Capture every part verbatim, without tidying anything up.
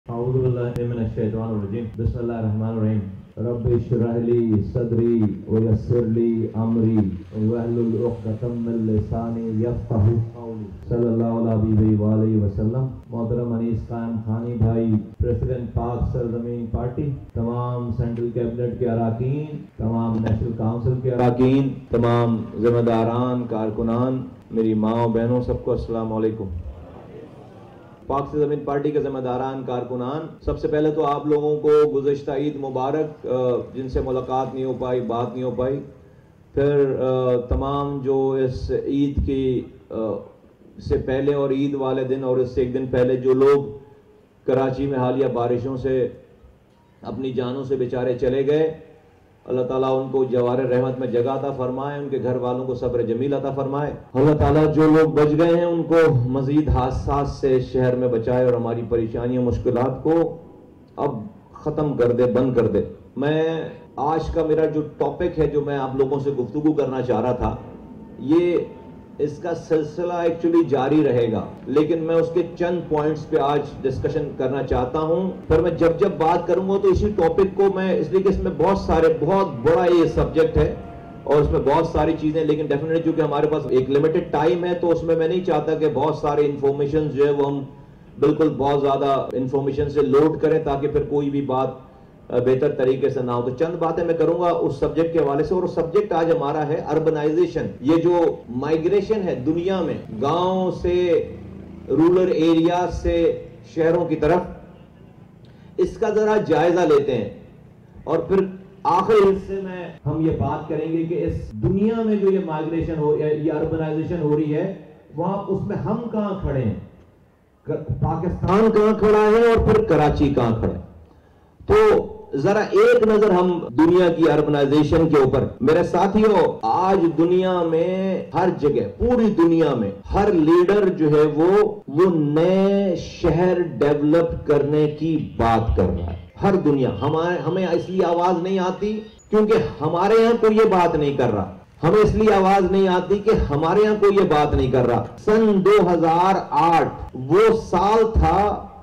اعوذ باللہ من الشیطان الرجیم بسم اللہ الرحمن الرحیم رب اشرح لی صدری ویسر لی امری واحلل عقدۃ من لسانی یفقہوا قولی صلی اللہ علیہ وآلہ وسلم۔ محترم انیس قائم خانی بھائی، پریزیڈنٹ پاک سرزمین پارٹی، تمام سینٹرل کیبنٹ کے اراکین، تمام نیشنل کاؤنسل کے اراکین، تمام ذمہ داران، کارکنان، میری ماں و بہنوں، سب کو السلام علیکم۔ پاک سے زمین پارٹی کے ذمہ داران، کارکنان، سب سے پہلے تو آپ لوگوں کو گزشتہ عید مبارک، جن سے ملاقات نہیں ہو پائی، بات نہیں ہو پائی۔ پھر تمام جو اس عید کی سے پہلے اور عید والے دن اور اس سے ایک دن پہلے جو لوگ کراچی میں حالیہ بارشوں سے اپنی جانوں سے بیچارے چلے گئے، اللہ تعالیٰ ان کو جوار رحمت میں جگہ عطا فرمائے، ان کے گھر والوں کو صبر جمیل عطا فرمائے۔ اللہ تعالیٰ جو لوگ بچ گئے ہیں ان کو مزید حادثات سے شہر میں بچائے اور ہماری پریشانیوں مشکلات کو اب ختم کر دے، بند کر دے۔ میں آج کا میرا جو ٹاپک ہے جو میں آپ لوگوں سے گفتگو کرنا چاہ رہا تھا، یہ اس کا سلسلہ ایکچولی جاری رہے گا، لیکن میں اس کے چند پوائنٹس پہ آج ڈسکشن کرنا چاہتا ہوں۔ پھر میں جب جب بات کروں گا تو اسی ٹاپک کو میں، اس لیے کہ اس میں بہت سارے بہت بڑا یہ سبجیکٹ ہے اور اس میں بہت ساری چیزیں، لیکن ڈیفینیٹلی چونکہ ہمارے پاس ایک لمیٹڈ ٹائم ہے تو اس میں میں نہیں چاہتا کہ بہت سارے انفارمیشن جو ہے وہ ہم بالکل بہت زیادہ انفارمیشن سے لوڈ کریں تاکہ پھر کوئی بھی بات بہتر طریقے سے نہ ہو۔ تو چند باتیں میں کروں گا اس سبجیکٹ کے حوالے سے، اور سبجیکٹ آج ہمارا ہے اربنائزیشن۔ یہ جو مائگریشن ہے دنیا میں گاؤں سے، رورل ایریا سے شہروں کی طرف، اس کا ذرا جائزہ لیتے ہیں اور پھر آخری حصے میں ہم یہ بات کریں گے کہ اس دنیا میں جو یہ مائگریشن ہو، یہ اربنائزیشن ہو رہی ہے، وہاں اس میں ہم کہاں کھڑے ہیں، پاکستان کہاں کھڑا ہے اور پھر کراچی کہاں کھڑا ہے۔ تو ذرا ایک نظر ہم دنیا کی اربنائزیشن کے اوپر۔ میرے ساتھیوں، آج دنیا میں ہر جگہ، پوری دنیا میں ہر لیڈر جو ہے وہ وہ نئے شہر ڈیولپ کرنے کی بات کر رہا ہے۔ ہر دنیا، ہمارے ہمیں اس لیے آواز نہیں آتی کیونکہ ہمارے یہاں کوئی یہ بات نہیں کر رہا۔ ہمیں اس لیے آواز نہیں آتی کہ ہمارے یہاں کوئی یہ بات نہیں کر رہا۔ سن دو ہزار آٹھ وہ سال تھا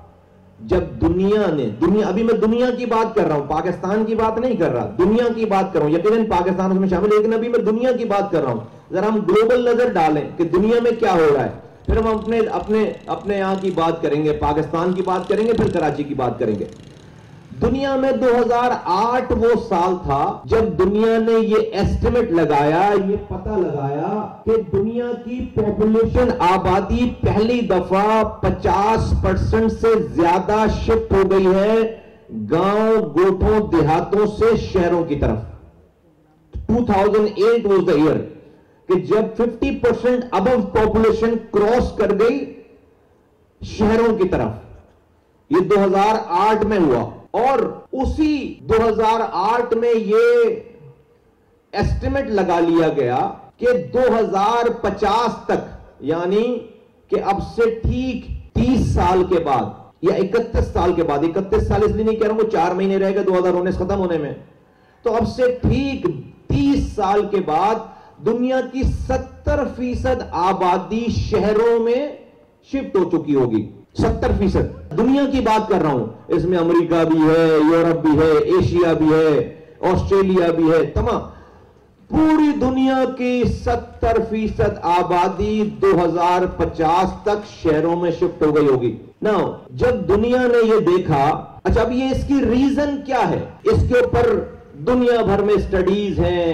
جب دنیا نے دنیا ابھی میں دنیا کی بات کر رہا ہوں، پاکستان کی بات نہیں کر رہا، دنیا کی بات کر رہا ہوں۔ یقیناً پاکستان اس میں شامل ہے، لیکن ابھی میں دنیا کی بات کر رہا ہوں۔ ذرا ہم گلوبل نظر ڈالیں کہ دنیا میں کیا ہو رہا ہے، پھر ہم اپنے اپنے اپنے یہاں کی بات کریں گے، پاکستان کی بات کریں گے، پھر کراچی کی بات کریں گے۔ دنیا میں دو ہزار آٹھ وہ سال تھا جب دنیا نے یہ ایسٹیمیٹ لگایا، یہ پتہ لگایا کہ دنیا کی پاپولیشن، آبادی پہلی دفعہ پچاس پرسنٹ سے زیادہ شفٹ ہو گئی ہے گاؤں، گوٹھوں، دیہاتوں سے شہروں کی طرف۔ دو ہزار آٹھ was the year کہ جب ففٹی پرسنٹ ابو پاپولیشن کراس کر گئی شہروں کی طرف۔ یہ دو ہزار آٹھ میں ہوا اور اسی دو ہزار آٹھ میں یہ ایسٹیمیٹ لگا لیا گیا کہ دو ہزار پچاس تک، یعنی کہ اب سے ٹھیک تیس سال کے بعد یا اکتیس سال کے بعد، اکتیس سال اس لیے نہیں کہہ رہا ہوں، وہ چار مہینے رہے گا دو ہزار انیس ختم ہونے میں، تو اب سے ٹھیک تیس سال کے بعد دنیا کی ستر فیصد آبادی شہروں میں شفٹ ہو چکی ہوگی۔ ستر فیصد دنیا کی بات کر رہا ہوں، اس میں امریکہ بھی ہے، یورپ بھی ہے، ایشیا بھی ہے، آسٹریلیا بھی ہے، تمام پوری دنیا کی ستر فیصد آبادی دو ہزار پچاس تک شہروں میں شفٹ ہو گئی ہوگی۔ نا جب دنیا نے یہ دیکھا، اچھا اب یہ اس کی ریزن کیا ہے، اس کے اوپر دنیا بھر میں سٹڈیز ہیں،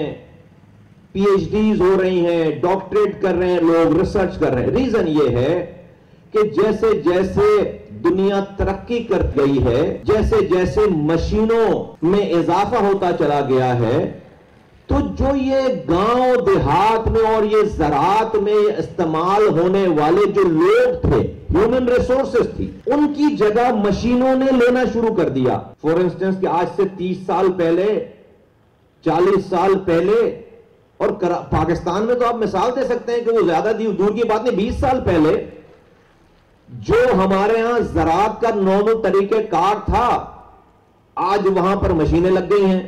پی ایچ ڈیز ہو رہی ہیں، ڈاکٹریٹ کر رہے ہیں لوگ، ریسرچ کر رہے ہیں۔ ریزن یہ ہے کہ جیسے جیسے دنیا ترقی کر گئی ہے، جیسے جیسے مشینوں میں اضافہ ہوتا چلا گیا ہے، تو جو یہ گاؤں دیہات میں اور یہ زراعت میں استعمال ہونے والے جو لوگ تھے، ہیومن ریسورسز تھی، ان کی جگہ مشینوں نے لینا شروع کر دیا۔ فور انسٹنس کہ آج سے تیس سال پہلے، چالیس سال پہلے، اور پاکستان میں تو آپ مثال دے سکتے ہیں کہ وہ زیادہ دور کی بات نہیں، بیس سال پہلے جو ہمارے ہاں زراعت کا نارمل طریقہ کار تھا، آج وہاں پر مشینیں لگ گئی ہیں۔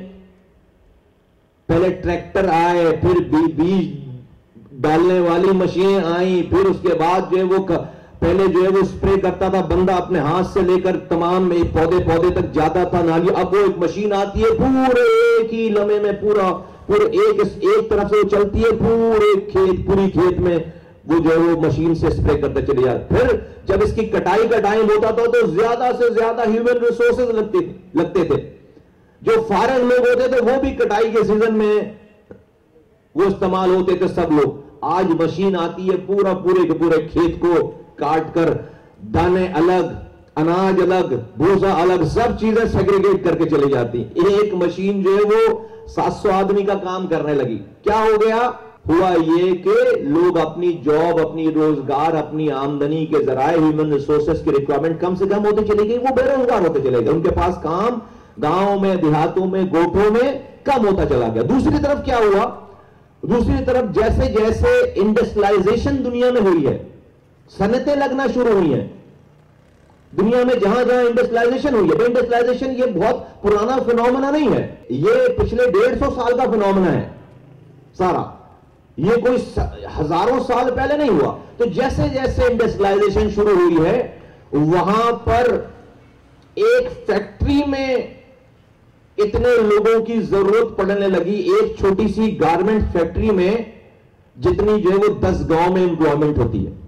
پہلے ٹریکٹر آئے، پھر بیج ڈالنے والی مشینیں آئیں، پھر اس کے بعد جو ہے وہ پہلے جو ہے وہ اسپرے کرتا تھا بندہ اپنے ہاتھ سے لے کر تمام پودے پودے تک جاتا تھا نالی. اب وہ ایک مشین آتی ہے پورے ایک ہی لمحے میں پورا پورے ایک ایک طرف سے وہ چلتی ہے پورے کھیت پوری کھیت میں وہ جو ہے وہ مشین سے اسپرے کرتے چلے جاتے. پھر جب اس کی کٹائی کا ٹائم ہوتا تھا تو زیادہ سے زیادہ ہیومن ریسورسز لگتے لگتے تھے. جو فارغ لوگ ہوتے تھے وہ بھی کٹائی کے سیزن میں وہ استعمال ہوتے تھے سب لوگ. آج مشین آتی ہے پورا پورے کے پورے کھیت کو کاٹ کر دانے الگ اناج الگ بھوسا الگ سب چیزیں سیگریگیٹ کر کے چلی جاتی. ایک مشین جو ہے وہ سات سو آدمی کا کام کرنے لگی. کیا ہو گیا؟ ہوا یہ کہ لوگ اپنی جاب اپنی روزگار اپنی آمدنی کے ذرائع ہیومن ریسورسز کی ریکوائرمنٹ کم سے کم ہوتے چلے گئی. وہ بے روزگار ہوتے چلے گئے. ان کے پاس کام گاؤں میں دیہاتوں میں گوٹھوں میں کم ہوتا چلا گیا. دوسری طرف کیا ہوا؟ دوسری طرف جیسے جیسے انڈسٹریلائزیشن دنیا میں ہوئی ہے صنعتیں لگنا شروع ہوئی ہیں دنیا میں جہاں جہاں انڈسٹریلائزیشن ہوئی ہے. انڈسٹریلائزیشن یہ بہت پرانا فینومنا نہیں ہے, یہ پچھلے ڈیڑھ سو سال کا فینومنا ہے سارا, یہ کوئی ہزاروں سال پہلے نہیں ہوا. تو جیسے جیسے انڈسٹریلائزیشن شروع ہوئی ہے وہاں پر ایک فیکٹری میں اتنے لوگوں کی ضرورت پڑنے لگی ایک چھوٹی سی گارمنٹ فیکٹری میں جتنی جو ہے وہ دس گاؤں میں امپلائمنٹ ہوتی ہے.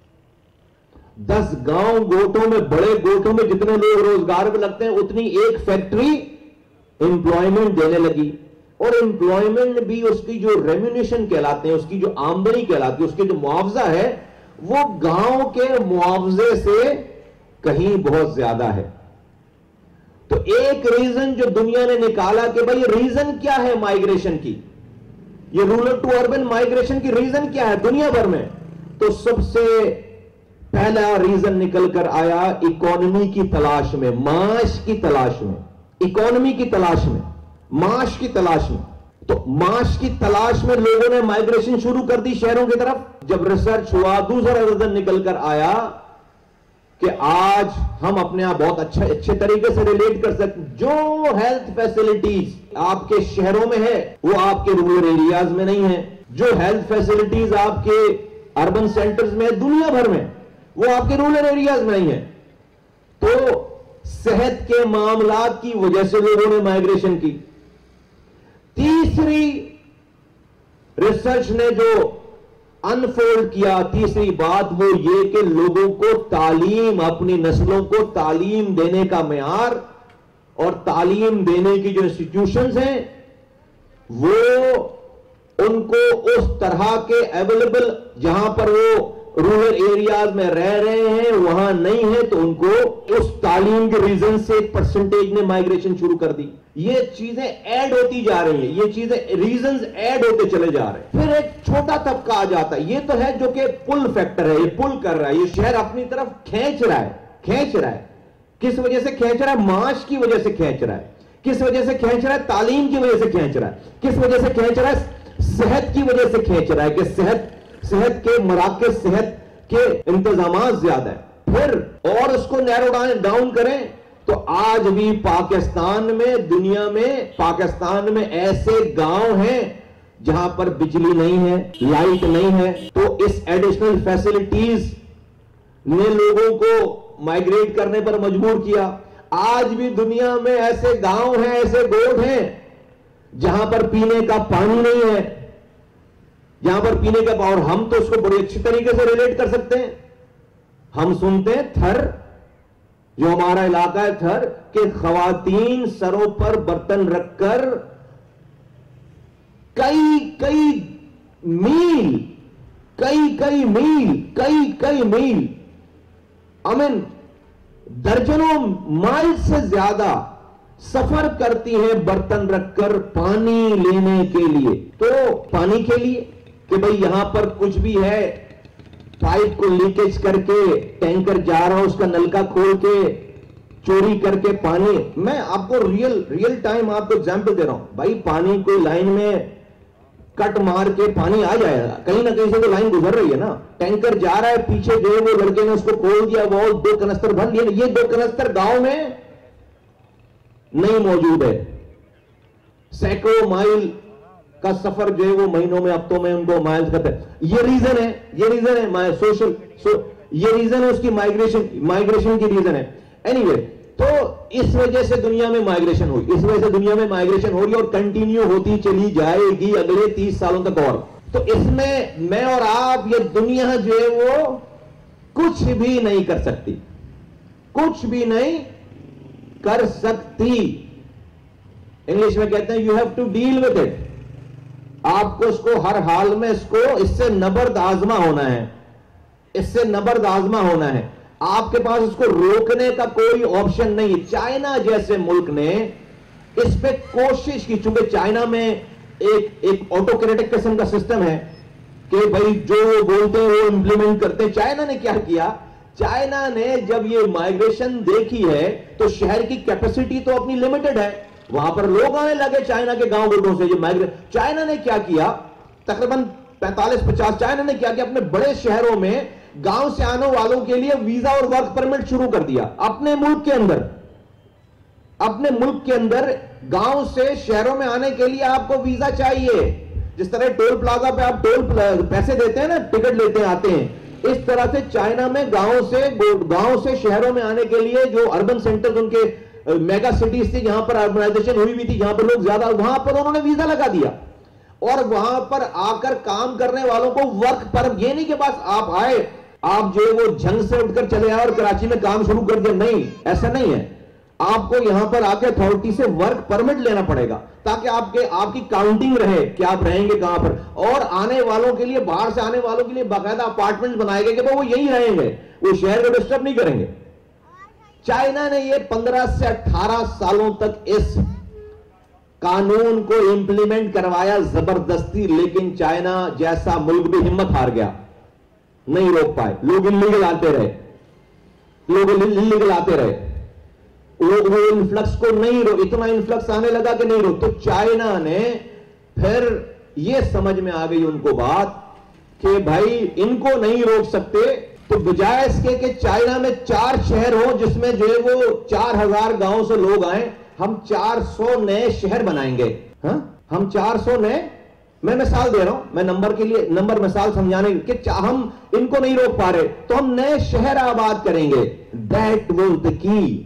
دس گاؤں گوٹوں میں بڑے گوٹوں میں جتنے لوگ روزگار پہ لگتے ہیں اتنی ایک فیکٹری امپلائمنٹ دینے لگی. اور امپلائمنٹ بھی اس کی جو ریمونیشن کہلاتے ہیں اس کی جو آمدنی کہلاتی ہے اس کی جو معاوضہ ہے وہ گاؤں کے معاوضے سے کہیں بہت زیادہ ہے. تو ایک ریزن جو دنیا نے نکالا کہ بھائی ریزن کیا ہے مائیگریشن کی, یہ رورل ٹو اربن مائیگریشن کی ریزن کیا ہے دنیا بھر میں, تو سب سے پہلا ریزن نکل کر آیا اکانومی کی تلاش میں, معاش کی تلاش میں, اکانومی کی تلاش میں, معاش کی تلاش میں. تو معاش کی تلاش میں لوگوں نے مائیگریشن شروع کر دی شہروں کی طرف. جب ریسرچ ہوا دوسرا ریزن نکل کر آیا کہ آج ہم اپنے آپ بہت اچھے اچھے طریقے سے ریلیٹ کر سکتے, جو ہیلتھ فیسلٹیز آپ کے شہروں میں ہے وہ آپ کے رورل ایریاز میں نہیں ہے, جو ہیلتھ فیسلٹیز آپ کے اربن سینٹرز میں دنیا بھر میں وہ آپ کے رورل ایریاز میں نہیں ہے. تو صحت کے معاملات کی وجہ سے لوگوں نے مائیگریشن کی. تیسری ریسرچ نے جو انفولڈ کیا تیسری بات وہ یہ کہ لوگوں کو تعلیم اپنی نسلوں کو تعلیم دینے کا معیار اور تعلیم دینے کی جو انسٹیٹیوشنز ہیں وہ ان کو اس طرح کے اویلیبل جہاں پر وہ رورل ایریاز میں رہ رہے ہیں وہاں نہیں ہے تو ان کو اس تعلیم کے ریزن سے ایک پرسنٹیج نے مائیگریشن شروع کر دی. یہ چیزیں ایڈ ہوتی جا رہی ہیں, یہ چیزیں ریزنز ایڈ ہوتے چلے جا رہے ہیں. پھر ایک چھوٹا طبقہ آ جاتا ہے, یہ تو ہے جو کہ پل فیکٹر ہے, یہ پل کر رہا ہے, یہ شہر اپنی طرف کھینچ رہا ہے کھینچ رہا ہے کس وجہ سے کھینچ رہا ہے؟ معاش کی وجہ سے کھینچ رہا ہے. کس وجہ سے کھینچ رہا ہے؟ تعلیم کی وجہ سے کھینچ رہا ہے. کس وجہ سے کھینچ رہا ہے؟ صحت کی وجہ سے کھینچ رہا ہے کہ صحت صحت کے مراکز صحت کے انتظامات زیادہ ہیں. پھر اور اس کو نیرو ڈاؤن کریں تو آج بھی پاکستان میں دنیا میں پاکستان میں ایسے گاؤں ہیں جہاں پر بجلی نہیں ہے, لائٹ نہیں ہے. تو اس ایڈیشنل فیسلٹیز نے لوگوں کو مائیگریٹ کرنے پر مجبور کیا. آج بھی دنیا میں ایسے گاؤں ہیں ایسے گوٹھ ہیں جہاں پر پینے کا پانی نہیں ہے, جہاں پر پینے کا اور ہم تو اس کو بڑی اچھی طریقے سے ریلیٹ کر سکتے ہیں. ہم سنتے ہیں تھر, جو ہمارا علاقہ ہے تھر, کہ خواتین سروں پر برتن رکھ کر کئی کئی میل کئی کئی میل کئی کئی میل امن درجنوں مائل سے زیادہ سفر کرتی ہیں برتن رکھ کر پانی لینے کے لیے. تو پانی کے لیے کہ بھئی یہاں پر کچھ بھی ہے پائپ کو لیکیج کر کے ٹینکر جا رہا اس کا نلکا کھول کے چوری کر کے پانی. میں آپ کو ریل ریل ٹائم آپ کو ایگزامپل دے رہا ہوں. بھائی پانی کوئی لائن میں کٹ مار کے پانی آ جائے گا, کہیں نہ کہیں سے تو لائن گزر رہی ہے نا. ٹینکر جا رہا ہے پیچھے جو وہ لڑکے نے اس کو کھول دیا, وہ دو کنستر بھر لیے. یہ دو کنستر گاؤں میں نہیں موجود ہے. سینکڑوں مائل کا سفر جو ہے وہ مہینوں میں ہفتوں میں ان کو مائل کرتے ہیں. یہ ریزن ہے یہ ریزن ہے سوشل یہ ریزن ہے اس کی مائگریشن مائگریشن کی ریزن ہے. اینی وے تو اس وجہ سے دنیا میں مائگریشن ہوئی, اس وجہ سے دنیا میں مائگریشن ہو رہی ہے اور کنٹینیو ہوتی چلی جائے گی اگلے تیس سالوں تک. اور تو اس میں میں اور آپ, یہ دنیا جو ہے وہ کچھ بھی نہیں کر سکتی, کچھ بھی نہیں کر سکتی. انگلش میں کہتے ہیں you have to deal with it. آپ کو اس کو ہر حال میں اس کو اس سے نبرد آزما ہونا ہے, اس سے نبرد آزما ہونا ہے. آپ کے پاس اس کو روکنے کا کوئی آپشن نہیں. چائنا جیسے ملک نے اس پہ کوشش کی, چونکہ چائنا میں ایک ایک آٹوکریٹک قسم کا سسٹم ہے کہ بھائی جو وہ بولتے ہیں وہ امپلیمنٹ کرتے ہیں. چائنا نے کیا کیا, چائنا نے جب یہ مائگریشن دیکھی ہے تو شہر کی کیپیسٹی تو اپنی لمیٹڈ ہے, وہاں پر لوگ آنے لگے چائنا کے گاؤں گوٹوں سے. یہ مائگریشن چائنا نے کیا کیا, تقریباً پینتالیس پچاس چائنا نے کیا کیا اپنے بڑے شہروں میں گاؤں سے آنے والوں کے لیے ویزا اور ورک پرمٹ شروع کر دیا. اپنے ملک کے اندر اپنے ملک کے اندر گاؤں سے شہروں میں آنے کے لیے آپ کو ویزا چاہیے. جس طرح ٹول پلازا پہ آپ ٹول پیسے دیتے ہیں نا, ٹکٹ لیتے ہیں آتے ہیں, اس طرح سے چائنا میں گاؤں سے گاؤں سے شہروں میں آنے کے لیے جو اربن سینٹر ان کے میگا سٹیز تھی جہاں پر اربنائزیشن ہوئی ہوئی تھی, جہاں پر لوگ زیادہ, وہاں پر انہوں نے ویزا لگا دیا اور وہاں پر آ کر کام کرنے والوں کو ورک پر, یہ نہیں کہ بس آپ آئے آپ جو ہے وہ جھنگ سے اٹھ کر چلے آئے اور کراچی میں کام شروع کر دیا. نہیں, ایسا نہیں ہے. آپ کو یہاں پر آ کے اتھارٹی سے ورک پرمٹ لینا پڑے گا تاکہ آپ کے آپ کی کاؤنٹنگ رہے کہ آپ رہیں گے کہاں پر. اور آنے والوں کے لیے, باہر سے آنے والوں کے لیے باقاعدہ اپارٹمنٹ بنائے گئے کہ وہ یہی رہیں گے, وہ شہر کو ڈسٹرب نہیں کریں گے. چائنا نے یہ پندرہ سے اٹھارہ سالوں تک اس قانون کو امپلیمنٹ کروایا زبردستی, لیکن چائنا جیسا ملک بھی ہمت ہار گیا, نہیں روک پائے. لوگ انلیگل آتے رہے, لوگ انلیگل آتے رہے, وہ انفلکس کو نہیں روک, اتنا انفلکس آنے لگا کہ نہیں روک. تو چائنا نے پھر یہ سمجھ میں آ گئی ان کو بات کہ بھائی ان کو نہیں روک سکتے, تو بجائے اس کے کہ چائنا میں چار شہر ہوں جس میں جو ہے وہ چار ہزار گاؤں سے لوگ آئیں, ہم چار سو نئے شہر بنائیں گے. ہاں, ہم چار سو نئے, میں مثال دے رہا ہوں, میں نمبر کے لیے نمبر مثال سمجھانے کہ ہم ان کو نہیں روک پا رہے تو ہم نئے شہر آباد کریں گے. دیٹ واز دی کی.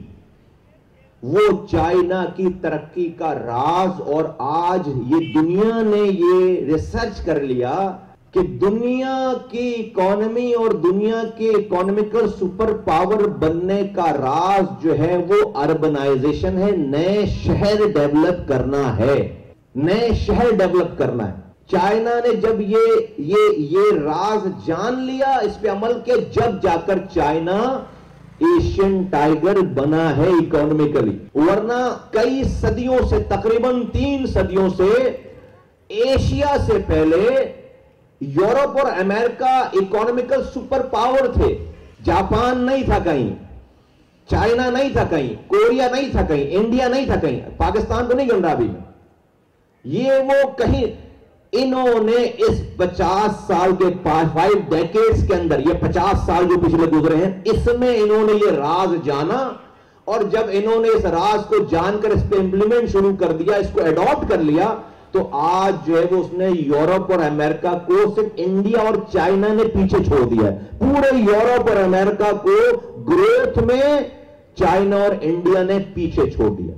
وہ چائنا کی ترقی کا راز. اور آج یہ دنیا نے یہ ریسرچ کر لیا کہ دنیا کی اکانومی اور دنیا کے اکانومیکل سپر پاور بننے کا راز جو ہے وہ اربنائزیشن ہے, نئے شہر ڈیولپ کرنا ہے, نئے شہر ڈیولپ کرنا ہے. چائنا نے جب یہ یہ یہ راز جان لیا, اس پہ عمل کے, جب جا کر چائنا ایشین ٹائیگر بنا ہے اکانومیکلی. ورنہ کئی صدیوں سے, تقریباً تین صدیوں سے ایشیا سے پہلے یورپ اور امریکہ اکانومیکل سپر پاور تھے. جاپان نہیں تھا کہیں, چائنا نہیں تھا کہیں, کوریا نہیں تھا کہیں, انڈیا نہیں تھا کہیں, پاکستان تو نہیں گن رہا ابھی. یہ وہ کہیں, انہوں نے اس پچاس سال کے فائیو ڈیکیڈز کے اندر, یہ پچاس سال جو پچھلے گزرے ہیں, اس میں انہوں نے یہ راز جانا. اور جب انہوں نے اس راز کو جان کر اس پہ امپلیمنٹ شروع کر دیا, اس کو ایڈاپٹ کر لیا, تو آج جو ہے وہ اس نے یورپ اور امریکہ کو صرف انڈیا اور چائنا نے پیچھے چھوڑ دیا ہے. پورے یورپ اور امریکہ کو گروتھ میں چائنا اور انڈیا نے پیچھے چھوڑ دیا.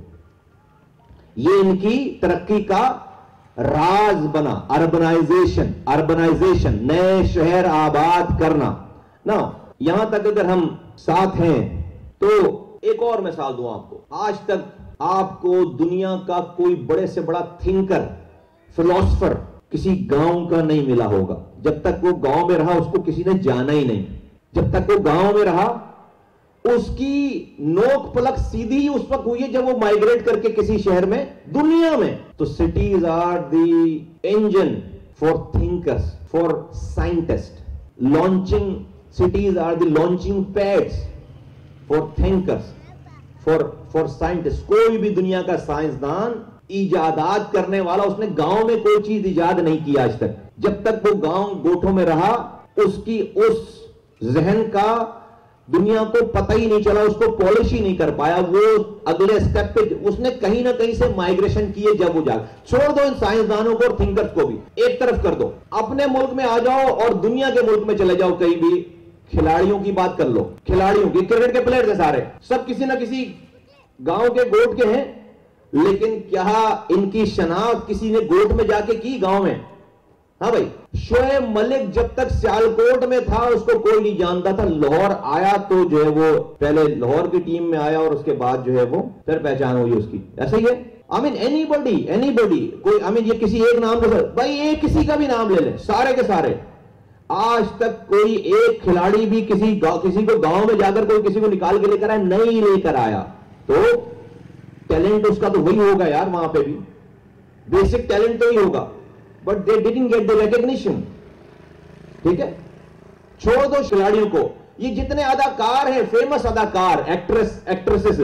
یہ ان کی ترقی کا راز بنا. اربنائزیشن, اربنائزیشن نئے شہر آباد کرنا. نا یہاں تک اگر ہم ساتھ ہیں تو ایک اور مثال دوں آپ کو. آج تک آپ کو دنیا کا کوئی بڑے سے بڑا تھنکر, فلاسفر کسی گاؤں کا نہیں ملا ہوگا. جب تک وہ گاؤں میں رہا اس کو کسی نے جانا ہی نہیں. جب تک وہ گاؤں میں رہا اس کی نوک پلک سیدھی اس وقت ہوئی ہے جب وہ مائگریٹ کر کے کسی شہر میں, دنیا میں. تو cities are the engine for thinkers, for scientist. Launching cities are the launching pads for thinkers, for for scientist. کوئی بھی دنیا کا سائنسدان, ایجادات کرنے والا, اس نے گاؤں میں کوئی چیز ایجاد نہیں کی آج تک. جب تک وہ گاؤں گوٹھوں میں رہا اس کی اس ذہن کا دنیا کو پتہ ہی نہیں چلا, اس کو پالش ہی نہیں کر پایا. وہ اگلے سٹیپ پہ اس نے کہیں نہ کہیں سے مائگریشن کیے. جب وہ جا چھوڑ دو ان سائنسدانوں کو اور تھنکرز کو بھی, ایک طرف کر دو, اپنے ملک میں آ جاؤ اور دنیا کے ملک میں چلے جاؤ کہیں بھی, کھلاڑیوں کی بات کر لو, کھلاڑیوں کی, کرکٹ کے پلیئر ہیں سارے, سب کسی نہ کسی گاؤں کے گوٹ کے ہیں, لیکن کیا ان کی شناخت کسی نے گوٹ میں جا کے کی گاؤں میں؟ ہاں بھائی, شعیب ملک جب تک سیالکوٹ میں تھا اس کو کوئی نہیں جانتا تھا, لاہور آیا تو جو ہے وہ پہلے لاہور کی ٹیم میں آیا اور اس کے بعد جو ہے وہ پھر پہچان ہوئی اس کی. ایسا ہی ہے, آئی مین اینی بڈی اینی بڈی کوئی, آئی مین یہ کسی ایک نام کے ساتھ, بھائی ایک کسی کا بھی نام لے لیں, سارے کے سارے, آج تک کوئی ایک کھلاڑی بھی کسی کسی کو گاؤں میں جا کر کوئی کسی کو نکال کے لے کر آیا نہیں, لے کر آیا. تو ٹیلنٹ اس کا تو وہی ہوگا یار, وہاں پہ بھی بیسک ٹیلنٹ تو ہی ہوگا, but they didn't get the recognition. ٹھیک ہے, چھوڑ دو کھلاڑیوں کو, یہ جتنے اداکار ہیں, فیمس اداکار, ایکٹریس ایکٹریسز,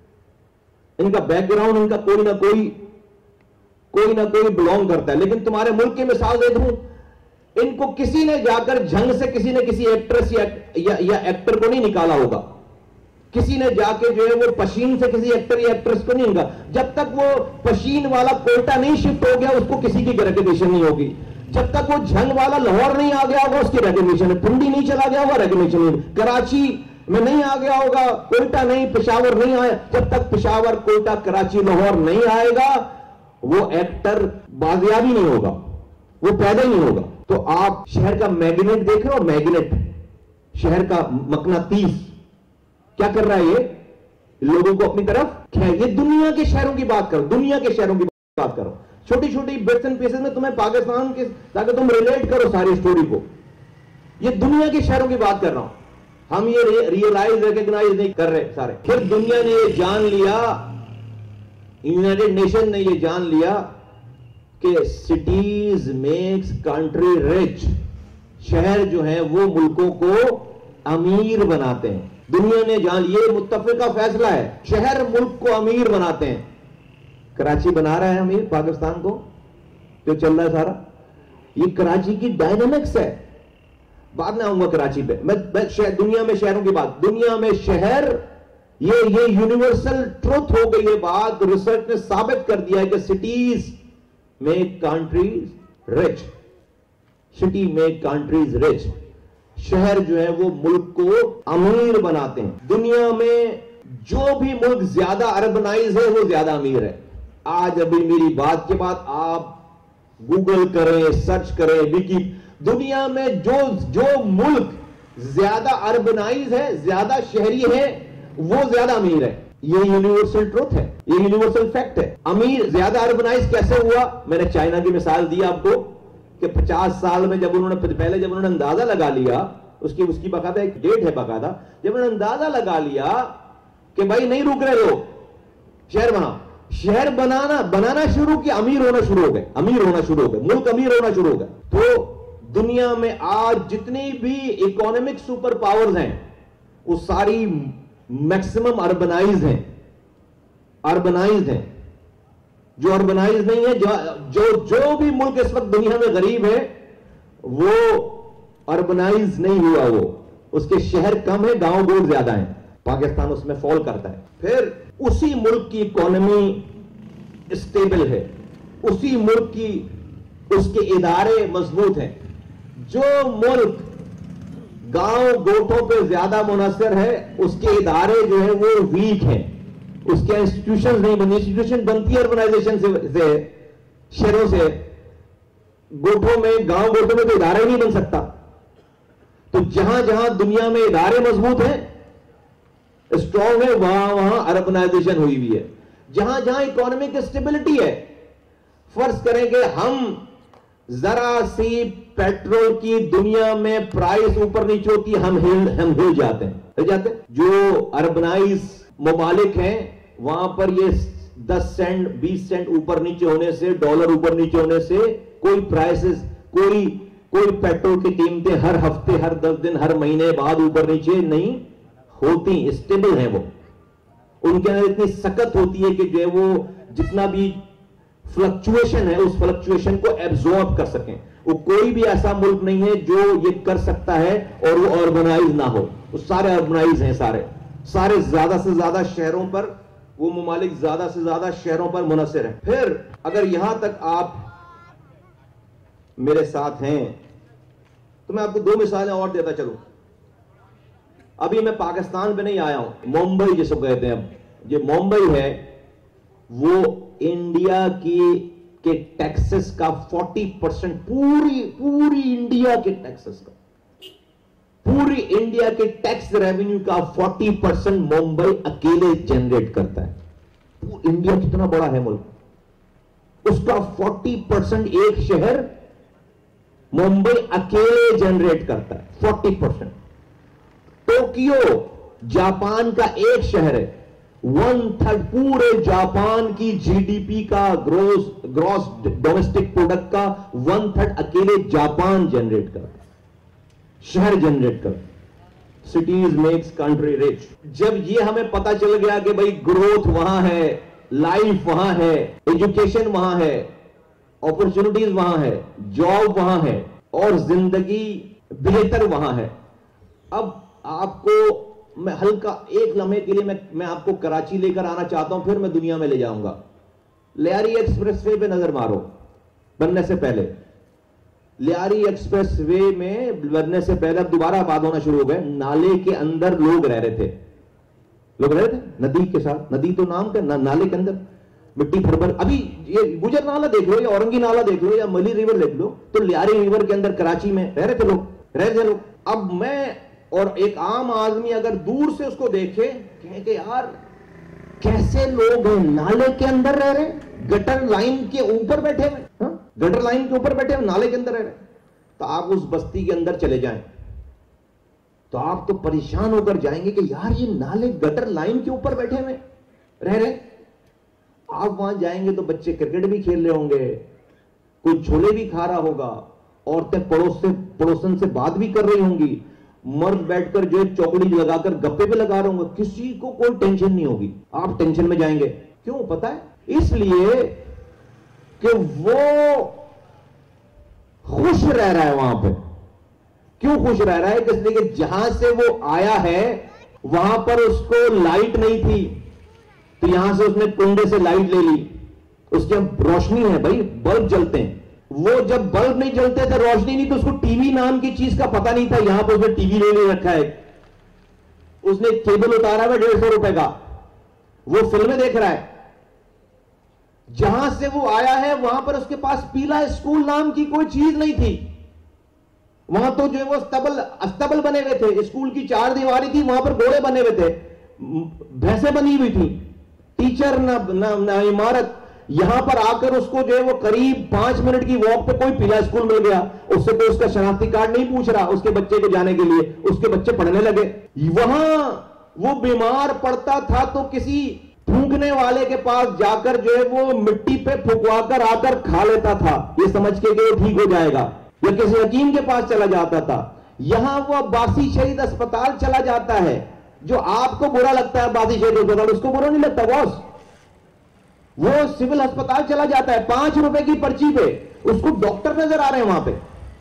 ان کا بیک گراؤنڈ ان کا کوئی نہ کوئی کوئی نہ کوئی بلونگ کرتا ہے. لیکن تمہارے ملک کی مثال دے دوں, ان کو کسی نے جا کر جھنگ سے کسی نے کسی ایکٹریس یا ایکٹر کو نہیں نکالا ہوگا, کسی نے جا کے جو ہے وہ پشین سے کسی ایکٹر یا ایکٹریس کو نہیں نکالا. جب تک وہ پشین والا کوئٹہ نہیں شفٹ ہو گیا اس کو کسی کی ریکگنیشن نہیں ہوگی, جب تک وہ جھنگ والا لاہور نہیں آ گیا ہوگا اس کی ریکگنیشن ہے, پنڈی نہیں چلا گیا ہوگا ریکگنیشن نہیں, کراچی میں نہیں آ گیا ہوگا, کوئٹہ نہیں, پشاور نہیں آیا, جب تک پشاور, کوئٹہ, کراچی, لاہور نہیں آئے گا وہ ایکٹر بازیابی نہیں ہوگا, وہ پیدا ہی نہیں ہوگا. تو آپ شہر کا میگنیٹ دیکھ رہے ہو, میگنیٹ, شہر کا مقناطیس کیا کر رہا ہے, یہ لوگوں کو اپنی طرف, یہ دنیا کے شہروں کی بات کرو, دنیا کے شہروں کی بات کرو, چھوٹی چھوٹی بٹس اینڈ پیسز میں تمہیں پاکستان کے, تاکہ تم ریلیٹ کرو ساری سٹوری کو. یہ دنیا کے شہروں کی بات کر رہا ہوں, ہم یہ ریئلائز ریکگنائز نہیں کر رہے سارے. پھر دنیا نے یہ جان لیا, یونائٹڈ نیشن نے یہ جان لیا کہ سٹیز میکس کنٹری رچ, شہر جو ہیں وہ ملکوں کو امیر بناتے ہیں. دنیا نے جان, یہ متفقہ فیصلہ ہے, شہر ملک کو امیر بناتے ہیں. کراچی بنا رہا ہے امیر پاکستان کو, جو چل رہا ہے سارا, یہ کراچی کی ڈائنامکس ہے. بعد میں آؤں گا کراچی پہ, میں دنیا میں شہروں کی بات, دنیا میں شہر, یہ یہ یونیورسل ٹروتھ ہو گئی ہے بات, ریسرچ نے ثابت کر دیا ہے کہ cities make countries rich, city make countries rich, شہر جو ہے وہ ملک کو امیر بناتے ہیں. دنیا میں جو بھی ملک زیادہ اربنائز ہے وہ زیادہ امیر ہے. آج ابھی میری بات کے بعد آپ گوگل کریں, سرچ کریں, وکی, دنیا میں جو جو ملک زیادہ اربنائز ہے, زیادہ شہری ہے, وہ زیادہ امیر ہے. یہ یونیورسل ٹروتھ ہے, یہ یونیورسل فیکٹ ہے. امیر زیادہ اربنائز کیسے ہوا؟ میں نے چائنا کی مثال دی آپ کو کہ پچاس سال میں جب انہوں نے پہلے جب انہوں نے اندازہ لگا لیا, اس کی اس کی باقاعدہ ایک ڈیٹ ہے باقاعدہ, جب انہوں نے اندازہ لگا لیا کہ بھائی نہیں رک رہے لوگ, شہر بنا, شہر بنانا بنانا شروع کیا, امیر ہونا شروع ہو گئے, امیر ہونا شروع ہو گئے, ملک امیر ہونا شروع ہو گئے. تو دنیا میں آج جتنی بھی اکانومک سپر پاورز ہیں وہ ساری میکسیمم اربنائز ہیں, اربنائز ہیں. جو اربنائز نہیں ہے, جو جو بھی ملک اس وقت دنیا میں غریب ہے وہ اربنائز نہیں ہوا, وہ اس کے شہر کم ہے, گاؤں گوڑ زیادہ ہیں. پاکستان اس میں فال کرتا ہے. پھر اسی ملک کی اکانومی اسٹیبل ہے, اسی ملک کی اس کے ادارے مضبوط ہیں. جو ملک گاؤں گوٹھوں پہ زیادہ منحصر ہے اس کے ادارے جو ہیں وہ ویک ہیں, اس کے انسٹیٹیوشن نہیں بنی. انسٹیٹیوشن بنتی ہے اربنائزیشن سے, شہروں سے, گوٹھوں میں, گاؤں گوٹھوں میں تو ادارہ ہی نہیں بن سکتا. تو جہاں جہاں دنیا میں ادارے مضبوط ہیں, اسٹرانگ ہے, وہاں وہاں اربنائزیشن ہوئی ہوئی ہے. جہاں جہاں اکانومک اسٹیبلٹی ہے, فرض کریں کہ ہم ذرا سی پیٹرول کی دنیا میں پرائس اوپر نیچے ہوتی ہے, ہم ہل ہم ہل جاتے ہیں, ہل جاتے ہیں. جو اربنائز ممالک ہیں وہاں پر یہ دس سینٹ بیس سینٹ اوپر نیچے ہونے سے, ڈالر اوپر نیچے ہونے سے کوئی پرائسز, کوئی کوئی پیٹرول کی قیمتیں ہر ہفتے, ہر دس دن, ہر مہینے بعد اوپر نیچے نہیں ہوتی, اسٹیبل ہیں. وہ ان کے اندر اتنی سخت ہوتی ہے کہ جو ہے وہ جتنا بھی فلکچویشن ہے اس فلکچویشن کو ایبزورب کر سکیں. وہ کوئی بھی ایسا ملک نہیں ہے جو یہ کر سکتا ہے اور وہ اربنائز نہ ہو. وہ سارے اربنائز ہیں, سارے سارے زیادہ سے زیادہ شہروں پر, وہ ممالک زیادہ سے زیادہ شہروں پر منحصر ہیں. پھر اگر یہاں تک آپ میرے ساتھ ہیں تو میں آپ کو دو مثالیں اور دیتا چلوں. ابھی میں پاکستان پہ نہیں آیا ہوں, ممبئی جس کو کہتے ہیں, اب یہ ممبئی ہے وہ انڈیا کی کے ٹیکسز کا فورٹی پرسنٹ, پوری پوری انڈیا کے ٹیکسز کا, پوری انڈیا کے ٹیکس ریونیو کا فورٹی پرسنٹ ممبئی اکیلے جنریٹ کرتا ہے. انڈیا کتنا بڑا ہے ملک, اس کا فورٹی پرسنٹ ایک شہر ممبئی اکیلے جنریٹ کرتا ہے, فورٹی پرسنٹ. ٹوکیو جاپان کا ایک شہر ہے, ون تھرڈ پورے جاپان کی جی ڈی پی کا, گروس گروس ڈومیسٹک پروڈکٹ کا ون تھرڈ اکیلے جاپان جنریٹ کرتا ہے, شہر جنریٹ کرتا. Cities makes country rich. جب یہ ہمیں پتا چل گیا کہ بھائی گروتھ وہاں ہے, لائف وہاں ہے, ایجوکیشن وہاں ہے, اپرچونٹیز وہاں ہے, جاب وہاں ہے, اور زندگی بہتر وہاں ہے. اب آپ کو میں ہلکا ایک لمحے کے لیے میں میں آپ کو کراچی لے کر آنا چاہتا ہوں, پھر میں دنیا میں لے جاؤں گا. لیاری ایکسپریس وے پہ نظر مارو بننے سے پہلے. لیاری ایکسپریس وے میں بننے سے پہلے, اب دوبارہ آباد ہونا شروع ہو گئے, نالے کے اندر لوگ رہ رہے تھے, لوگ رہ رہے تھے ندی کے ساتھ. ندی تو نام کا, نالے کے اندر مٹی بھر بھر. ابھی یہ گجر نالا دیکھ لو, یا اورنگی نالا دیکھ لو, یا ملی ریور دیکھ لو, تو لیاری ریور کے اندر کراچی میں رہ رہے تھے لوگ, رہ رہے لوگ. اب میں اور ایک عام آدمی اگر دور سے اس کو دیکھے کہے کہ یار کیسے لوگ ہیں, نالے کے اندر رہ رہے, گٹر لائن کے اوپر بیٹھے ہوئے, گٹر لائن کے اوپر بیٹھے ہوئے, نالے کے اندر رہ رہے. تو آپ اس بستی کے اندر چلے جائیں تو آپ تو پریشان ہو کر جائیں گے کہ یار یہ نالے گٹر لائن کے اوپر بیٹھے ہوئے رہ رہے. آپ وہاں جائیں گے تو بچے کرکٹ بھی کھیل رہے ہوں گے, کوئی چھولے بھی کھا رہا ہوگا, عورتیں پڑوس سے پڑوسن سے بات بھی کر رہی ہوں گی, مرد بیٹھ کر جو ہے چوکڑی لگا کر گپے پہ لگا رہے ہوں گے, کسی کو کوئی ٹینشن نہیں ہوگی. آپ ٹینشن میں جائیں گے. کیوں پتا ہے؟ اس لیے کہ وہ خوش رہ رہا ہے وہاں پہ. کیوں خوش رہ رہا ہے؟ اس لیے کہ جہاں سے وہ آیا ہے وہاں پر اس کو لائٹ نہیں تھی, تو یہاں سے اس نے کنڈے سے لائٹ لے لی. اس کی روشنی ہے بھائی, بلب جلتے ہیں. وہ جب بلب نہیں جلتے تھے, روشنی نہیں, تو اس کو ٹی وی نام کی چیز کا پتہ نہیں تھا. یہاں پر اس نے ٹی وی لے لے رکھا ہے, اس نے کیبل اتارا ہے ڈیڑھ سو روپے کا, وہ فلمیں دیکھ رہا ہے. جہاں سے وہ آیا ہے وہاں پر اس کے پاس پیلا اسکول نام کی کوئی چیز نہیں تھی. وہاں تو جو ہے وہ استبل استبل بنے ہوئے تھے, اسکول کی چار دیواری تھی, وہاں پر گھوڑے بنے ہوئے تھے, بھینسیں بنی ہوئی تھی, ٹیچر نہ, نہ, نہ عمارت. یہاں پر آ کر اس کو جو ہے وہ قریب پانچ منٹ کی واک پہ کوئی پیلا اسکول مل گیا. اس سے کوئی اس کا شناختی کارڈ نہیں پوچھ رہا اس کے بچے کو جانے کے لیے, اس کے بچے پڑھنے لگے. وہاں وہ بیمار پڑتا تھا تو کسی پھونکنے والے کے پاس جا کر جو ہے وہ مٹی پہ پھکوا کر آ کر کھا لیتا تھا, یہ سمجھ کے کہ وہ ٹھیک ہو جائے گا, یا کسی حکیم کے پاس چلا جاتا تھا. یہاں وہ باسی شہید اسپتال چلا جاتا ہے. جو آپ کو برا لگتا ہے باسی شہید اسپتال, اس کو برا نہیں لگتا باس. وہ سول ہسپتال چلا جاتا ہے, پانچ روپے کی پرچی پہ اس کو ڈاکٹر نظر آ رہے ہیں وہاں پہ,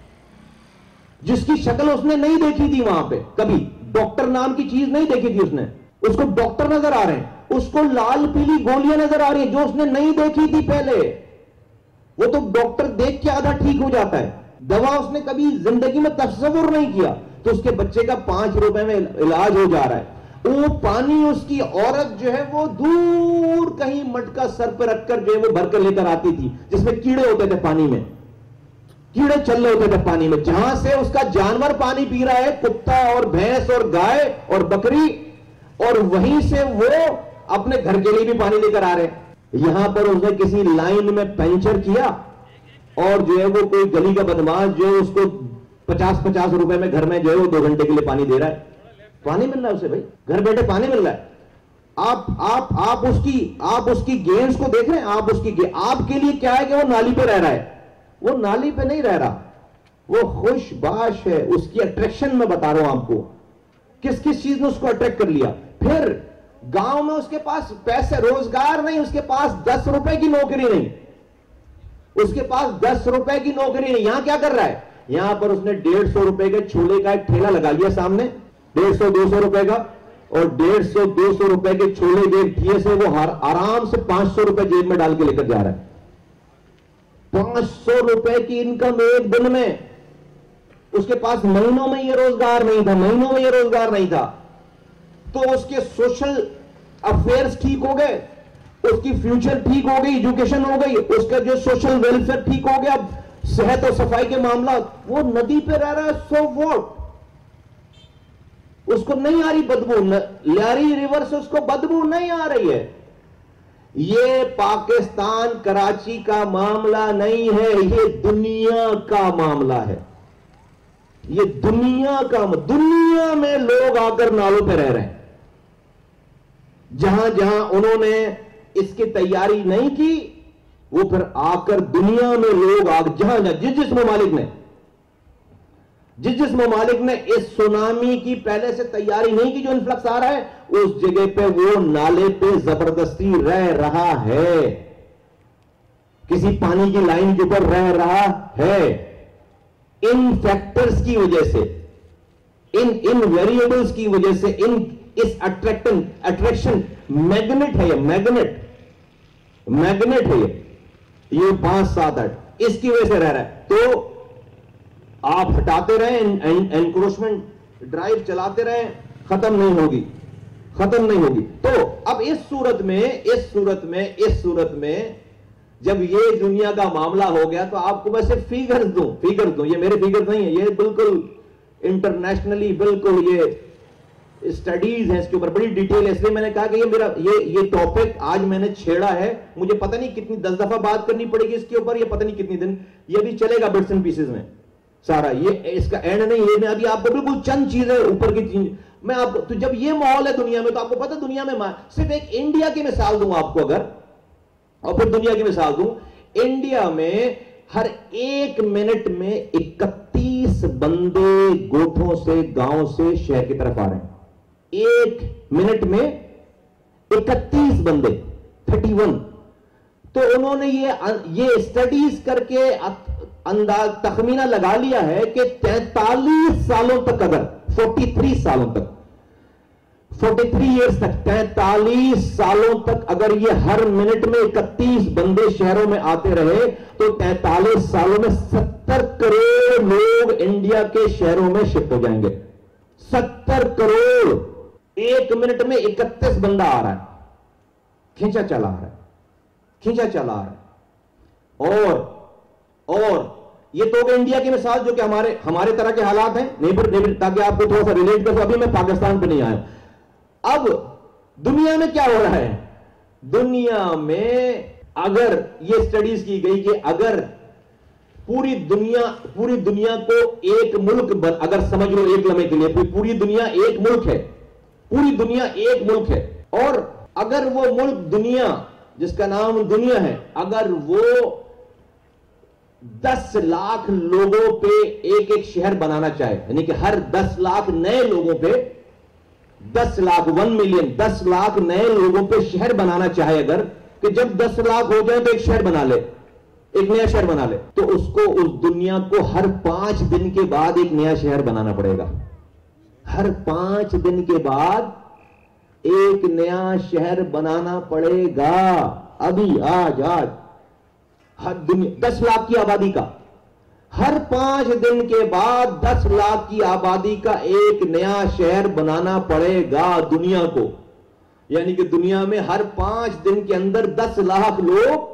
جس کی شکل اس نے نہیں دیکھی تھی وہاں پہ کبھی, ڈاکٹر نام کی چیز نہیں دیکھی تھی اس نے, اس کو ڈاکٹر نظر آ رہے ہیں. اس کو لال پیلی گولیاں نظر آ رہی ہیں جو اس نے نہیں دیکھی تھی پہلے. وہ تو ڈاکٹر دیکھ کے آدھا ٹھیک ہو جاتا ہے, دوا اس نے کبھی زندگی میں تصور نہیں کیا, تو اس کے بچے کا پانچ روپے میں علاج ہو جا رہا ہے. وہ پانی اس کی عورت جو ہے وہ دور کہیں مٹکا سر پہ رکھ کر جو ہے وہ بھر کر لے کر آتی تھی, جس میں کیڑے ہوتے تھے پانی میں, کیڑے چل رہے ہوتے تھے پانی میں. جہاں سے اس کا جانور پانی پی رہا ہے, کتا اور بھینس اور گائے اور بکری, اور وہیں سے وہ اپنے گھر کے لیے بھی پانی لے کر آ رہے. یہاں پر اس نے کسی لائن میں پنچر کیا, اور جو ہے وہ کوئی گلی کا بدماش جو ہے اس کو پچاس پچاس روپے میں گھر میں جو ہے وہ دو گھنٹے کے لیے پانی دے رہا ہے. پانی مل رہا ہے اسے بھائی, گھر بیٹھے پانی مل رہا ہے. آپ آپ آپ اس کی آپ اس کی گینز کو دیکھ رہے ہیں, آپ اس کی آپ کے لیے کیا ہے کہ وہ نالی پہ رہ رہا ہے. وہ نالی پہ نہیں رہ رہا, وہ خوش باش ہے. اس کی اٹریکشن میں بتا رہا ہوں آپ کو, کس کس چیز نے اس کو اٹریکٹ کر لیا. پھر گاؤں میں اس کے پاس پیسے, روزگار نہیں, اس کے پاس دس روپے کی نوکری نہیں, اس کے پاس دس روپے کی نوکری نہیں. یہاں کیا کر رہا ہے؟ یہاں پر اس نے ڈیڑھ سو روپے کے چھولے کا ایک ٹھیلا لگا لیا سامنے, ڈیڑھ سو دو سو روپے کا, اور ڈیڑھ سو دو سو روپے کے چھولے کے ٹھیے سے وہ آرام سے پانچ سو روپے جیب میں ڈال کے لے کر جا رہا ہے. پانچ سو روپے کی انکم ایک دن میں. اس کے پاس مہینوں میں یہ روزگار نہیں تھا, مہینوں میں یہ روزگار نہیں تھا. تو اس کے سوشل افیئرز ٹھیک ہو گئے, اس کی فیوچر ٹھیک ہو گئی, ایجوکیشن ہو گئی, اس کا جو سوشل ویلفیئر ٹھیک ہو گیا, صحت اور صفائی کے معاملات, وہ ندی پہ رہ رہا ہے, سو واٹ, اس کو نہیں آ رہی بدبو, لیاری ریور سے اس کو بدبو نہیں آ رہی ہے. یہ پاکستان کراچی کا معاملہ نہیں ہے, یہ دنیا کا معاملہ ہے, یہ دنیا کا, دنیا میں لوگ آ کر نالوں پہ رہ رہے ہیں. جہاں جہاں انہوں نے اس کی تیاری نہیں کی, وہ پھر آ کر دنیا میں لوگ آ جہاں جہاں جس جس ممالک نے جس جس ممالک نے اس سونامی کی پہلے سے تیاری نہیں کی, جو انفلکس آ رہا ہے, اس جگہ پہ وہ نالے پہ زبردستی رہ رہا ہے, کسی پانی کی لائن کے اوپر رہ رہا ہے. ان فیکٹرز کی وجہ سے, ان ان ویریبلز کی وجہ سے, ان اس اٹریکشن اٹریکشن میگنیٹ ہے, یہ میگنیٹ میگنیٹ ہے, یہ یہ پانچ سات آٹھ, اس کی وجہ سے رہ رہا ہے. تو آپ ہٹاتے رہیں, انکروچمنٹ ڈرائیو چلاتے رہیں, ختم نہیں ہوگی, ختم نہیں ہوگی. تو اب اس صورت میں اس صورت میں اس صورت میں جب یہ دنیا کا معاملہ ہو گیا, تو آپ کو میں صرف فیگرز دوں فیگرز دوں یہ میرے فیگرز نہیں ہیں, یہ بالکل انٹرنیشنلی بالکل یہ اسٹڈیز ہیں, اس کے اوپر بڑی ڈیٹیل ہے. اس لیے میں نے کہا کہ یہ میرا یہ یہ ٹاپک آج میں نے چھیڑا ہے, مجھے پتہ نہیں کتنی دس دفعہ بات کرنی پڑے گی اس کے اوپر, یہ پتہ نہیں کتنی دن یہ بھی چلے گا بٹس اینڈ پیسز میں سارا, یہ اس کا اینڈ نہیں. یہ میں ابھی آپ کو بالکل چند چیزیں اوپر کی چیز میں آپ, تو جب یہ ماحول ہے دنیا میں, تو آپ کو پتہ دنیا میں صرف ایک انڈیا کی مثال دوں آپ کو اگر, اور پھر دنیا کی مثال دوں. انڈیا میں ہر ایک منٹ میں اکتیس بندے گوٹھوں سے, گاؤں سے شہر کی طرف آ رہے ہیں. ایک منٹ میں اکتیس بندے, تھرٹی ون. تو انہوں نے یہ یہ اسٹڈیز کر کے انداز تخمینہ لگا لیا ہے کہ تینتالیس سالوں تک, اگر فورٹی تھری سالوں تک, فورٹی تھری ایئرز تک, تینتالیس سالوں تک اگر یہ ہر منٹ میں اکتیس بندے شہروں میں آتے رہے, تو تینتالیس سالوں میں ستر کروڑ لوگ انڈیا کے شہروں میں شفٹ ہو جائیں گے. ستر کروڑ, ایک منٹ میں اکتیس بندہ آ رہا ہے, کھینچا چلا آ رہا ہے, کھینچا چلا آ رہا ہے. اور اور یہ تو کہ انڈیا کی مثال, جو کہ ہمارے ہمارے طرح کے حالات ہیں, نیبر نیبر تاکہ آپ کو تھوڑا سا ریلیٹ کر سکوں. ابھی میں پاکستان پہ نہیں آیا. اب دنیا میں کیا ہو رہا ہے, دنیا میں اگر یہ اسٹڈیز کی گئی کہ اگر پوری دنیا پوری دنیا کو ایک ملک, اگر سمجھ لو ایک لمحے کے لیے پوری دنیا ایک ملک ہے, پوری دنیا ایک ملک ہے, اور اگر وہ ملک دنیا جس کا نام دنیا ہے, اگر وہ دس لاکھ لوگوں پہ ایک ایک شہر بنانا چاہے, یعنی کہ ہر دس لاکھ نئے لوگوں پہ, دس لاکھ ون ملین دس لاکھ نئے لوگوں پہ شہر بنانا چاہے, اگر کہ جب دس لاکھ ہو جائے تو ایک شہر بنا لے, ایک نیا شہر بنا لے, تو اس کو اس دنیا کو ہر پانچ دن کے بعد ایک نیا شہر بنانا پڑے گا. ہر پانچ دن کے بعد ایک نیا شہر بنانا پڑے گا. ابھی آج آج ہر دنیا دس لاکھ کی آبادی کا, ہر پانچ دن کے بعد دس لاکھ کی آبادی کا ایک نیا شہر بنانا پڑے گا دنیا کو. یعنی کہ دنیا میں ہر پانچ دن کے اندر دس لاکھ لوگ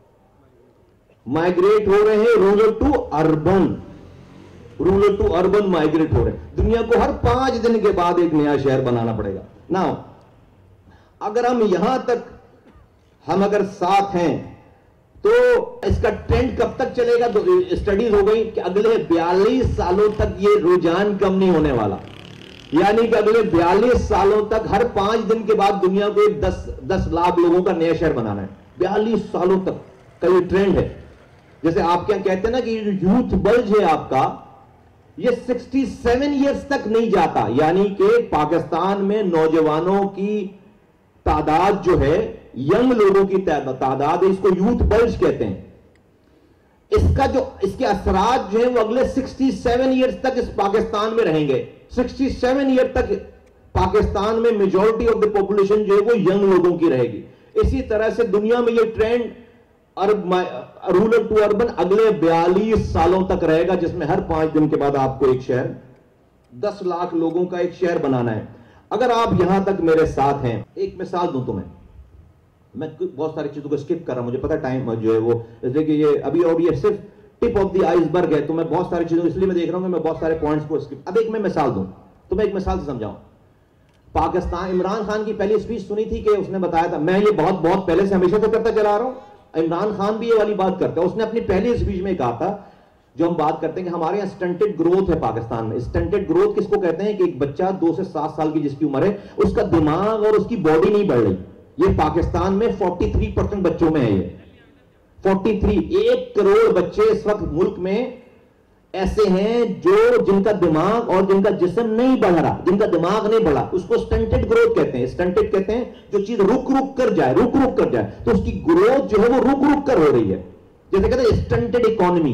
مائگریٹ ہو رہے ہیں, rural to urban, rural to urban migrate ہو رہے ہیں. دنیا کو ہر پانچ دن کے بعد ایک نیا شہر بنانا پڑے گا. نا اگر ہم یہاں تک ہم اگر ساتھ ہیں, تو اس کا ٹرینڈ کب تک چلے گا؟ تو اسٹڈیز ہو گئی کہ اگلے بیالیس سالوں تک یہ رجحان کم نہیں ہونے والا. یعنی کہ اگلے بیالیس سالوں تک ہر پانچ دن کے بعد دنیا کو ایک دس دس لاکھ لوگوں کا نیا شہر بنانا ہے. بیالیس سالوں تک کا یہ ٹرینڈ ہے. جیسے آپ کیا کہتے ہیں نا کہ یہ یوتھ بلج ہے آپ کا, یہ سکسٹی سیون ایئرز تک نہیں جاتا. یعنی کہ پاکستان میں نوجوانوں کی تعداد جو ہے, ینگ لوگوں کی تعداد ہے, اس کو یوتھ بلج کہتے ہیں. اس کا جو اس کے اثرات جو ہیں وہ اگلے سکسٹی سیون ایئرز تک اس پاکستان میں رہیں گے. سکسٹی سیون ایئر تک پاکستان میں میجورٹی آف دی پاپولیشن جو ہے وہ ینگ لوگوں کی رہے گی. اسی طرح سے دنیا میں یہ ٹرینڈ رورل ٹو اربن اگلے بیالیس سالوں تک رہے گا, جس میں ہر پانچ دن کے بعد آپ کو ایک شہر, دس لاکھ لوگوں کا ایک شہر بنانا ہے. اگر آپ یہاں تک میرے ساتھ ہیں، ایک مثال دوں تمہیں، میں بہت ساری چیزوں کو اسکپ کر رہا ہوں، مجھے پتا ٹائم جو ہے وہ جیسے کہ یہ ابھی اور یہ صرف ٹپ آف دی آئس برگ ہے، تو میں بہت ساری چیزوں اس لیے میں دیکھ رہا ہوں کہ میں بہت سارے پوائنٹس کو اسکپ. اب ایک میں مثال دوں، تو میں ایک مثال سے سمجھاؤں. پاکستان، عمران خان کی پہلی اسپیچ سنی تھی کہ اس نے بتایا تھا، میں یہ بہت بہت پہلے سے ہمیشہ تو کرتا چلا رہا ہوں، عمران خان بھی یہ والی بات کرتا ہے. اس نے اپنی پہلی اسپیچ میں کہا تھا، جو ہم بات کرتے ہیں کہ ہمارے یہاں سٹنٹڈ گروتھ ہے پاکستان میں. سٹنٹڈ گروتھ کس کو کہتے ہیں؟ کہ ایک بچہ دو سے سات سال کی جس کی عمر ہے، اس کا دماغ اور اس کی باڈی نہیں بڑھ رہی. یہ پاکستان میں فورٹی تھری پرسنٹ بچوں میں ہے. یہ فورٹی تھری ایک کروڑ بچے اس وقت ملک میں ایسے ہیں جو جن کا دماغ اور جن کا جسم نہیں بڑھ رہا، جن کا دماغ نہیں بڑھا. اس کو سٹنٹڈ گروتھ کہتے ہیں. سٹنٹڈ کہتے ہیں جو چیز رک رک کر جائے، رک رک کر جائے، تو اس کی گروتھ جو ہے وہ رک رک کر ہو رہی ہے. جیسے کہتے ہیں سٹنٹڈ اکانومی،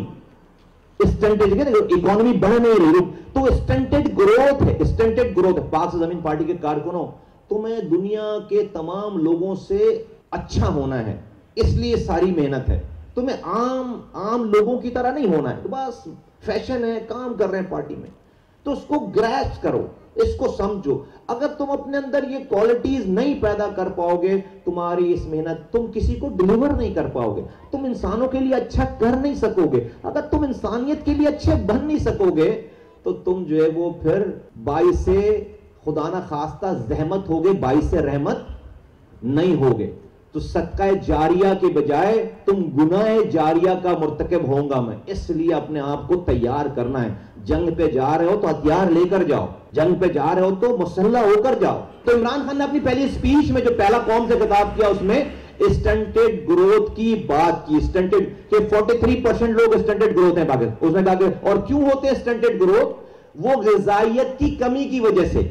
سٹنٹڈ اکانومی بڑھ نہیں رہی، تو سٹنٹڈ گروتھ ہے. Stunted growth. پاک سے زمین پارٹی کے کارکنوں، تمہیں دنیا کے تمام لوگوں سے اچھا ہونا ہے، اس لیے ساری محنت ہے. تمہیں عام عام لوگوں کی طرح نہیں ہونا ہے. بس فیشن ہے، کام کر رہے ہیں پارٹی میں، تو اس کو گریسپ کرو، اس کو سمجھو. اگر تم اپنے اندر یہ کوالٹیز نہیں پیدا کر پاؤ گے، تمہاری اس محنت، تم کسی کو ڈیلیور نہیں کر پاؤ گے، تم انسانوں کے لیے اچھا کر نہیں سکو گے. اگر تم انسانیت کے لیے اچھے بن نہیں سکو گے تو تم جو ہے وہ پھر باعث خدا نہ خواستہ زحمت ہوگے، باعث رحمت نہیں ہوگے. تو صدقہ جاریہ کے بجائے تم گناہ جاریہ کا مرتکب ہوں گا. میں اس لیے اپنے آپ کو تیار کرنا ہے. جنگ پہ جا رہے ہو تو ہتھیار لے کر جاؤ، جنگ پہ جا رہے ہو تو مسلح ہو کر جاؤ. تو عمران خان نے اپنی پہلی اسپیچ میں جو پہلا قوم سے خطاب کیا، اس میں اسٹنٹڈ گروتھ کی بات کی. اسٹنٹڈ کہ فورٹی تھری پرسنٹ لوگ اسٹنٹڈ گروتھ ہیں پاکستان. اس نے کہا کہ اور کیوں ہوتے ہیں اسٹنٹڈ گروتھ؟ وہ غذائیت کی کمی کی وجہ سے،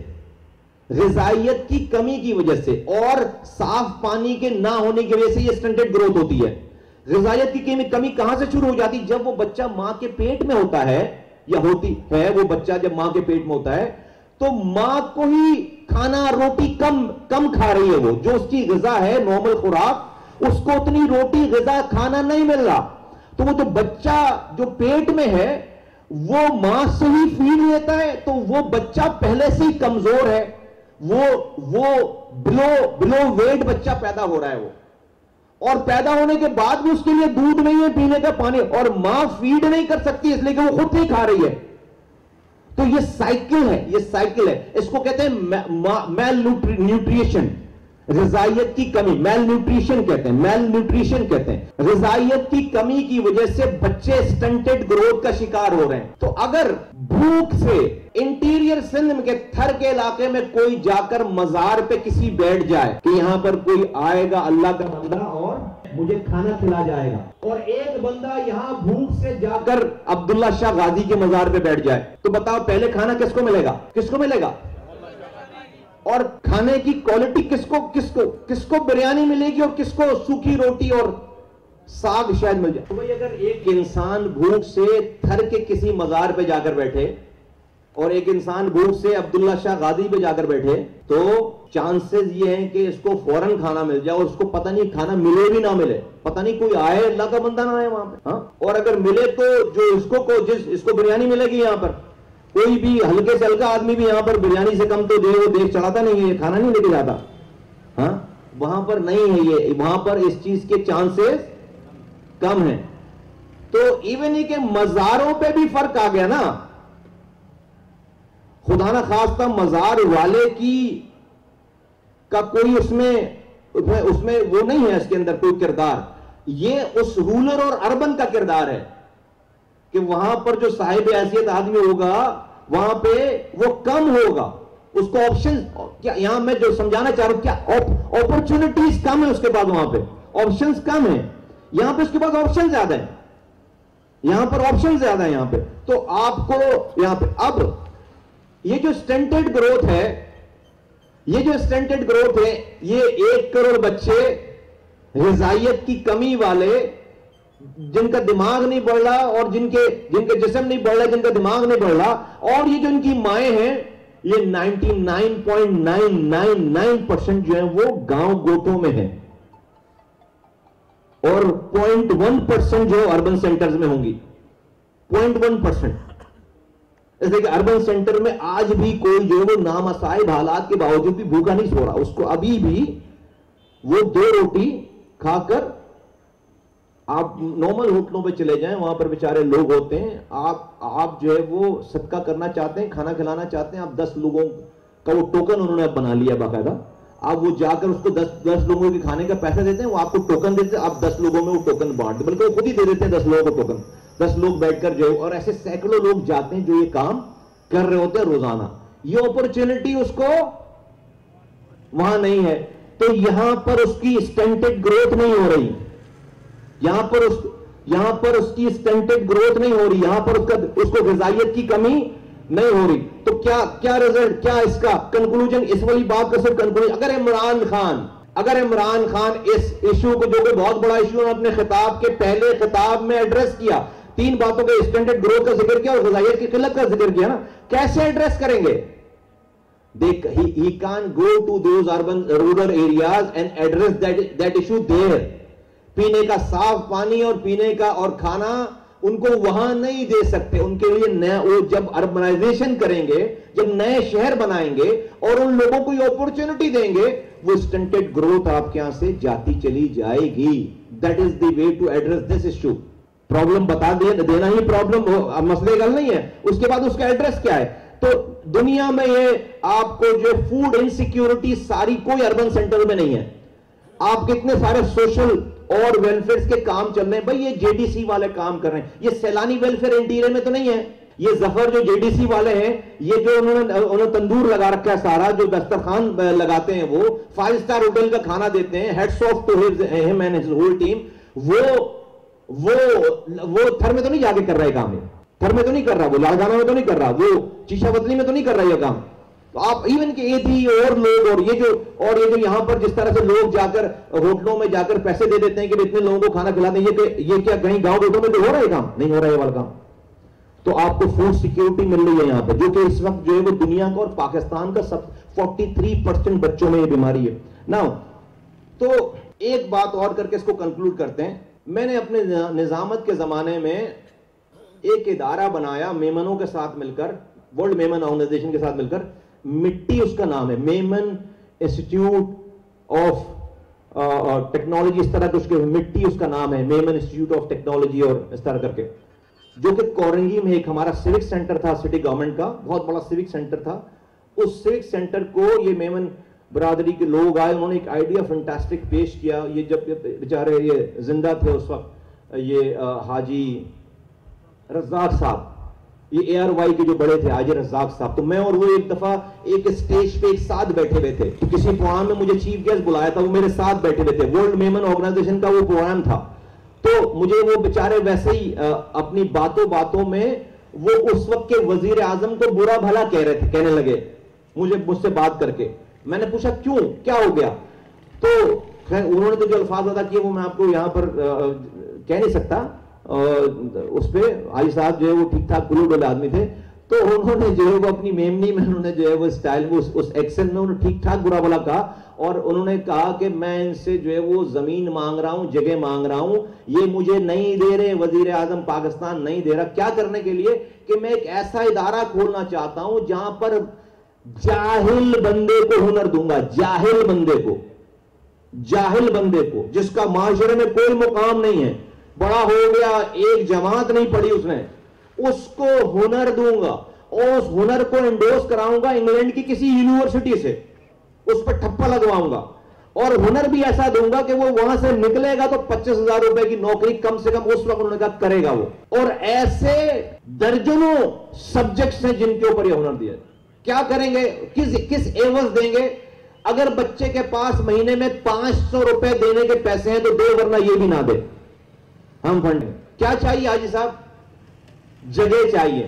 غذائیت کی کمی کی وجہ سے اور صاف پانی کے نہ ہونے کی وجہ سے یہ سٹنٹڈ گروتھ ہوتی ہے. غذائیت کی کمی کہاں سے شروع ہو جاتی؟ جب وہ بچہ ماں کے پیٹ میں ہوتا ہے یا ہوتی ہے، وہ بچہ جب ماں کے پیٹ میں ہوتا ہے تو ماں کو ہی کھانا روٹی کم کم کھا رہی ہے. وہ جو اس کی غذا ہے، نارمل خوراک، اس کو اتنی روٹی غذا کھانا نہیں مل رہا. تو وہ جو بچہ جو پیٹ میں ہے وہ ماں سے ہی فیڈ لیتا ہے، تو وہ بچہ پہلے سے ہی کمزور ہے. وہ وہ بلو بلو ویٹ بچہ پیدا ہو رہا ہے. وہ اور پیدا ہونے کے بعد بھی اس کے لیے دودھ نہیں ہے پینے کا، پانی، اور ماں فیڈ نہیں کر سکتی اس لیے کہ وہ خود نہیں کھا رہی ہے. تو یہ سائیکل ہے، یہ سائیکل ہے. اس کو کہتے ہیں میل نیوٹریشن، غذائیت کی کمی. میل نیوٹریشن کہتے ہیں، میل نیوٹریشن کہتے ہیں. غذائیت کی کمی کی وجہ سے بچے سٹنٹڈ گروتھ کا شکار ہو رہے ہیں. تو اگر بھوک سے انٹیریئر سندھ کے تھر کے علاقے میں کوئی جا کر مزار پہ کسی بیٹھ جائے کہ یہاں پر کوئی آئے گا اللہ کا بندہ اور مجھے کھانا کھلا جائے گا، اور ایک بندہ یہاں بھوک سے جا کر عبداللہ شاہ غازی کے مزار پہ بیٹھ جائے، تو بتاؤ پہلے کھانا کس کو ملے گا؟ کس کو ملے گا؟ اور کھانے کی کوالٹی کس کو کس کو کس کو بریانی ملے گی اور کس کو سوکھی روٹی اور ساگ شاید مل جائے. تو بھئی اگر ایک انسان بھوک سے تھر کے کسی مزار پہ جا کر بیٹھے اور ایک انسان بھوک سے عبداللہ شاہ غازی پہ جا کر بیٹھے، تو چانسز یہ ہیں کہ اس کو فوراً کھانا مل جائے اور اس کو پتہ نہیں کھانا ملے بھی نہ ملے، پتہ نہیں کوئی آئے اللہ کا بندہ نہ آئے وہاں پہ. ہاں، اور اگر ملے تو جو اس کو جس اس کو بریانی ملے گی، یہاں پر کوئی بھی ہلکے سے ہلکا آدمی بھی یہاں پر بریانی سے کم تو دے وہ دیکھ چڑھاتا نہیں ہے، کھانا نہیں لے کے جاتا. ہاں، وہاں پر نہیں ہے یہ، وہاں پر اس چیز کے چانسز کم ہیں. تو ایون ہی کہ مزاروں پہ بھی فرق آ گیا نا. خدا نہ خواستہ مزار والے کی کا کوئی اس میں اس میں وہ نہیں ہے، اس کے اندر کوئی کردار. یہ اس رولر اور اربن کا کردار ہے کہ وہاں پر جو صاحب حیثیت آدمی ہوگا وہاں پہ وہ کم ہوگا، اس کو آپشن کیا، یہاں میں جو سمجھانا چاہ رہا ہوں کیا اپرچونٹیز کم ہے، اس کے بعد وہاں پہ آپشنز کم ہیں. یہاں پہ اس کے بعد آپشن زیادہ ہے، یہاں پر آپشن زیادہ ہے یہاں پہ. تو آپ کو یہاں پہ اب یہ جو سٹنٹڈ گروتھ ہے، یہ جو سٹنٹڈ گروتھ ہے، یہ ایک کروڑ بچے غذائیت کی کمی والے جن کا دماغ نہیں بڑھ رہا اور جن کے جن کے جسم نہیں بڑھ رہا، جن کا دماغ نہیں بڑھ رہا، اور یہ جو ان کی مائیں ہیں، یہ ninety nine point nine nine nine percent جو ہیں وہ گاؤں گوٹوں میں ہیں، اور پوائنٹ ون پرسنٹ جو اربن سینٹرز میں ہوں گی. Point one percent. جیسے کہ اربن سینٹر میں آج بھی کوئی جو ہے وہ نامصائب حالات کے باوجود بھی بھوکا نہیں سو رہا. اس کو ابھی بھی وہ دو روٹی کھا کر, آپ نارمل ہوٹلوں پہ چلے جائیں, وہاں پر بیچارے لوگ ہوتے ہیں, آپ آپ جو ہے وہ صدقہ کرنا چاہتے ہیں, کھانا کھلانا چاہتے ہیں, آپ دس لوگوں کا وہ ٹوکن انہوں نے بنا لیا باقاعدہ, آپ وہ جا کر اس کو دس دس لوگوں کے کھانے کا پیسہ دیتے ہیں, وہ آپ کو ٹوکن دیتے ہیں, آپ دس لوگوں میں وہ ٹوکن بانٹ دیں, بلکہ وہ خود ہی دے دیتے ہیں دس لوگوں کو ٹوکن, دس لوگ بیٹھ کر جو, اور ایسے سینکڑوں لوگ جاتے ہیں جو یہ کام کر رہے ہوتے ہیں روزانہ. یہ اپرچونٹی اس کو وہاں نہیں ہے, تو یہاں پر اس کی اسٹنٹڈ گروتھ نہیں ہو رہی, یہاں پر اس یہاں پر اس کی اسٹنٹڈ گروتھ نہیں ہو رہی, یہاں پر اس کا اس کو غذائیت کی کمی نہیں ہو رہی. تو کیا کیا رزلٹ, کیا اس کا کنکلوژن, اس والی بات کا صرف کنکلوژن, اگر عمران خان اگر عمران خان اس ایشو کو, جو کہ بہت بڑا ایشو ہے, اپنے خطاب کے پہلے خطاب میں ایڈریس کیا, تین باتوں کے اسٹینڈرڈ گروتھ کا ذکر کیا اور غذائیت کی قلت کا ذکر کیا نا, کیسے ایڈریس کریں گے؟ دیکھ, he can't go to those urban rural areas and address that that issue there. پینے کا صاف پانی اور پینے کا اور کھانا ان کو وہاں نہیں دے سکتے, ان کے لیے نیا, وہ جب اربنائزیشن کریں گے, جب نئے شہر بنائیں گے اور ان لوگوں کو یہ اپورچونٹی دیں گے, وہ اسٹنٹڈ گروتھ آپ کے یہاں سے جاتی چلی جائے گی. That is the way to address this issue. Problem بتا دینا ہی پرابلم, مسئلے گل نہیں ہے, اس کے بعد اس کا ایڈریس کیا ہے. تو دنیا میں یہ آپ کو جو فوڈ انسیکیورٹی ساری کوئی اربن سینٹر میں نہیں ہے. آپ کتنے سارے سوشل اور ویلفیئر کے کام چل رہے ہیں, بھائی یہ جے ڈی سی والے کام کر رہے ہیں, یہ سیلانی ویلفیئر انٹیریئر میں تو نہیں ہے. یہ ظفر جو جے ڈی سی والے ہیں, یہ جو انہوں نے انہوں نے تندور لگا رکھا ہے سارا, جو دسترخوان لگاتے ہیں, وہ فائیو سٹار ہوٹل کا کھانا دیتے ہیں, hats off to him and his whole team. وہ وہ وہ تھر میں تو نہیں جا کے کر رہے کام, تھر میں تو نہیں کر رہا, وہ لاڑگانا میں تو نہیں کر رہا, وہ چیشا وطنی میں تو نہیں کر رہا یہ کام. تو آپ ایون کہ ایتھی اور لوگ, اور یہ جو اور یہ جو یہاں پر جس طرح سے لوگ جا کر ہوٹلوں میں جا کر پیسے دے دیتے ہیں کہ اتنے لوگوں کو کھانا کھلاتے ہیں, یہ کہ یہ کیا کہیں گاؤں ہوٹلوں میں تو ہو رہا ہے کام؟ نہیں ہو رہا ہے یہ والا کام. تو آپ کو فوڈ سیکیورٹی مل رہی ہے یہاں پہ, جو کہ اس وقت جو ہے وہ دنیا کا اور پاکستان کا سب فورٹی تھری پرسینٹ بچوں میں یہ بیماری ہے. نا تو ایک بات اور کر کے اس کو کنکلوڈ کرتے ہیں. میں نے اپنے نظامت کے زمانے میں ایک ادارہ بنایا میمنوں کے ساتھ مل کر, ورلڈ میمن آرگنائزیشن کے ساتھ مل کر, مٹی اس کا نام ہے, میمن انسٹیٹیوٹ آف ٹیکنالوجی, اس طرح کے مٹی اس کا نام ہے, میمن انسٹیٹیوٹ آف ٹیکنالوجی, اور اس طرح کر کے, جو کہ کورنگی میں ایک ہمارا سیوک سینٹر تھا, سٹی گورنمنٹ کا بہت بڑا سیوک سینٹر تھا. اس سیوک سینٹر کو یہ میمن برادری کے لوگ آئے, انہوں نے ایک آئیڈیا فنٹاسٹک پیش کیا. یہ جب بیچارے یہ زندہ تھے اس وقت, یہ حاجی رزاق صاحب, یہ اے آر وائی کے جو بڑے تھے حاجی رزاق صاحب, تو میں اور وہ ایک دفعہ ایک اسٹیج پہ ایک ساتھ بیٹھے ہوئے تھے. تو کسی پروگرام میں مجھے چیف گیسٹ بلایا تھا, وہ میرے ساتھ بیٹھے ہوئے تھے, ورلڈ میمن آرگنائزیشن کا وہ پروگرام تھا. تو مجھے وہ بیچارے ویسے ہی اپنی باتوں باتوں میں وہ اس وقت کے وزیر اعظم کو برا بھلا کہہ رہے تھے, کہنے لگے مجھے مجھ سے بات کر کے. میں نے پوچھا کیوں, کیا ہو گیا؟ تو انہوں نے تو جو الفاظ ادا کیے وہ میں آپ کو یہاں پر کہہ نہیں سکتا. اس پہ حاجی صاحب جو ہے وہ ٹھیک ٹھاک گلو ڈولے آدمی تھے, تو انہوں نے جو ہے وہ اپنی میمنی میں انہوں نے جو ہے وہ اسٹائل میں اس ایکسن میں انہوں نے ٹھیک ٹھاک برا بھلا کہا, اور انہوں نے کہا کہ میں ان سے جو ہے وہ زمین مانگ رہا ہوں, جگہ مانگ رہا ہوں, یہ مجھے نہیں دے رہے, وزیر اعظم پاکستان نہیں دے رہا. کیا کرنے کے لیے؟ کہ میں ایک ایسا ادارہ کھولنا چاہتا ہوں جہاں پر جاہل بندے کو ہنر دوں گا, جاہل بندے کو, جاہل بندے کو جس کا معاشرے میں کوئی مقام نہیں ہے, بڑا ہو گیا, ایک جماعت نہیں پڑھی اس نے, اس کو ہنر دوں گا, اور اس ہنر کو انڈوس کراؤں گا انگلینڈ کی کسی یونیورسٹی سے, اس پر ٹھپا لگواؤں گا, اور ہنر بھی ایسا دوں گا کہ وہ وہاں سے نکلے گا تو پچیس ہزار روپے کی نوکری کم سے کم اس وقت انہوں نے کہا کرے گا وہ. اور ایسے درجنوں سبجیکٹس ہیں جن کے اوپر یہ ہنر دیا. کیا کریں گے, کس کس ایوز دیں گے؟ اگر بچے کے پاس مہینے میں پانچ سو روپے دینے کے پیسے ہیں تو دے, ورنہ یہ بھی نہ دے. ہم فنڈ کیا چاہیے حاجی صاحب؟ جگہ چاہیے,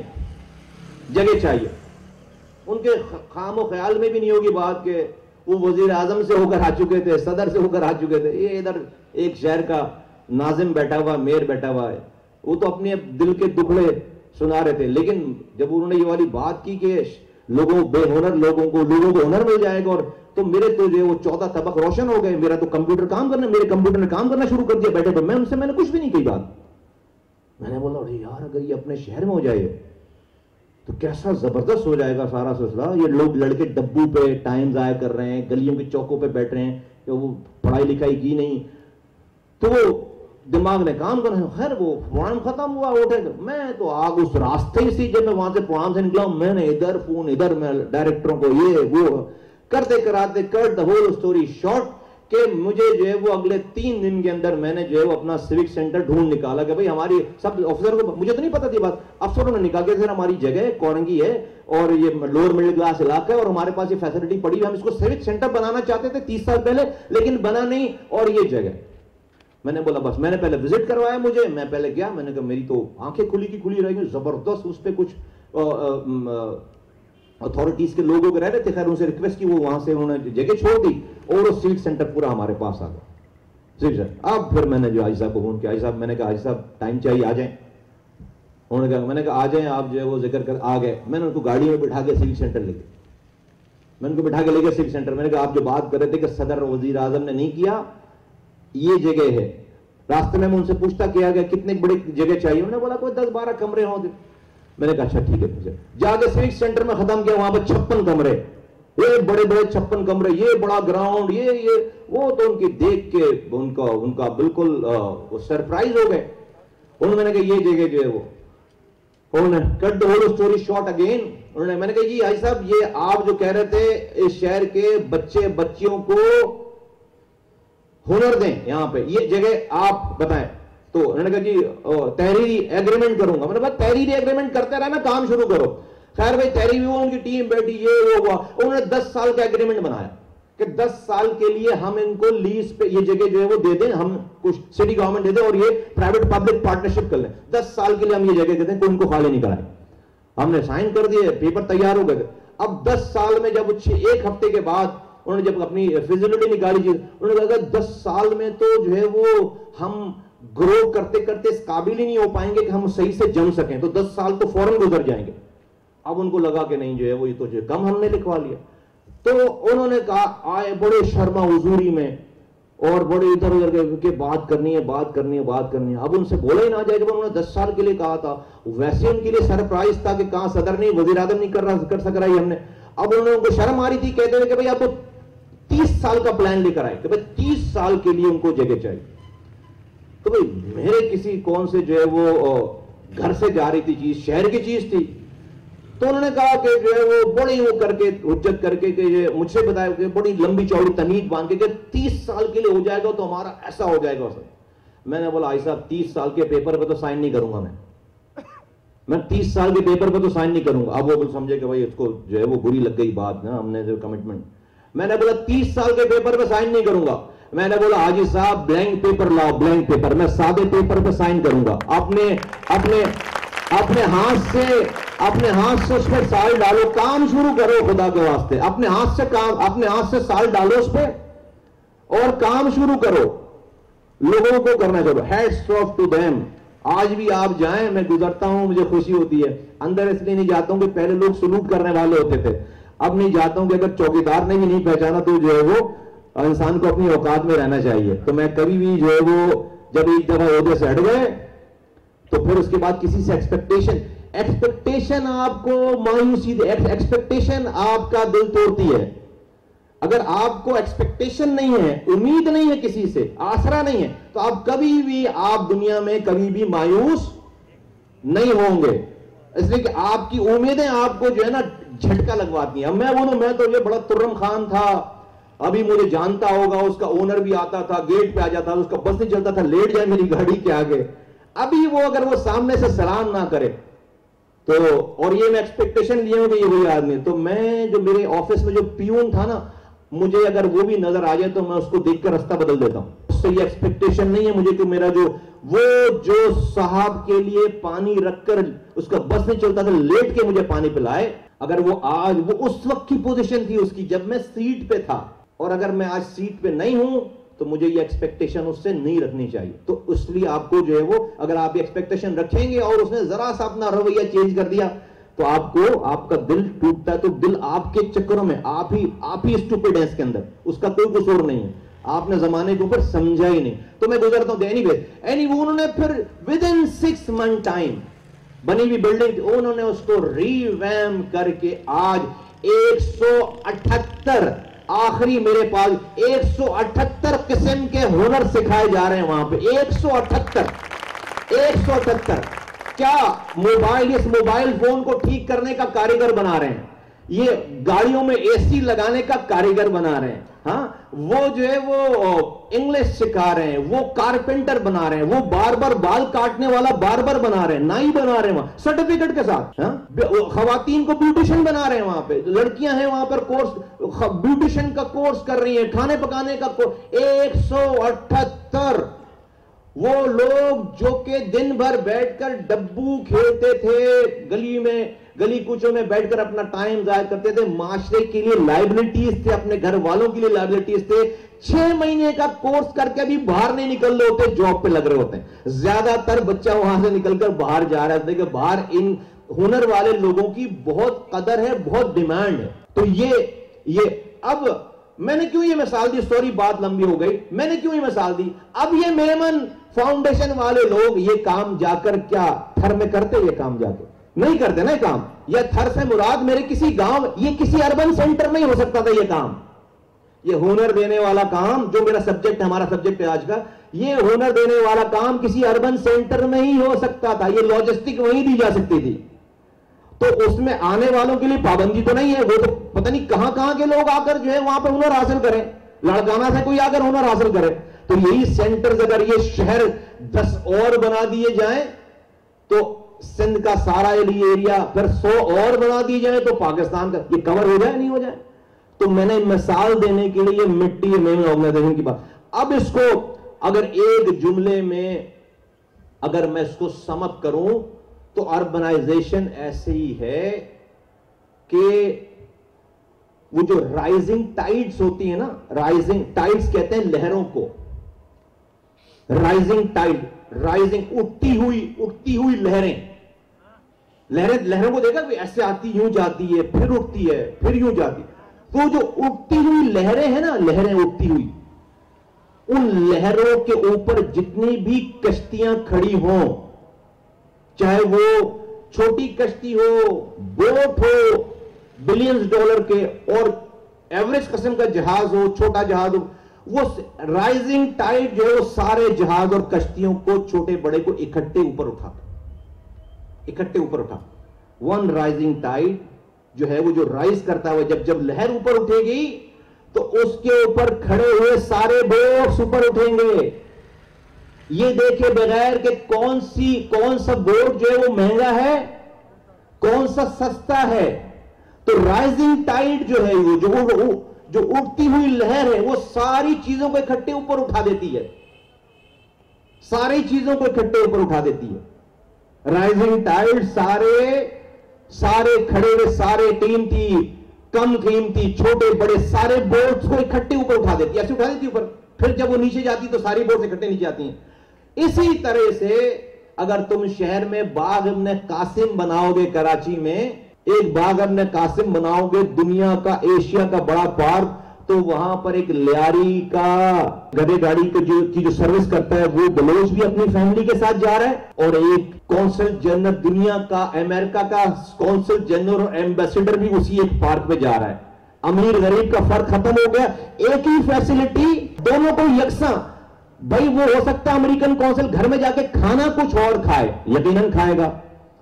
جگہ چاہیے. ان کے خام و خیال میں بھی نہیں ہوگی بات کہ وہ وزیر اعظم سے ہو کر آ چکے تھے, صدر سے ہو کر آ چکے تھے. یہ ادھر ایک شہر کا ناظم بیٹھا ہوا, میئر بیٹھا ہوا ہے, وہ تو اپنے دل کے دکھڑے سنا رہے تھے. لیکن جب انہوں نے یہ والی بات کی کہ لوگوں بے ہنر لوگوں کو لوگوں کو ہنر مل جائے گا, اور تو میرے تو جو وہ چودہ طبق روشن ہو گئے. میرا تو کمپیوٹر کام کرنا, میرے کمپیوٹر نے کام کرنا شروع کر دیا بیٹھے. میں ان سے میں نے کچھ بھی نہیں کہی بات. میں نے بولا ارے یار اگر یہ اپنے شہر میں ہو جائے تو کیسا زبردست ہو جائے گا سارا سلسلہ. یہ لوگ لڑکے ڈبو پہ ٹائم ضائع کر رہے ہیں, گلیوں کے چوکوں پہ بیٹھ رہے ہیں, کہ وہ پڑھائی لکھائی کی نہیں, تو وہ دماغ نے کام کرنا. خیر وہ پروگرام ختم ہوا, اٹھے, میں تو آگ اس راستے ہی سی, جب میں وہاں سے پروگرام سے نکلا میں نے ادھر فون ادھر, میں ڈائریکٹروں کو یہ وہ کرتے کراتے کر دا ہول اسٹوری شارٹ, کہ مجھے جو ہے وہ اگلے تین دن کے اندر میں نے جو ہے وہ اپنا سیوک سینٹر ڈھونڈ نکالا, کہ بھائی ہماری سب افسر کو, مجھے تو نہیں پتا تھی بات, افسروں نے نکال کے, پھر ہماری جگہ کورنگی ہے اور یہ لوور مڈل کلاس علاقہ ہے اور ہمارے پاس یہ فیسلٹی پڑی ہے, ہم اس کو سیوک سینٹر بنانا چاہتے تھے تیس سال پہلے, لیکن بنا نہیں, اور یہ جگہ. میں نے بولا بس, میں نے پہلے وزٹ کروایا مجھے, میں پہلے گیا, میں نے کہا میری تو آنکھیں کھلی کی کھلی رہی, زبردست اس پہ کچھ اتھارٹیز کے لوگوں کے رہ رہے تھے, خیر ان سے ریکویسٹ کی, وہ وہاں سے انہوں نے جگہ چھوڑ دی اور وہ سیوک سینٹر پورا ہمارے پاس آ گیا. اب پھر میں نے جو حاجی صاحب کو فون کیا, حاجی صاحب, میں نے کہا حاجی صاحب ٹائم چاہیے, آ جائیں. انہوں نے کہا, میں نے کہا آ جائیں آپ, جو ہے وہ ذکر کر, آ گئے. میں نے ان کو گاڑی میں بٹھا کے سیوک سینٹر لے گئے, میں ان کو بٹھا کے لے گیا سیوک سینٹر. میں نے کہا آپ جو بات کر رہے تھے کہ صدر وزیر اعظم نے نہیں کیا, یہ جگہ ہے. راستے میں میں ان سے پوچھتا کیا گیا کتنے بڑی جگہ چاہیے, انہوں نے بولا کوئی دس بارہ کمرے ہوں گے. میں نے کہا اچھا ٹھیک ہے, مجھے جا کے سیوک سینٹر میں ختم کیا, وہاں پہ چھپن کمرے, یہ بڑے بڑے چھپن کمرے, یہ بڑا گراؤنڈ, یہ یہ وہ, تو ان کی دیکھ کے ان کا ان کا بالکل سرپرائز ہو گئے. انہوں نے کہا یہ جگہ جو ہے وہ, انہوں نے cut the whole story short again. انہوں نے, میں نے کہا جی حاجی صاحب یہ آپ جو کہہ رہے تھے اس شہر کے بچے بچیوں کو ہنر دیں یہاں پہ, یہ جگہ آپ بتائیں. تو انہوں نے کہا جی تحریری ایگریمنٹ کروں گا. میں نے کہا تحریری ایگریمنٹ کرتے رہنا, کام شروع کرو. خیر بھائی تحریری ہوا, ان کی ٹیم بیٹھی, یہ وہ ہوا, انہوں نے دس سال کا ایگریمنٹ بنایا کہ دس سال کے لیے ہم ان کو لیز پہ یہ جگہ جو ہے وہ دے دیں, ہم کچھ سٹی گورنمنٹ دے دیں اور یہ پرائیویٹ پبلک پارٹنرشپ کر لیں. دس سال کے لیے ہم یہ جگہ دیتے ہیں, کوئی ان کو خالی نہیں کرائے. ہم نے سائن کر دیے, پیپر تیار ہو گئے. اب دس سال میں جب ایک ہفتے کے بعد انہوں نے جب اپنی فیزیبلٹی نکالی چیز, انہوں نے کہا دس سال میں تو جو ہے وہ ہم گرو کرتے کرتے اس قابل ہی نہیں ہو پائیں گے کہ ہم صحیح سے جم سکیں, تو دس سال تو فوراً گزر جائیں گے. اب ان کو لگا کہ نہیں جو ہے وہ یہ تو جو کم ہم نے لکھوا لیا. تو انہوں نے کہا آئے بڑے شرما حضوری میں اور بڑے ادھر ادھر کے بات کرنی ہے بات کرنی ہے بات کرنی ہے. اب ان سے بولا ہی نہ جائے کہ انہوں نے دس سال کے لیے کہا تھا, ویسے ان کے لیے سرپرائز تھا کہ کہاں صدر نہیں, وزیر اعظم نہیں کر رہا کر سک رہا, ہم نے. اب انہوں نے ان کو شرم آ رہی تھی, کہتے ہوئے کہ بھائی آپ کو تیس سال کا پلان لے کر آئے کہ بھائی تیس سال کے لیے ان کو جگہ چاہیے. تو بھائی میرے کسی کون سے جو ہے وہ گھر سے جا رہی تھی چیز, شہر کی چیز تھی. تو انہوں نے کہا کہ جو ہے وہ بڑی وہ کر کے حجت کر کے کہ یہ مجھ سے بتایا کہ بڑی لمبی چوڑی تمہید باندھ کے کہ تیس سال کے لیے ہو جائے گا تو ہمارا ایسا ہو جائے گا. میں نے بولا آئی صاحب تیس سال کے پیپر پہ تو سائن نہیں کروں گا, میں میں تیس سال کے پیپر پہ تو سائن نہیں کروں گا. اب وہ سمجھے کہ بھائی اس کو جو ہے وہ بری لگ گئی بات نا, ہم نے جو کمٹمنٹ. میں نے بولا تیس سال کے پیپر پہ سائن نہیں کروں گا. میں نے بولا حاجی صاحب بلینک پیپر لاؤ, بلینک پیپر, میں سادے پیپر پہ سائن کروں گا. اپنے اپنے اپنے ہاتھ سے اپنے ہاتھ سے اس پہ سال ڈالو, کام شروع کرو خدا کے واسطے. اپنے ہاتھ سے کام اپنے ہاتھ سے سال ڈالو اس پہ اور کام شروع کرو, لوگوں کو کرنا چاہو. Hats off to them. آج بھی آپ جائیں, میں گزرتا ہوں مجھے خوشی ہوتی ہے. اندر اس لیے نہیں جاتا ہوں کہ پہلے لوگ سلوک کرنے والے ہوتے تھے, اب نہیں جاتا ہوں کہ اگر چوکیدار نے بھی نہیں پہچانا تو جو ہے وہ انسان کو اپنی اوقات میں رہنا چاہیے. تو میں کبھی بھی جو ہے وہ جب ایک دفعہ عہدے سے ہٹ گئے تو پھر اس کے بعد کسی سے ایکسپیکٹیشن ایکسپیکٹیشن آپ کو مایوسی, ایکسپیکٹیشن آپ کا دل توڑتی ہے. اگر آپ کو ایکسپیکٹیشن نہیں ہے, امید نہیں ہے کسی سے, آسرا نہیں ہے, تو آپ کبھی بھی آپ دنیا میں کبھی بھی مایوس نہیں ہوں گے. اس لیے کہ آپ کی امیدیں آپ کو جو ہے نا جھٹکا لگواتی ہیں. اب میں بولوں میں تو یہ بڑا ترم خان تھا, ابھی مجھے جانتا ہوگا, اس کا اونر بھی آتا تھا, گیٹ پہ آ جاتا تھا, اس کا بس نہیں چلتا تھا, لیٹ جائے میری گاڑی کے آگے. ابھی وہ اگر وہ سامنے سے سلام نہ کرے تو, اور یہ میں ایکسپیکٹیشن لیے ہوں کہ یہ وہی آدمی, تو میں جو میرے آفس میں جو پیون تھا نا, مجھے اگر وہ بھی نظر آ جائے تو میں اس کو دیکھ کر راستہ بدل دیتا ہوں. اس سے یہ ایکسپیکٹیشن نہیں ہے مجھے کہ میرا جو وہ جو صاحب کے لیے پانی رکھ کر اس کا بس نہیں چلتا تھا, لیٹ کے مجھے پانی پلائے, اگر وہ آج وہ اس وقت کی پوزیشن تھی اس کی جب میں سیٹ پہ تھا, اور اگر میں آج سیٹ پہ نہیں ہوں تو مجھے یہ ایکسپیکٹیشن اس سے نہیں رکھنی چاہیے. تو اس لیے آپ کو جو ہے وہ اگر آپ ایکسپیکٹیشن رکھیں گے اور اس نے ذرا سا اپنا رویہ چینج کر دیا تو آپ کو آپ کا دل ٹوٹتا ہے. تو دل آپ کے چکروں میں آپ ہی آپ ہی اسٹوپڈ ہے, اس کے اندر اس کا کوئی قصور نہیں ہے, آپ نے زمانے کے اوپر سمجھا ہی نہیں. تو میں گزرتا ہوں اینی وے اینی وہ انہوں نے پھر within six month time بنی ہوئی بلڈنگ انہوں نے اس کو ریویم کر کے آج ایک سو اٹھتر آخری میرے پاس ایک سو اٹھتر قسم کے ہنر سکھائے جا رہے ہیں وہاں پہ. ایک سو اٹھتر ایک سو اٹھتر کیا موبائل اس موبائل فون کو ٹھیک کرنے کا کاریگر بنا رہے ہیں, یہ گاڑیوں میں اے سی لگانے کا کاریگر بنا رہے ہیں, ہاں وہ جو ہے وہ انگلش سکھا رہے ہیں, وہ کارپینٹر بنا رہے ہیں, وہ باربر بال کاٹنے والا باربر بنا رہے ہیں, نائی بنا رہے ہیں وہاں سرٹیفکیٹ کے ساتھ, خواتین کو بیوٹیشن بنا رہے ہیں وہاں پہ, لڑکیاں ہیں وہاں پر کورس بیوٹیشن کا کورس کر رہی ہیں, کھانے پکانے کا کورس. ایک سو اٹھتر وہ لوگ جو کہ دن بھر بیٹھ کر ڈبو کھیلتے تھے گلی میں, گلی کوچوں میں بیٹھ کر اپنا ٹائم ضائع کرتے تھے, معاشرے کے لیے لائبلٹیز تھے, اپنے گھر والوں کے لیے لائبلٹیز تھے, چھ مہینے کا کورس کر کے بھی باہر نہیں نکل رہے ہوتے, جاب پہ لگ رہے ہوتے ہیں. زیادہ تر بچہ وہاں سے نکل کر باہر جا رہا ہے کہ باہر ان ہنر والے لوگوں کی بہت قدر ہے, بہت ڈیمانڈ ہے. تو یہ یہ اب میں نے کیوں یہ مثال دی, سوری بات لمبی ہو گئی, میں نے کیوں یہ مثال دی. اب یہ میمن فاؤنڈیشن والے لوگ یہ کام جا کر کیا تھر میں کرتے, یہ کام جا کے نہیں کرتے نا, یہ کام یا تھر سے مراد میرے کسی گاؤں, یہ کسی اربن سینٹر میں ہی ہو سکتا تھا یہ کام, یہ ہنر دینے والا کام جو میرا سبجیکٹ ہے, ہمارا سبجیکٹ ہے آج کا, یہ ہنر دینے والا کام کسی اربن سینٹر میں ہی ہو سکتا تھا, یہ لاجسٹک وہیں دی جا سکتی تھی. تو اس میں آنے والوں کے لیے پابندی تو نہیں ہے, وہ تو پتہ نہیں کہاں کہاں کے لوگ آ کر جو ہے وہاں پہ ہنر حاصل کریں, لڑکانہ سے کوئی آ کر ہنر حاصل کرے. تو یہی سینٹرز اگر یہ شہر دس اور بنا دیے جائیں تو سندھ کا سارا ایریا, پھر سو اور بنا دیے جائیں تو پاکستان کا یہ کور ہو جائے نہیں ہو جائے. تو میں نے مثال دینے کے لیے مٹی مین آرگنائزیشن کی بات. اب اس کو اگر ایک جملے میں اگر میں اس کو سم اپ کروں تو اربنائزیشن ایسے ہی ہے کہ وہ جو رائزنگ ٹائیڈز ہوتی ہیں نا, رائزنگ ٹائیڈز کہتے ہیں لہروں کو, رائزنگ ٹائیڈ, رائزنگ اٹھتی ہوئی اٹھتی ہوئی لہریں, لہریں لہروں کو دیکھا کہ ایسے آتی یوں جاتی ہے, پھر اٹھتی ہے, پھر یوں جاتی. تو جو اٹھتی ہوئی لہریں ہیں نا, لہریں اٹھتی ہوئی, ان لہروں کے اوپر جتنی بھی کشتیاں کھڑی ہوں, چاہے وہ چھوٹی کشتی ہو, بوٹ ہو بلینز ڈالر کے, اور ایوریج قسم کا جہاز ہو, چھوٹا جہاز ہو, وہ رائزنگ ٹائیڈ جو ہے وہ سارے جہاز اور کشتیوں کو چھوٹے بڑے کو اکٹھے اوپر اٹھا اکٹھے اوپر اٹھا ون رائزنگ ٹائیڈ جو ہے وہ جو رائز کرتا ہے, جب جب لہر اوپر اٹھے گی تو اس کے اوپر کھڑے ہوئے سارے بوٹس اوپر اٹھیں گے. یہ دیکھے بغیر کہ کون سی کون سا بوٹ جو ہے وہ مہنگا ہے, کون سا سستا ہے. تو رائزنگ ٹائیڈ جو ہے وہ جو جو اٹھتی ہوئی لہر ہے وہ ساری چیزوں کو اکٹھے اوپر اٹھا دیتی ہے, ساری چیزوں کو اکٹھے اوپر اٹھا دیتی ہے. رائزنگ ٹائیڈ سارے سارے کھڑے ہوئے سارے قیمتی کم قیمتی چھوٹے بڑے سارے بوٹس کو اکٹھے اوپر اٹھا دیتی ہے, ایسے اٹھا دیتی ہے اوپر, پھر جب وہ نیچے جاتی تو ساری بوٹس اکٹھے نیچے آتی ہیں. اسی طرح سے اگر تم شہر میں باغ ابن قاسم بناؤ گے, کراچی میں ایک باغ ابن قاسم بناؤ گے, دنیا کا ایشیا کا بڑا پارک, تو وہاں پر ایک لیاری کا گدے گاڑی کی جو سروس کرتا ہے وہ بلوچ بھی اپنی فیملی کے ساتھ جا رہا ہے, اور ایک کونسل جنرل دنیا کا امریکہ کا کونسل جنرل اور ایمبیسڈر بھی اسی ایک پارک میں جا رہا ہے. امیر غریب کا فرق ختم ہو گیا, ایک ہی فیسلٹی دونوں کو یکساں. بھائی وہ ہو سکتا ہے امریکن کونسل گھر میں جا کے کھانا کچھ اور کھائے, یقیناً کھائے گا,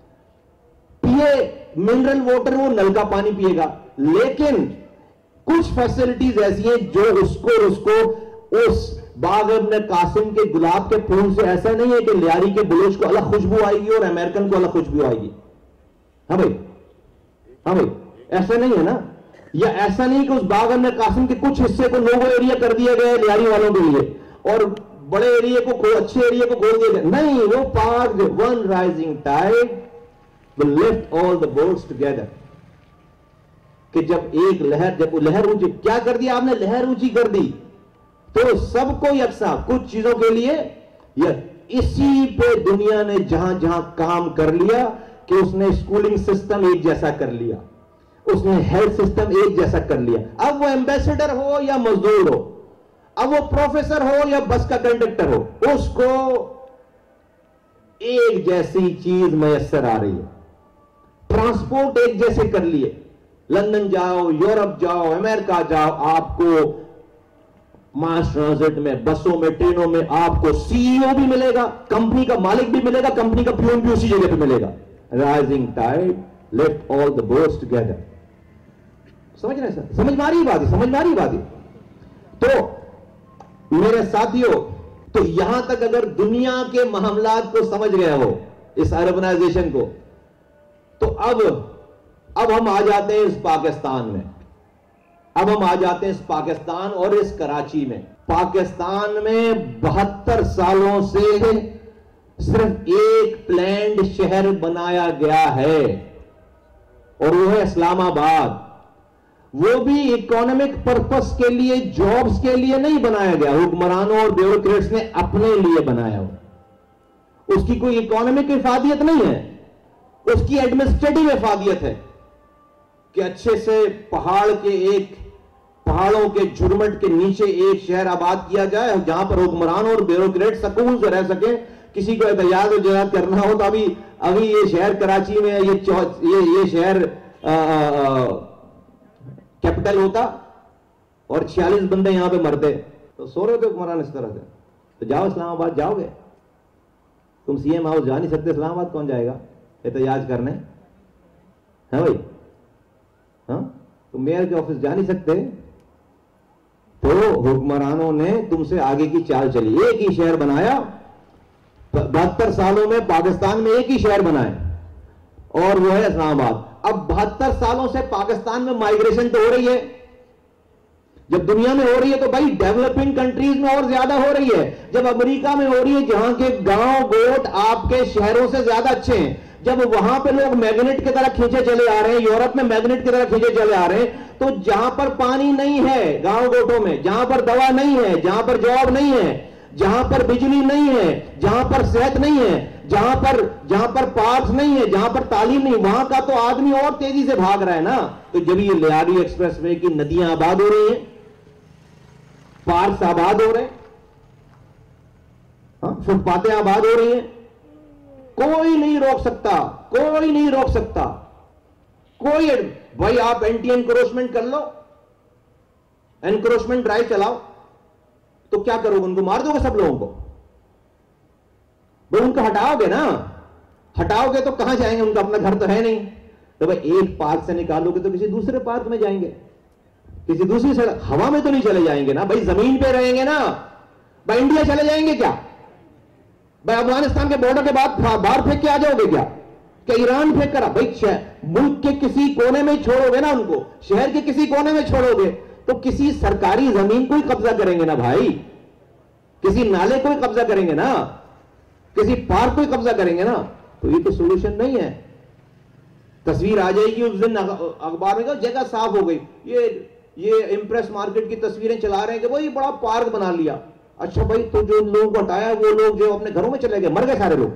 پیے منرل واٹر, وہ نل کا پانی پیے گا, لیکن کچھ فیسلٹیز ایسی ہیں جو اس کو اس کو اس باغ ابن قاسم کے گلاب کے پھول سے ایسا نہیں ہے کہ لیاری کے بلوچ کو الگ خوشبو آئے گی اور امریکن کو الگ خوشبو آئے گی. ہاں بھائی, ہاں بھائی, ایسا نہیں ہے نا. یا ایسا نہیں کہ اس باغ ابن قاسم کے کچھ حصے کو لوگو ایریا کر دیا گیا لیاری والوں کے لیے اور بڑے ایریا کو اچھے ایریا کو کھول دیا گیا. نہیں, وہ park one rising tide will lift all the boats together. کہ جب ایک لہر, جب وہ لہر اونچی, کیا کر دیا آپ نے, لہر اونچی کر دی تو سب کو یکساں کچھ چیزوں کے لیے. یا اسی پہ دنیا نے جہاں جہاں کام کر لیا کہ اس نے اسکولنگ سسٹم ایک جیسا کر لیا, اس نے ہیلتھ سسٹم ایک جیسا کر لیا. اب وہ ایمبیسڈر ہو یا مزدور ہو, اب وہ پروفیسر ہو یا بس کا کنڈکٹر ہو, اس کو ایک جیسی چیز میسر آ رہی ہے, ٹرانسپورٹ ایک جیسے کر لیے, لندن جاؤ, یورپ جاؤ, امریکہ جاؤ, آپ کو ماس ٹرانزٹ میں, بسوں میں, ٹرینوں میں آپ کو سی ای او بھی ملے گا, کمپنی کا مالک بھی ملے گا, کمپنی کا پیون بھی اسی جگہ پہ ملے گا. Rising tide lift all the boats together. سمجھ رہے سر, سمجھ ماری بات ہے, سمجھ ماری بات ہے. تو میرے ساتھیوں, تو یہاں تک اگر دنیا کے معاملات کو سمجھ گئے ہو, اس اربنائزیشن کو, تو اب اب ہم آ جاتے ہیں اس پاکستان میں. اب ہم آ جاتے ہیں اس پاکستان اور اس کراچی میں. پاکستان میں بہتر سالوں سے صرف ایک پلانڈ شہر بنایا گیا ہے, اور وہ ہے اسلام آباد. وہ بھی اکانومک پرپس کے لیے, جابز کے لیے نہیں بنایا گیا, حکمرانوں اور بیوروکریٹس نے اپنے لیے بنایا ہو. اس کی کوئی اکانومک افادیت نہیں ہے, اس کی ایڈمنسٹریٹو افادیت ہے کہ اچھے سے پہاڑ کے ایک پہاڑوں کے جھرمٹ کے نیچے ایک شہر آباد کیا جائے جہاں پر حکمران اور بیوروکریٹ سکون سے رہ سکیں. کسی کو احتجاج و جہاد کرنا ہو تو ابھی ابھی یہ شہر کراچی میں یہ یہ شہر کیپٹل ہوتا اور چھیالیس بندے یہاں پہ مرتے, تو سو رہے تھے حکمران اس طرح سے. تو جاؤ اسلام آباد, جاؤ گے تم سی ایم ہاؤس جا نہیں سکتے, اسلام آباد کون جائے گا احتجاج کرنے؟ ہے بھائی, ہاں, تم میئر کے آفس جا نہیں سکتے. تو حکمرانوں نے تم سے آگے کی چال چلی, ایک ہی شہر بنایا. بہتر سالوں میں پاکستان میں ایک ہی شہر بنائے, اور وہ ہے اسلام آباد. اب بہتر سالوں سے پاکستان میں مائگریشن تو ہو رہی ہے, جب دنیا میں ہو رہی ہے تو بھائی ڈیولپنگ کنٹریز میں اور زیادہ ہو رہی ہے. جب امریکہ میں ہو رہی ہے جہاں کے گاؤں گوٹ آپ کے شہروں سے زیادہ اچھے ہیں, جب وہاں پہ لوگ میگنیٹ کی طرح کھینچے چلے آ رہے ہیں, یورپ میں میگنیٹ کی طرح کھینچے چلے آ رہے ہیں, تو جہاں پر پانی نہیں ہے گاؤں گوٹوں میں, جہاں پر دوا نہیں ہے, جہاں پر جاب نہیں ہے, جہاں پر بجلی نہیں ہے, جہاں پر صحت نہیں ہے, جہاں پر جہاں پر پارکس نہیں ہے, جہاں پر تعلیم نہیں, وہاں کا تو آدمی اور تیزی سے بھاگ رہا ہے نا. تو جب یہ لیاری ایکسپریس وے کی ندیاں آباد ہو رہی ہیں, پارکس آباد ہو رہے ہیں, فٹ پاتیں آباد ہو رہی ہیں, کوئی نہیں روک سکتا, کوئی نہیں روک سکتا, کوئی. بھائی آپ اینٹی انکروچمنٹ کر لو, انکروچمنٹ ڈرائیو چلاؤ, تو کیا کرو گے؟ ان کو مار دو گے سب لوگوں کو؟ بھائی ان کو ہٹاؤ گے نا, ہٹاؤ گے تو کہاں جائیں گے؟ ان کا اپنا گھر تو ہے نہیں. تو بھائی ایک پارک سے نکالو گے تو کسی دوسرے پارک میں جائیں گے, کسی دوسری سڑک, ہوا میں تو نہیں چلے جائیں گے نا بھائی, زمین پہ رہیں گے نا. بھائی انڈیا چلے جائیں گے کیا؟ بھائی افغانستان کے بارڈر کے بعد باہر پھینک کے آ جاؤ گے کیا؟ کہ ایران پھینک کر بھائی ملک کے کسی کونے میں چھوڑو گے نا ان کو, شہر کے کسی کونے میں چھوڑو گے تو کسی سرکاری زمین کو ہی قبضہ کریں گے نا بھائی, کسی نالے کو ہی قبضہ کریں گے نا, کسی پارک کو ہی قبضہ کریں گے نا. تو یہ تو سولوشن نہیں ہے. تصویر آ جائے گی اس دن اخبار میں, جگہ صاف ہو گئی, یہ یہ امپریس مارکیٹ کی تصویریں چلا رہے ہیں کہ وہی بڑا پارک بنا لیا. اچھا بھائی, تو جو لوگوں کو ہٹایا وہ لوگ جو اپنے گھروں میں چلے گئے, مر گئے سارے لوگ,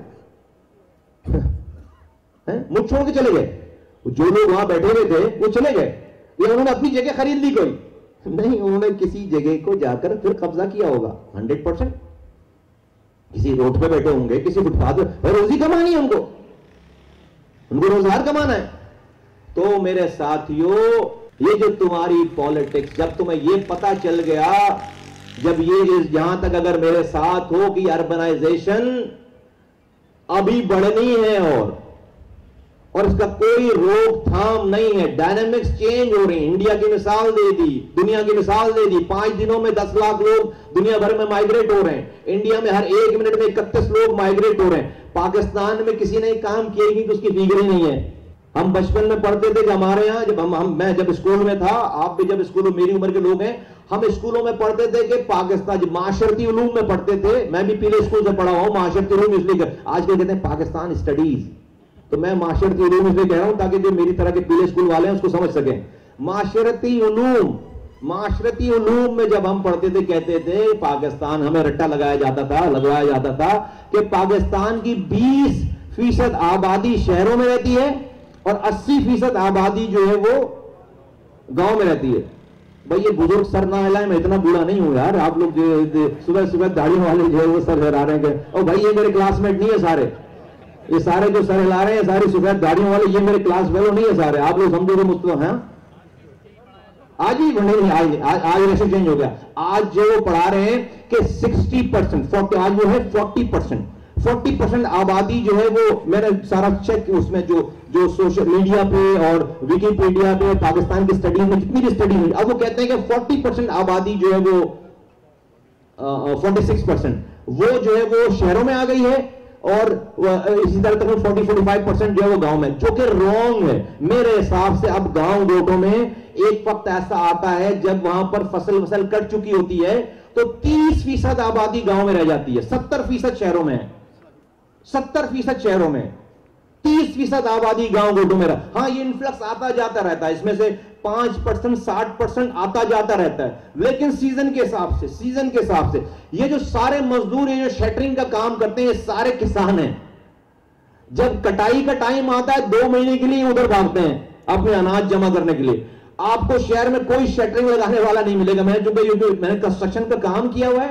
مجھ چھوڑ کے چلے گئے. جو لوگ وہاں بیٹھے ہوئے تھے وہ چلے گئے, یا انہوں نے اپنی جگہ خرید لی کوئی نہیں, انہوں نے کسی جگہ کو جا کر پھر قبضہ کیا ہوگا ہنڈریڈ پرسینٹ. کسی روڈ پہ بیٹھے ہوں گے, کسی فٹ پاتھ پہ, روزی کمانی ہے ان کو, ان کو روزگار کمانا ہے. تو میرے ساتھیوں, یہ جو تمہاری پالیٹکس, جب تمہیں یہ پتا چل گیا, جب یہ جہاں تک اگر میرے ساتھ ہو کہ اربنائزیشن ابھی بڑھنی ہے اور اور اس کا کوئی روک تھام نہیں ہے, ڈائنامکس چینج ہو رہی ہیں. انڈیا کی مثال دے دی, دنیا کی مثال دے دی, پانچ دنوں میں دس لاکھ لوگ دنیا بھر میں مائگریٹ ہو رہے ہیں. انڈیا میں ہر ایک منٹ میں اکتیس لوگ مائگریٹ ہو رہے ہیں. پاکستان میں کسی نے کام کیے گی تو اس کی فکر ہی نہیں ہے. ہم بچپن میں پڑھتے تھے کہ ہمارے یہاں جب ہم, ہم میں جب اسکول میں تھا, آپ بھی جب اسکول, میری عمر کے لوگ ہیں, ہم اسکولوں میں پڑھتے تھے کہ پاکستان, جب معاشرتی علوم میں پڑھتے تھے, میں بھی پیلے اسکول سے پڑھا ہوں معاشرتی علوم, اس لیے آج کل کہتے ہیں پاکستان اسٹڈیز, تو میں معاشرتی علوم اس لیے کہہ رہا ہوں تاکہ جو میری طرح کے پیلے اسکول والے ہیں اس کو سمجھ سکیں. معاشرتی علوم, معاشرتی علوم میں جب ہم پڑھتے تھے کہتے تھے پاکستان, ہمیں رٹا لگایا جاتا تھا لگوایا جاتا تھا کہ پاکستان کی بیس فیصد آبادی شہروں میں رہتی ہے اور اسی فیصد آبادی جو ہے وہ گاؤں میں رہتی ہے. بھائی یہ بزرگ سر نہ ہلائے, میں اتنا بوڑھا نہیں ہوں یار, آپ لوگ جو صبح صبح داڑھی والے جو ہے وہ سر ہلا رہے ہیں کہ او بھائی یہ میرے کلاس میٹ نہیں ہے سارے, یہ سارے جو سر ہلا رہے ہیں ساری سفید داڑیوں والے یہ میرے کلاس فیلو نہیں ہے سارے, آپ لوگ سمجھو گے مستقبل ہیں آج ہی نہیں, آج آج ریشو چینج ہو گیا. آج جو وہ پڑھا رہے ہیں کہ سکسٹی پرسینٹ آج وہ ہے فورٹی پرسینٹ فورٹی پرسینٹ آبادی جو ہے وہ میں نے سارا چیک اس میں جو جو سوشل میڈیا پہ اور ویکیپیڈیا پہ پاکستان کی اسٹڈیز میں جتنی بھی اسٹڈی ہوئی, اب وہ کہتے ہیں کہ فورٹی پرسینٹ آبادی جو ہے وہ فورٹی سکس پرسینٹ وہ جو ہے وہ شہروں میں آ گئی ہے اور اسی طرح تک فورٹی فورٹی فائیو پرسینٹ جو ہے وہ گاؤں میں, جو کہ رانگ ہے میرے حساب سے. اب گاؤں گوٹوں میں ایک وقت ایسا آتا ہے جب وہاں پر فصل وصل کٹ چکی ہوتی ہے تو تیس فیصد آبادی گاؤں میں رہ جاتی ہے, ستر فیصد شہروں میں ہے, ستر فیصد شہروں میں, تیس فیصد آبادی گاؤں گوٹوں میں رہ. ہاں یہ انفلکس آتا جاتا رہتا ہے, اس میں سے پانچ پرسنٹ ساٹھ پرسنٹ آتا جاتا رہتا ہے, لیکن سیزن کے حساب سے سیزن کے حساب سے یہ جو سارے مزدور ہیں جو شٹرنگ کا کام کرتے ہیں یہ سارے کسان ہیں. جب کٹائی کا ٹائم آتا ہے دو مہینے کے لیے ادھر بھاگتے ہیں اپنے اناج جمع کرنے کے لیے. آپ کو شہر میں کوئی شٹرنگ لگانے والا نہیں ملے گا. میں چونکہ میں نے کنسٹرکشن کا کام کیا ہوا ہے,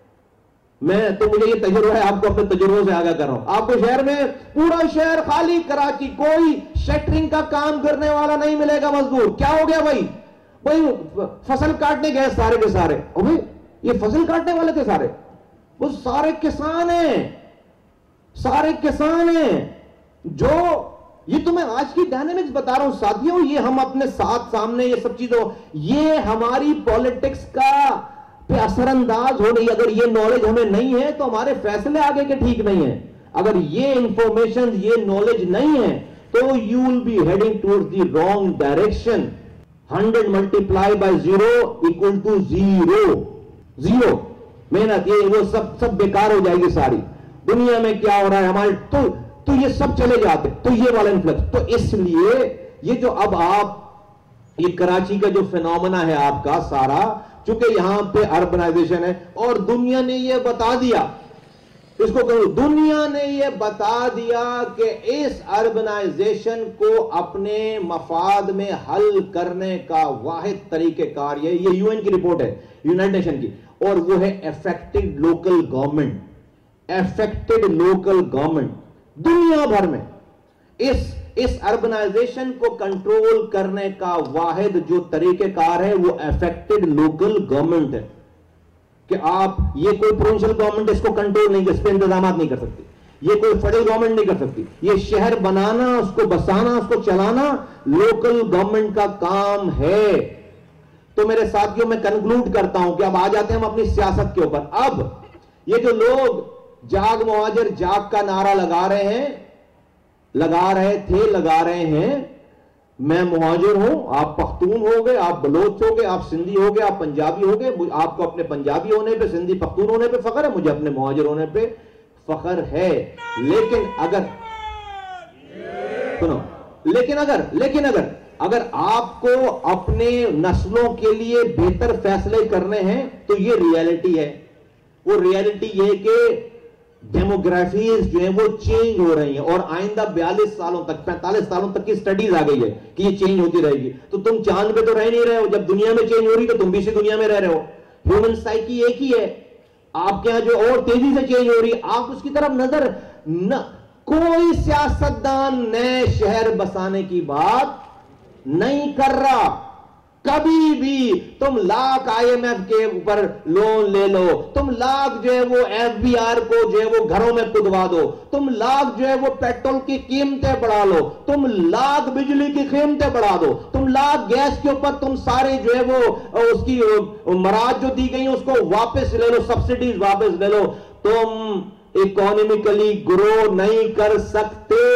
میں تو مجھے یہ تجربہ ہے, آپ کو اپنے تجربوں سے آگاہ کر رہا ہوں. آپ کو شہر میں پورا شہر خالی کراچی کوئی شٹرنگ کا کام کرنے والا نہیں ملے گا مزدور. کیا ہو گیا بھائی, بھائی فصل کاٹنے گئے سارے کے سارے, بھائی یہ فصل کاٹنے والے تھے سارے, وہ سارے کسان ہیں, سارے کسان ہیں. جو یہ تو میں آج کی ڈائنامکس بتا رہا ہوں ساتھیوں, یہ ہم اپنے ساتھ سامنے یہ سب چیزوں, یہ ہماری پالیٹکس کا پہ اثر انداز ہو رہی. اگر یہ نالج ہمیں نہیں ہے تو ہمارے فیصلے آگے کے ٹھیک نہیں ہیں. اگر یہ انفارمیشن یہ نالج نہیں ہے تو you will be heading toward the wrong direction. Hundred multiply by zero equal to zero, zero محنت یہ وہ سب سب بیکار ہو جائے گی ساری. دنیا میں کیا ہو رہا ہے ہمارے تو تو یہ سب چلے جاتے, تو یہ والا انفلکس. تو اس لیے یہ جو اب آپ یہ کراچی کا جو فینومنا ہے آپ کا سارا, چونکہ یہاں پہ اربنائزیشن ہے اور دنیا نے یہ بتا دیا, اس کو کہوں دنیا نے یہ بتا دیا کہ اس اربنائزیشن کو اپنے مفاد میں حل کرنے کا واحد طریقہ کار یہ یہ یو این کی رپورٹ ہے, یونائٹڈ نیشن کی, اور وہ ہے affected local government. Affected local government دنیا بھر میں اس اس اربنائزیشن کو کنٹرول کرنے کا واحد جو طریقہ کار ہے وہ افیکٹڈ لوکل گورنمنٹ ہے. کہ آپ یہ کوئی پروونشل گورنمنٹ اس کو کنٹرول نہیں, اس پہ انتظامات نہیں کر سکتی, یہ کوئی فیڈرل گورنمنٹ نہیں کر سکتی. یہ شہر بنانا, اس کو بسانا, اس کو چلانا لوکل گورنمنٹ کا کام ہے. تو میرے ساتھیوں میں کنکلوڈ کرتا ہوں کہ اب آ جاتے ہیں ہم اپنی سیاست کے اوپر. اب یہ جو لوگ جاگ مہاجر جاگ کا نعرہ لگا رہے ہیں, لگا رہے تھے, لگا رہے ہیں, میں مہاجر ہوں, آپ پختون ہو گئے, آپ بلوچ ہو گئے, آپ سندھی ہو گئے, آپ پنجابی ہو گئے, آپ کو اپنے پنجابی ہونے پہ, سندھی پختون ہونے پہ فخر ہے, مجھے اپنے مہاجر ہونے پہ فخر ہے. لیکن اگر سنو لیکن اگر لیکن اگر اگر آپ کو اپنے نسلوں کے لیے بہتر فیصلے کرنے ہیں تو یہ ریالٹی ہے. وہ ریالٹی یہ کہ ڈیموگرافیز جو ہیں وہ چینج ہو رہی ہیں اور آئندہ بیالیس سالوں تک, پینتالیس سالوں تک کی سٹڈیز آ گئی ہے کہ یہ چینج ہوتی رہے گی. تو تم چاند پہ تو رہ نہیں رہے ہو, جب دنیا میں چینج ہو رہی تو تم بھی اسی دنیا میں رہ رہے ہو. ہیومن سائیکی ایک ہی ہے, آپ کے ہاں جو اور تیزی سے چینج ہو رہی ہے آپ اس کی طرف نظر نہ. کوئی سیاستدان نئے شہر بسانے کی بات نہیں کر رہا. کبھی بھی تم لاکھ آئی ایم ایف کے اوپر لون لے لو, تم لاکھ جو ہے وہ ایف بی آر کو جو ہے وہ گھروں میں کدوا دو, تم لاکھ جو ہے وہ پیٹرول کی قیمتیں بڑھا لو, تم لاکھ بجلی کی قیمتیں بڑھا دو, تم لاکھ گیس کے اوپر تم سارے جو ہے وہ اس کی مراحت جو دی گئی اس کو واپس لے لو, سبسڈیز واپس لے لو, تم اکانومیکلی گرو نہیں کر سکتے.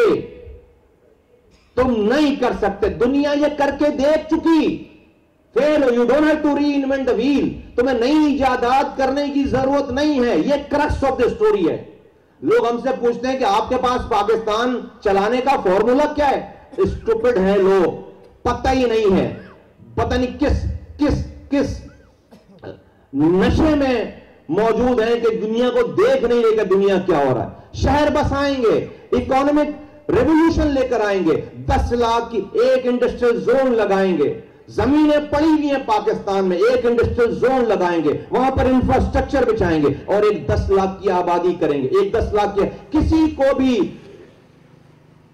تم نہیں کر سکتے. دنیا یہ کر کے دیکھ چکی. فیل ہو, you don't have to reinvent the wheel. تمہیں نئی ایجادات کرنے کی ضرورت نہیں ہے. یہ کرکس آف دی سٹوری ہے. لوگ ہم سے پوچھتے ہیں کہ آپ کے پاس پاکستان چلانے کا فارمولا کیا ہے. اسٹوپڈ ہے لوگ, پتہ ہی نہیں ہے, پتہ نہیں کس کس کس نشے میں موجود ہیں کہ دنیا کو دیکھ نہیں رہے کہ دنیا کیا ہو رہا ہے. شہر بسائیں گے, اکانومک ریولوشن لے کر آئیں گے, دس لاکھ کی ایک انڈسٹریل زون لگائیں گے, زمینیں پڑی ہوئی ہیں پاکستان میں, ایک انڈسٹریل زون لگائیں گے, وہاں پر انفراسٹرکچر بچائیں گے اور ایک دس لاکھ کی آبادی کریں گے. ایک دس لاکھ کی, کسی کو بھی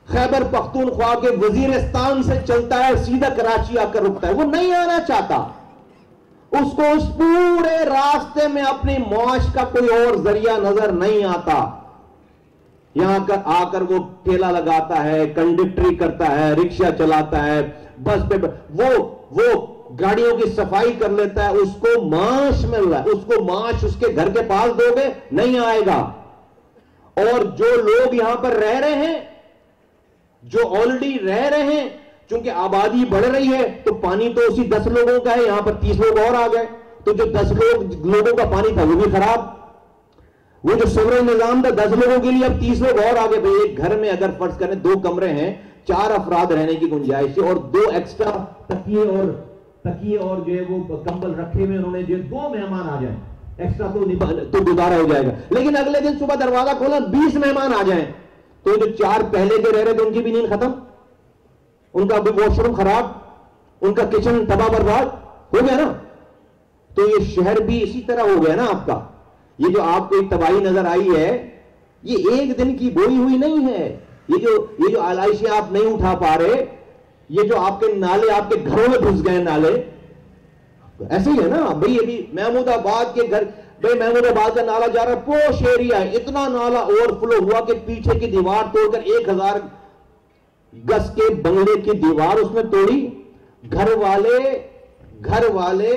خیبر پختونخوا کے وزیرستان سے چلتا ہے, سیدھا کراچی آ کر رکتا ہے. وہ نہیں آنا چاہتا, اس کو اس پورے راستے میں اپنی معاش کا کوئی اور ذریعہ نظر نہیں آتا. یہاں کر آ کر وہ ٹھیلا لگاتا ہے, کنڈکٹری کرتا ہے, رکشہ چلاتا ہے, بس پہ وہ وہ گاڑیوں کی صفائی کر لیتا ہے. اس کو معاش مل رہا ہے, اس کو معاش اس کے گھر کے پاس دو گے نہیں آئے گا. اور جو لوگ یہاں پر رہ رہے ہیں, جو آلریڈی رہ رہے ہیں, چونکہ آبادی بڑھ رہی ہے تو پانی تو اسی دس لوگوں کا ہے, یہاں پر تیس لوگ اور آ گئے, تو جو دس لوگ لوگوں کا پانی تھا وہ بھی خراب. وہ جو سیوریج نظام تھا دس لوگوں کے لیے, اب تیس لوگ اور آ گئے. بھائی ایک گھر میں اگر فرض کریں دو کمرے ہیں, چار افراد رہنے کی گنجائش ہے, اور دو ایکسٹرا تکیے اور تکیے اور جو ہے وہ کمبل رکھے ہوئے انہوں نے, جو دو مہمان آ جائیں ایکسٹرا تو تو گزارا ہو جائے گا. لیکن اگلے دن صبح دروازہ کھولا, بیس مہمان آ جائیں, تو جو چار پہلے کے رہ رہے تھے ان کی بھی نیند ختم, ان کا بھی واش روم خراب, ان کا کچن تباہ برباد ہو گیا نا. تو یہ شہر بھی اسی طرح ہو گیا نا آپ کا. یہ جو آپ کو ایک تباہی نظر آئی ہے, یہ ایک دن کی بوئی ہوئی نہیں ہے. یہ جو یہ جو آلائشیں آپ نہیں اٹھا پا رہے, یہ جو آپ کے نالے آپ کے گھروں میں گھس گئے نالے, ایسے ہی ہے نا. بھائی ابھی محمود آباد کے گھر, بھائی محمود آباد کا نالا جا رہا ہے, پوش ایریا ہے, اتنا نالا اوور فلو ہوا کہ پیچھے کی دیوار توڑ کر ایک ہزار گز کے بنگلے کی دیوار اس میں توڑی. گھر والے گھر والے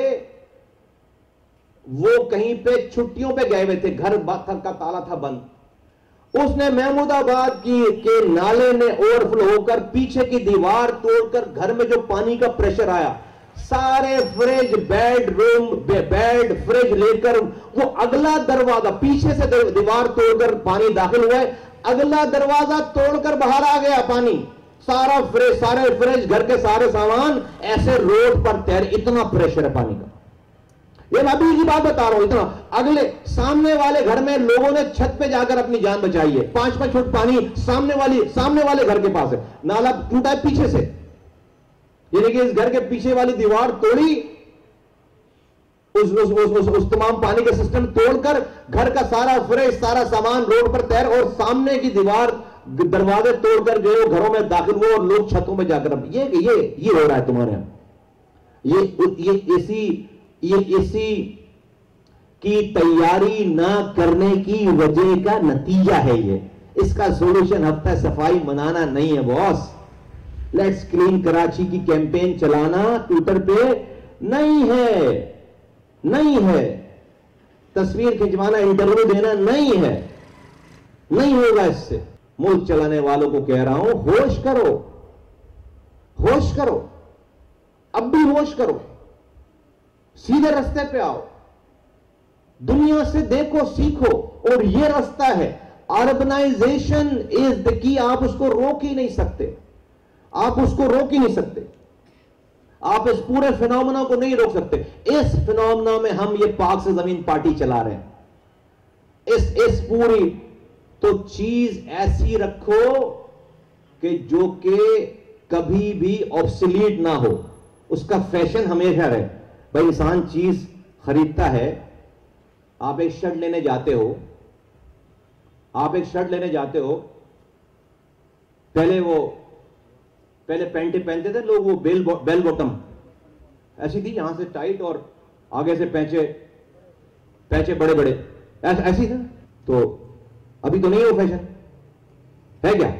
وہ کہیں پہ چھٹیوں پہ گئے ہوئے تھے, گھر کا تالا تھا بند. اس نے محمود آباد کی کے نالے نے اوور فلو ہو کر پیچھے کی دیوار توڑ کر گھر میں جو پانی کا پریشر آیا, سارے fridge, bedroom, bed fridge لے کر وہ اگلا دروازہ پیچھے سے دیوار توڑ کر پانی داخل ہوا ہے, اگلا دروازہ توڑ کر باہر آ گیا پانی. سارا فریج, سارے فریج, گھر کے سارے سامان ایسے روڈ پر تیر, اتنا پریشر ہے پانی کا. یہ میں ابھی کی بات بتا رہا ہوں. اتنا اگلے سامنے والے گھر میں لوگوں نے چھت پہ جا کر اپنی جان بچائی ہے. پانچ پانچ فٹ پانی سامنے والی سامنے والے گھر کے پاس ہے, نالا ٹوٹا ہے پیچھے سے, یعنی کہ اس گھر کے پیچھے والی دیوار توڑی, اس, اس, اس, اس, اس تمام پانی کا سسٹم توڑ کر گھر کا سارا فریش, سارا سامان روڈ پر تیر, اور سامنے کی دیوار دروازے توڑ کر جو ہے گھروں میں داخل ہوئے, اور لوگ چھتوں میں جا کر یہ یہ یہ ہو رہا ہے تمہارے یہاں. یہ یہ اسی یہ اسی کی تیاری نہ کرنے کی وجہ کا نتیجہ ہے. یہ اس کا سولوشن ہفتہ صفائی منانا نہیں ہے باس. لیٹس کلین کراچی کی کیمپین چلانا ٹویٹر پہ نہیں ہے, نہیں ہے. تصویر کھنچوانا, انٹرویو دینا نہیں ہے, نہیں ہوگا اس سے. ملک چلانے والوں کو کہہ رہا ہوں, ہوش کرو, ہوش کرو, اب بھی ہوش کرو, سیدھے رستے پہ آؤ, دنیا سے دیکھو, سیکھو, اور یہ رستہ ہے. اربنائزیشن از دا کی. آپ اس کو روک ہی نہیں سکتے, آپ اس کو روک ہی نہیں سکتے, آپ اس پورے فینومنا کو نہیں روک سکتے. اس فینومنا میں ہم یہ پاک سے زمین پارٹی چلا رہے ہیں. اس اس پوری تو چیز ایسی رکھو کہ جو کہ کبھی بھی آبسلیٹ نہ ہو, اس کا فیشن ہمیشہ رہے. بھائی انسان چیز خریدتا ہے, آپ ایک شرٹ لینے جاتے ہو, آپ ایک شرٹ لینے جاتے ہو, پہلے وہ پہلے پینٹیں پہنتے تھے لوگ, وہ بیل بیل بوٹم ایسی تھی, یہاں سے ٹائٹ اور آگے سے پینچے پینچے بڑے بڑے ایسی تھا. تو ابھی تو نہیں ہے وہ فیشن, ہے کیا؟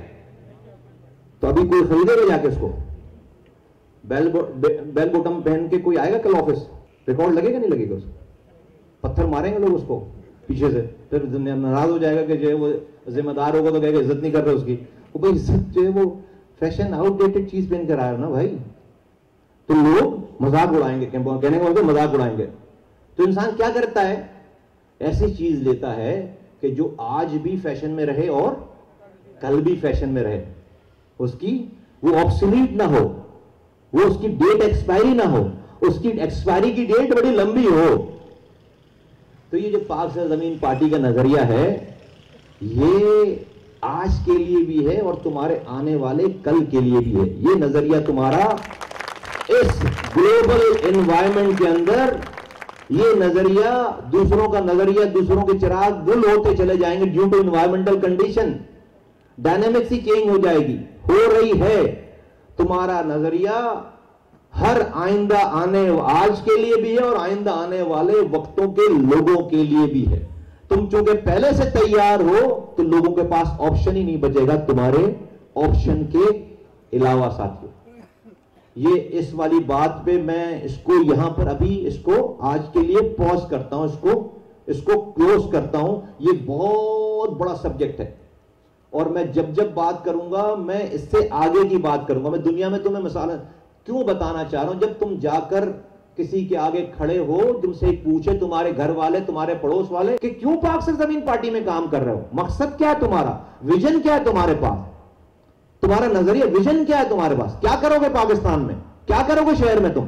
تو ابھی کوئی خریدے گا جا کے اس کو؟ بیل بیل بوٹم پہن کے کوئی آئے گا کل آفس؟ ریکارڈ لگے گا نہیں لگے گا؟ اس پتھر ماریں گے لوگ اس کو پیچھے سے, پھر ناراض ہو جائے گا کہ جو ہے وہ ذمہ دار ہوگا تو کہے گا عزت نہیں کر رہے اس کی. وہ بھائی عزت جو ہے وہ فیشن آؤٹ ڈیٹڈ چیز پہن کر آیا نا بھائی, تو لوگ مذاق اڑائیں گے, کہنے کا مذاق اڑائیں گے. تو انسان کیا کرتا ہے, ایسی چیز لیتا ہے کہ جو آج بھی فیشن میں رہے اور کل بھی فیشن میں رہے, اس کی وہ آبسلیٹ نہ ہو, وہ اس کی ڈیٹ ایکسپائری نہ ہو, اس کی ایکسپائری کی ڈیٹ بڑی لمبی ہو. تو یہ جو پاک سے زمین پارٹی کا نظریہ ہے, یہ آج کے لیے بھی ہے اور تمہارے آنے والے کل کے لیے بھی ہے. یہ نظریہ تمہارا اس گلوبل انوائرمنٹ کے اندر, یہ نظریہ دوسروں کا نظریہ, دوسروں کے چراغ گل ہوتے چلے جائیں گے due to environmental condition. Dynamics ہی چینج ہو جائے گی, ہو رہی ہے. تمہارا نظریہ ہر آئندہ آنے آج کے لیے بھی ہے اور آئندہ آنے والے وقتوں کے لوگوں کے لیے بھی ہے. تم چونکہ پہلے سے تیار ہو تو لوگوں کے پاس آپشن ہی نہیں بچے گا تمہارے آپشن کے علاوہ. ساتھیوں, یہ اس والی بات پہ میں اس کو یہاں پر ابھی اس کو آج کے لیے پوز کرتا ہوں, اس کو اس کو کلوز کرتا ہوں. یہ بہت بڑا سبجیکٹ ہے اور میں جب جب بات کروں گا میں اس سے آگے کی بات کروں گا. میں دنیا میں تمہیں مثال کیوں بتانا چاہ رہا ہوں, جب تم جا کر کسی کے آگے کھڑے ہو, تم سے پوچھے تمہارے گھر والے, تمہارے پڑوس والے کہ کیوں پاک سرزمین پارٹی میں کام کر رہے ہو, مقصد کیا ہے تمہارا, ویژن کیا ہے تمہارے پاس, تمہارا نظریہ ویژن کیا ہے تمہارے پاس, کیا کرو گے پاکستان میں, کیا کرو گے شہر میں, تم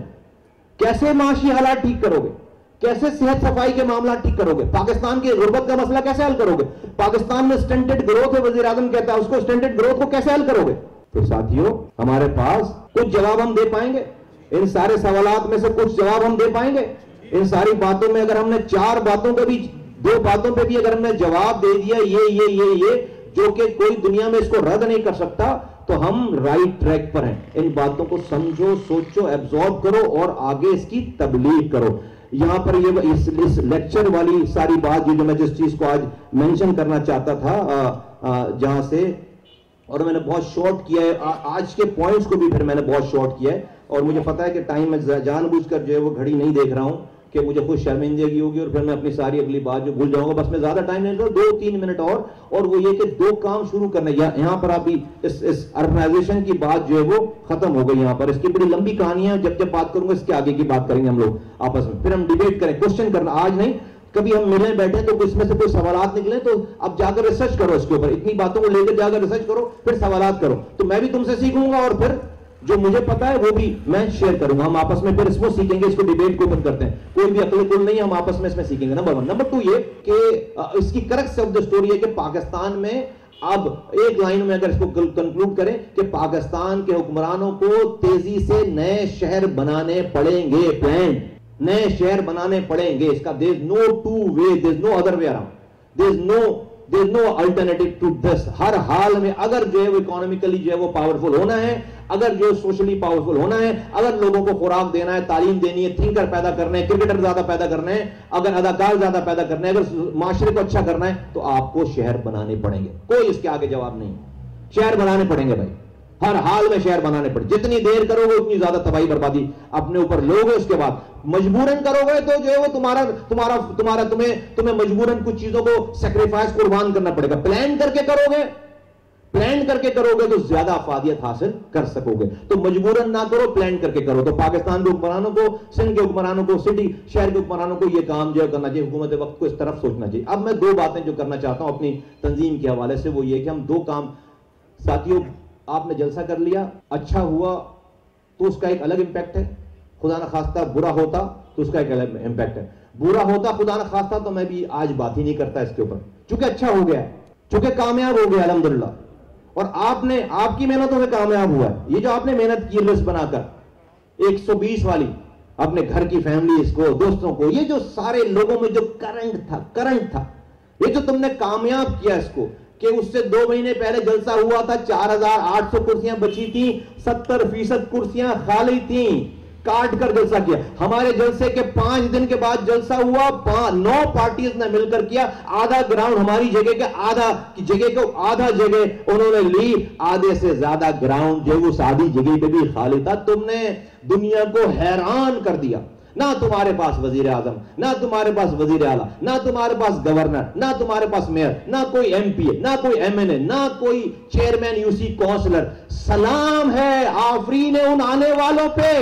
کیسے معاشی حالات ٹھیک کرو گے, کیسے صحت صفائی کے معاملات ٹھیک کرو گے, پاکستان کی غربت کا مسئلہ کیسے حل کرو گے, پاکستان میں سٹنٹڈ گروتھ ہے, وزیر اعظم کہتا ہے اس کو, سٹنٹڈ گروتھ کو کیسے حل کرو گے. تو ساتھیوں, ہمارے پاس کچھ جواب ہم دے پائیں گے, ان سارے سوالات میں سے کچھ جواب ہم دے پائیں گے. ان ساری باتوں میں اگر ہم نے چار باتوں پہ بھی, دو باتوں پہ بھی اگر ہم نے جواب دے دیا یہ یہ یہ یہ جو کہ کوئی دنیا میں اس کو رد نہیں کر سکتا, تو ہم رائٹ ٹریک پر ہیں. ان باتوں کو سمجھو, سوچو, ایبزارب کرو اور آگے اس کی تبلیغ کرو. یہاں پر یہ اس, اس لیکچر والی ساری بات جو میں جس چیز کو آج مینشن کرنا چاہتا تھا آ, آ, جہاں سے, اور میں نے بہت شارٹ کیا ہے آج کے پوائنٹس کو بھی, پھر میں نے بہت شارٹ کیا ہے اور مجھے پتا ہے کہ ٹائم میں جان بوجھ کر جو ہے وہ گھڑی نہیں دیکھ رہا ہوں کہ مجھے خود شرمندگی ہوگی اور پھر میں اپنی ساری اگلی بات جو بھول جاؤں گا. بس میں زیادہ ٹائم نہیں لوں, دو تین منٹ اور, اور وہ یہ کہ دو کام شروع کرنے. یہاں پر ابھی اس اس اربنائزیشن کی بات جو ہے وہ ختم ہو گئی. یہاں پر اس کی بڑی لمبی کہانی ہے, جب جب بات کروں گا اس کے آگے کی بات کریں گے ہم لوگ آپس میں, پھر ہم ڈیبیٹ کریں. کوشچن کرنا آج نہیں, کبھی ہم ملیں بیٹھے تو اس میں سے کوئی سوالات نکلیں تو اب جا کر ریسرچ کرو اس کے اوپر, اتنی باتوں کو لے کر جا کر ریسرچ کرو, پھر سوالات کرو. تو میں بھی تم سے سیکھوں گا اور پھر جو مجھے پتا ہے وہ بھی میں شیئر کروں گا. ہم آپس میں پھر اس کو سیکھیں گے, اس کو ڈیبیٹ کو اوپن کرتے ہیں, کوئی بھی عقل کل نہیں ہے, ہم آپس میں اس میں سیکھیں گے. Number one. نمبر ٹو یہ کہ اس کی کریکٹ آف دا اسٹوری ہے کہ پاکستان میں اب ایک لائن میں اگر اس کو کنکلوڈ کریں کہ پاکستان کے حکمرانوں کو تیزی سے نئے شہر بنانے پڑیں گے, پلان نئے شہر بنانے پڑیں گے. اس کا there is no two way, there is no other way around, there is no there is no alternative to this. ہر حال میں اگر جو ہے وہ اکانومیکلی جو ہے وہ پاورفل ہونا ہے, اگر جو سوشلی پاورفل ہونا ہے, اگر لوگوں کو خوراک دینا ہے, تعلیم دینی ہے, تھنکر پیدا کرنے ہیں, کرکٹر زیادہ پیدا کرنے ہیں, اگر اداکار زیادہ پیدا کرنے ہیں, اگر معاشرے کو اچھا کرنا ہے, تو آپ کو شہر بنانے پڑیں گے. کوئی اس کے آگے جواب نہیں, شہر بنانے پڑیں گے بھائی, ہر حال میں شہر بنانے پڑے. جتنی دیر کرو گے اتنی زیادہ تباہی بربادی اپنے اوپر لو گے. اس کے بعد مجبوراً کرو گے تو جو ہے وہ تمہارا تمہارا تمہارا تمہیں تمہیں مجبوراً کچھ چیزوں کو سیکریفائس قربان کرنا پڑے گا. پلان کر کے کرو گے, پلان کر کے کرو گے تو زیادہ افادیت حاصل کر سکو گے. تو مجبوراً نہ کرو, پلان کر کے کرو. تو پاکستان کے حکمرانوں کو, سندھ کے حکمرانوں کو, سٹی شہر کے حکمرانوں کو یہ کام جو ہے کرنا چاہیے, حکومت وقت کو اس طرف سوچنا چاہیے. اب میں دو باتیں جو کرنا چاہتا ہوں اپنی تنظیم کے حوالے سے, وہ یہ کہ ہم دو کام. ساتھیوں, آپ نے جلسہ کر لیا, اچھا ہوا تو اس کا ایک الگ امپیکٹ ہے, خدا نہ خواستہ برا ہوتا تو اس کا ایک الگ امپیکٹ ہے. برا ہوتا خدا نہ خواستہ تو میں بھی آج بات ہی نہیں کرتا اس کے اوپر, چونکہ اچھا ہو گیا, چونکہ کامیاب ہو گیا الحمدللہ, اور آپ نے آپ کی محنتوں سے کامیاب ہوا ہے. یہ جو آپ نے محنت کی لسٹ بنا کر ایک سو بیس والی, اپنے گھر کی فیملیز کو, دوستوں کو, یہ جو سارے لوگوں میں جو کرنٹ تھا کرنٹ تھا یہ جو تم نے کامیاب کیا اس کو, کہ اس سے دو مہینے پہلے جلسہ ہوا تھا, چار ہزار آٹھ سو کرسیاں بچی تھیں, ستر فیصد کرسیاں خالی تھیں, کاٹ کر جلسہ کیا. ہمارے جلسے کے پانچ دن کے بعد جلسہ ہوا, نو پارٹیز نے مل کر کیا, آدھا گراؤنڈ ہماری جگہ کے آدھا جگہ کو آدھا جگہ انہوں نے لی, آدھے سے زیادہ گراؤنڈ جو اس آدھی جگہ پہ بھی خالی تھا. تم نے دنیا کو حیران کر دیا. نہ تمہارے پاس وزیر اعظم, نہ تمہارے پاس وزیر اعلیٰ, نہ تمہارے پاس گورنر, نہ تمہارے پاس میئر, نہ کوئی ایم پی, نہ کوئی ایم این اے, نہ کوئی چیئرمین یو سی کونسلر. سلام ہے آفرین ان آنے والوں پہ,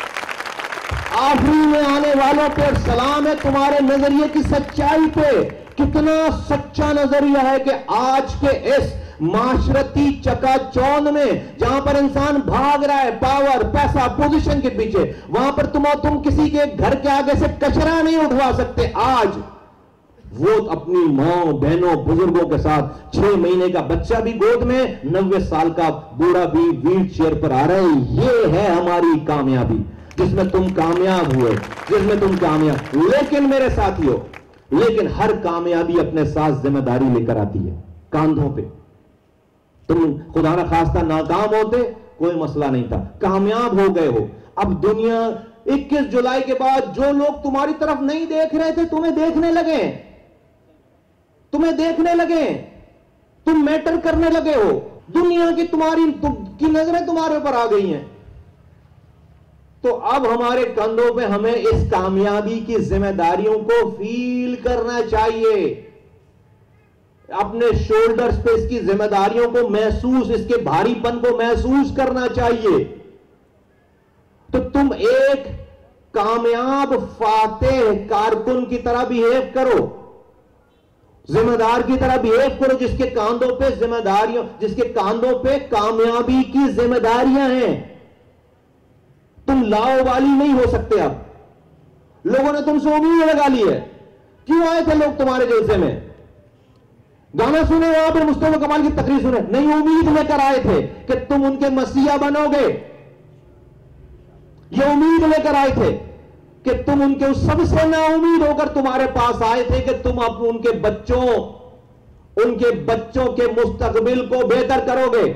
آفرین آنے والوں پہ سلام ہے تمہارے نظریے کی سچائی پہ. کتنا سچا نظریہ ہے کہ آج کے اس معاشرتی چکا چوند میں جہاں پر انسان بھاگ رہا ہے پاور, پیسہ, پوزیشن کے پیچھے, وہاں پر تم تم کسی کے گھر کے آگے سے کچرا نہیں اٹھوا سکتے. آج وہ اپنی ماں, بہنوں, بزرگوں کے ساتھ چھ مہینے کا بچہ بھی گود میں, نوے سال کا بوڑھا بھی ویل چیئر پر آ رہا ہے. یہ ہے ہماری کامیابی جس میں تم کامیاب ہوئے, جس میں تم کامیاب. لیکن میرے ساتھیوں, لیکن ہر کامیابی اپنے ساتھ ذمہ داری لے کر آتی ہے, کاندھوں پہ. تم خدا نہ خواستہ ناکام ہوتے کوئی مسئلہ نہیں تھا، کامیاب ہو گئے ہو. اب دنیا اکیس جولائی کے بعد جو لوگ تمہاری طرف نہیں دیکھ رہے تھے تمہیں دیکھنے لگے، تمہیں دیکھنے لگے، تم میٹر کرنے لگے ہو، دنیا کی تمہاری کی نظریں تمہارے اوپر آ گئی ہیں. تو اب ہمارے کندھوں پہ ہمیں اس کامیابی کی ذمہ داریوں کو فیل کرنا چاہیے، اپنے شولڈرز پہ اس کی ذمہ داریوں کو محسوس، اس کے بھاری پن کو محسوس کرنا چاہیے. تو تم ایک کامیاب فاتح کارکن کی طرح بہیو کرو، ذمہ دار کی طرح بہیو کرو، جس کے کاندھوں پہ ذمہ داریاں، جس کے کاندھوں پہ کامیابی کی ذمہ داریاں ہیں. تم لاؤ والی نہیں ہو سکتے. اب لوگوں نے تم سے امید لگا لی ہے. کیوں آئے تھے لوگ تمہارے جلسے میں؟ گانا سنے وہاں پہ مصطفیٰ کمال کی تقریر سنے؟ نہیں، امید لے کر آئے تھے کہ تم ان کے مسیحا بنو گے. یہ امید لے کر آئے تھے کہ تم ان کے سب سے نا امید ہو کر تمہارے پاس آئے تھے کہ تم اب ان کے بچوں ان کے بچوں کے مستقبل کو بہتر کرو گے.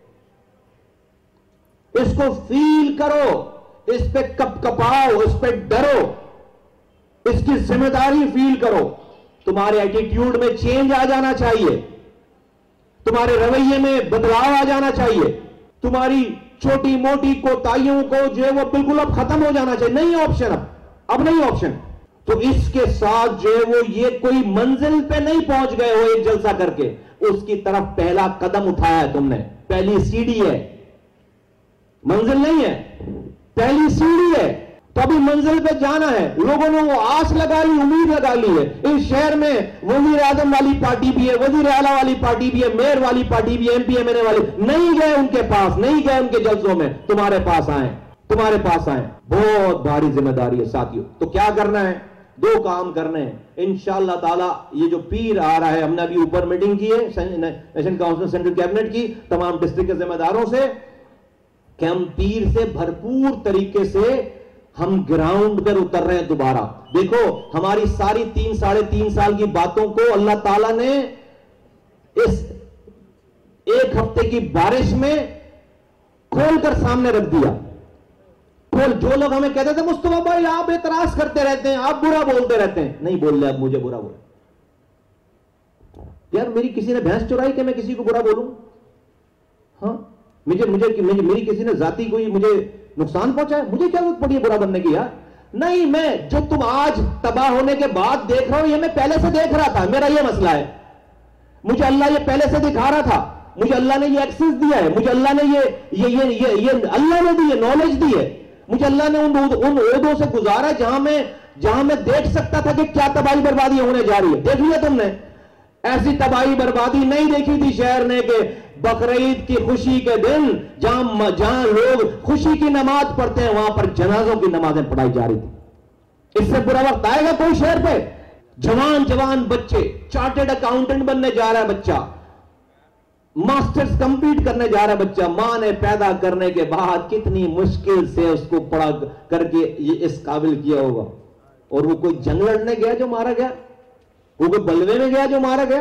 اس کو فیل کرو، اس پہ کپ کپاؤ، اس پہ ڈرو، اس کی ذمہ داری فیل کرو. تمہارے ایٹیٹیوڈ میں چینج آ جانا چاہیے، تمہارے رویے میں بدلاؤ آ جانا چاہیے، تمہاری چھوٹی موٹی کوتاہیوں کو جو ہے وہ بالکل اب ختم ہو جانا چاہیے. نہیں آپشن، اب اب نہیں آپشن. تو اس کے ساتھ جو ہے وہ یہ کوئی منزل پہ نہیں پہنچ گئے ہو ایک جلسہ کر کے، اس کی طرف پہلا قدم اٹھایا ہے تم نے، پہلی سیڑھی ہے، منزل نہیں ہے، پہلی سیڑھی ہے. تو ابھی منزل پہ جانا ہے. لوگوں نے وہ آس لگا لی، امید لگا لی ہے. اس شہر میں وزیر اعظم والی پارٹی بھی ہے، وزیر اعلیٰ والی پارٹی بھی ہے، میئر والی پارٹی بھی ہے، M P M N A والی. نہیں گئے ان کے پاس، نہیں گئے ان کے جلسوں میں، تمہارے پاس آئے، تمہارے پاس آئے. بہت بھاری ذمہ داری ہے ساتھیوں. تو کیا کرنا ہے؟ دو کام کرنے ہیں انشاءاللہ تعالی. یہ جو پیر آ رہا ہے، ہم نے ابھی اوپر میٹنگ کی ہے نیشنل کاؤنسل سینٹرل کیبنٹ کی تمام ڈسٹرکٹ کے ذمہ داروں سے کہ ہم پیر سے بھرپور طریقے سے ہم گراؤنڈ پر اتر رہے ہیں دوبارہ. دیکھو ہماری ساری تین ساڑھے تین سال کی باتوں کو اللہ تعالیٰ نے اس ایک ہفتے کی بارش میں کھول کر سامنے رکھ دیا. کھول. جو لوگ ہمیں کہتے تھے مصطفیٰ بھائی آپ اعتراض کرتے رہتے ہیں، آپ برا بولتے رہتے ہیں، نہیں بول رہے اب مجھے برا بول. یار میری کسی نے بھینس چرائی کہ میں کسی کو برا بولوں؟ ہاں مجھے مجھے میری کسی نے ذاتی کوئی مجھے نقصان پہنچا ہے؟ مجھے کیا ضرورت پڑی ہے برا بننے کی؟ یار نہیں، میں جو تم آج تباہ ہونے کے بعد دیکھ رہا ہوں یہ میں پہلے سے دیکھ رہا تھا. میرا یہ مسئلہ ہے، مجھے اللہ یہ پہلے سے دکھا رہا تھا، مجھے اللہ نے یہ ایکسس دیا ہے، مجھے اللہ نے یہ یہ یہ یہ اللہ نے دی ہے، نالج دی ہے. مجھے اللہ نے ان ان عہدوں سے گزارا جہاں میں جہاں میں دیکھ سکتا تھا کہ کیا تباہی بربادی ہونے جا رہی ہے. دیکھ لیا تم نے؟ ایسی تباہی بربادی نہیں دیکھی تھی شہر نے کہ بقرعید کی خوشی کے دن جہاں جہاں لوگ خوشی کی نماز پڑھتے ہیں وہاں پر جنازوں کی نمازیں پڑھائی جا رہی تھی. اس سے برا وقت آئے گا کوئی شہر پہ؟ جوان جوان بچے، چارٹرڈ اکاؤنٹنٹ بننے جا رہا ہے بچہ، ماسٹرز کمپلیٹ کرنے جا رہا ہے بچہ. ماں نے پیدا کرنے کے بعد کتنی مشکل سے اس کو پڑھا کر کے یہ اس قابل کیا ہوگا. اور وہ کوئی جنگ لڑنے گیا جو مارا گیا، وہ کوئی بلوے میں گیا جو مارا گیا،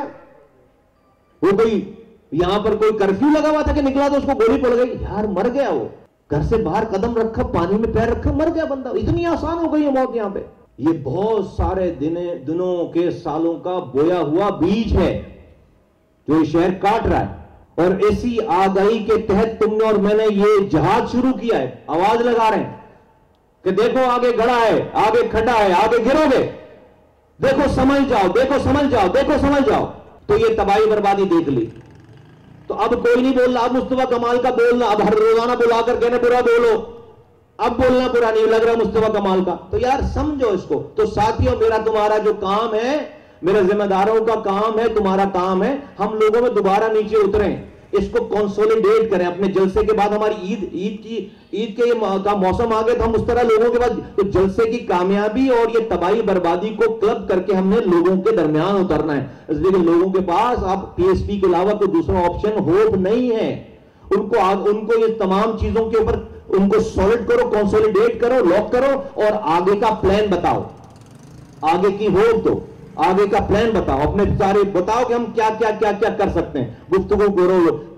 وہ کوئی یہاں پر کوئی کرفیو لگا ہوا تھا کہ نکلا تو اس کو گولی پڑ گئی. یار مر گیا، وہ گھر سے باہر قدم رکھا، پانی میں پیر رکھا، مر گیا بندہ. اتنی آسان ہو گئی ہے موت یہاں پہ. یہ بہت سارے دنوں کے سالوں کا بویا ہوا بیج ہے جو یہ شہر کاٹ رہا ہے. اور اسی آگاہی کے تحت تم نے اور میں نے یہ جہاد شروع کیا ہے. آواز لگا رہے ہیں کہ دیکھو آگے گڑھا ہے، آگے کھڈا ہے، آگے گرو گے، دیکھو سمجھ جاؤ، دیکھو سمجھ جاؤ، دیکھو سمجھ جاؤ. تو یہ تباہی بربادی دیکھ لی. تو اب کوئی نہیں بول رہا، اب مصطفیٰ کمال کا بولنا، اب ہر روزانہ بلا کر کہنے برا بولو، اب بولنا برا نہیں لگ رہا مصطفیٰ کمال کا. تو یار سمجھو اس کو. تو ساتھیوں میرا تمہارا جو کام ہے، میرے ذمہ داروں کا کام ہے، تمہارا کام ہے، ہم لوگوں میں دوبارہ نیچے اتریں، اس کو کنسولیڈیٹ کریں. اپنے جلسے کے بعد ہماری عید عید کی عید کے کا موسم آ گیا تو ہم اس طرح لوگوں کے بعد تو جلسے کی کامیابی اور یہ تباہی بربادی کو کلب کر کے ہم نے لوگوں کے درمیان اترنا ہے. اس لیے لوگوں کے پاس اب پی ایس پی کے علاوہ کوئی دوسرا آپشن ہوپ نہیں ہے. ان کو ان کو یہ تمام چیزوں کے اوپر ان کو سالڈ کرو، کنسولیڈیٹ کرو، لاک کرو اور آگے کا پلان بتاؤ، آگے کی ہوپ دو، آگے کا پلان بتاؤ، اپنے سارے بتاؤ کہ ہم کیا کیا کیا کیا کر سکتے ہیں. گفتگو کرو،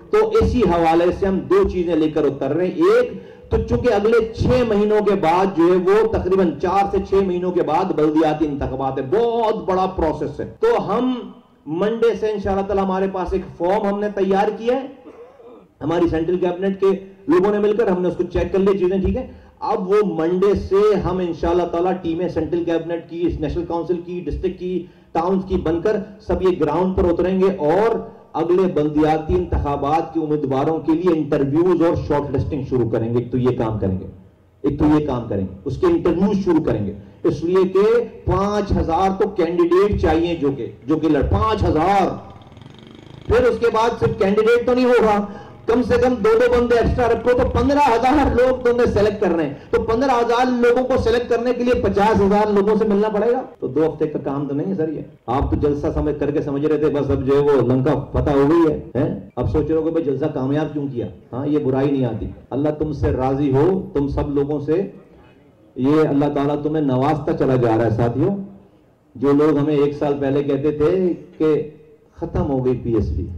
تو اسی حوالے سے ہم دو چیزیں لے کر اتر رہے ہیں. ایک تو چونکہ اگلے چھ مہینوں کے بعد جو ہے وہ تقریباً چار سے چھ مہینوں کے بعد بلدیاتی انتخابات ہے, بہت بڑا پروسیس ہے. تو ہم منڈے سے انشاءاللہ تعالی ہمارے پاس ایک فارم ہم نے تیار کیا ہے, ہماری سینٹرل کیبنٹ کے لوگوں نے مل کر ہم نے اس کو چیک کر لی چیزیں, ٹھیک ہے. اب وہ منڈے سے ہم انشاءاللہ تعالی ٹیمیں سینٹرل کیبنٹ کی, نیشنل کاؤنسل کی, ڈسٹرکٹ کی, ٹاؤنز کی بن کر سب یہ گراؤنڈ پر اتریں گے اور اگلے بلدیاتی انتخابات کے امیدواروں کے لیے انٹرویوز اور شارٹ لسٹنگ شروع کریں گے. ایک تو یہ کام کریں گے ایک تو یہ کام کریں گے اس کے انٹرویوز شروع کریں گے, اس لیے کہ پانچ ہزار تو کینڈیڈیٹ چاہیے جو کہ جو کہ لڑ پانچ ہزار. پھر اس کے بعد صرف کینڈیڈیٹ تو نہیں ہوگا, کم سے کم دو دو بندے ایکسٹرا رکھو تو پندرہ ہزار لوگ تم نے سیلیکٹ کرنے ہیں. تو پندرہ ہزار لوگوں کو سیلیکٹ کرنے کے لیے پچاس ہزار لوگوں سے ملنا پڑے گا. تو دو ہفتے کا کام تو نہیں ہے سر یہ. آپ تو جلسہ سمجھ کر کے سمجھ رہے تھے بس اب جو ہے وہ لنکا فتح ہو گئی ہے. اب سوچ رہے ہو کہ بھائی جلسہ کامیاب کیوں کیا. ہاں یہ برائی نہیں آتی. اللہ تم سے راضی ہو, تم سب لوگوں سے. یہ اللہ تعالیٰ تمہیں نوازتا چلا جا رہا ہے ساتھیوں. جو لوگ ہمیں ایک سال پہلے کہتے تھے کہ ختم ہو گئی پی ایس پی,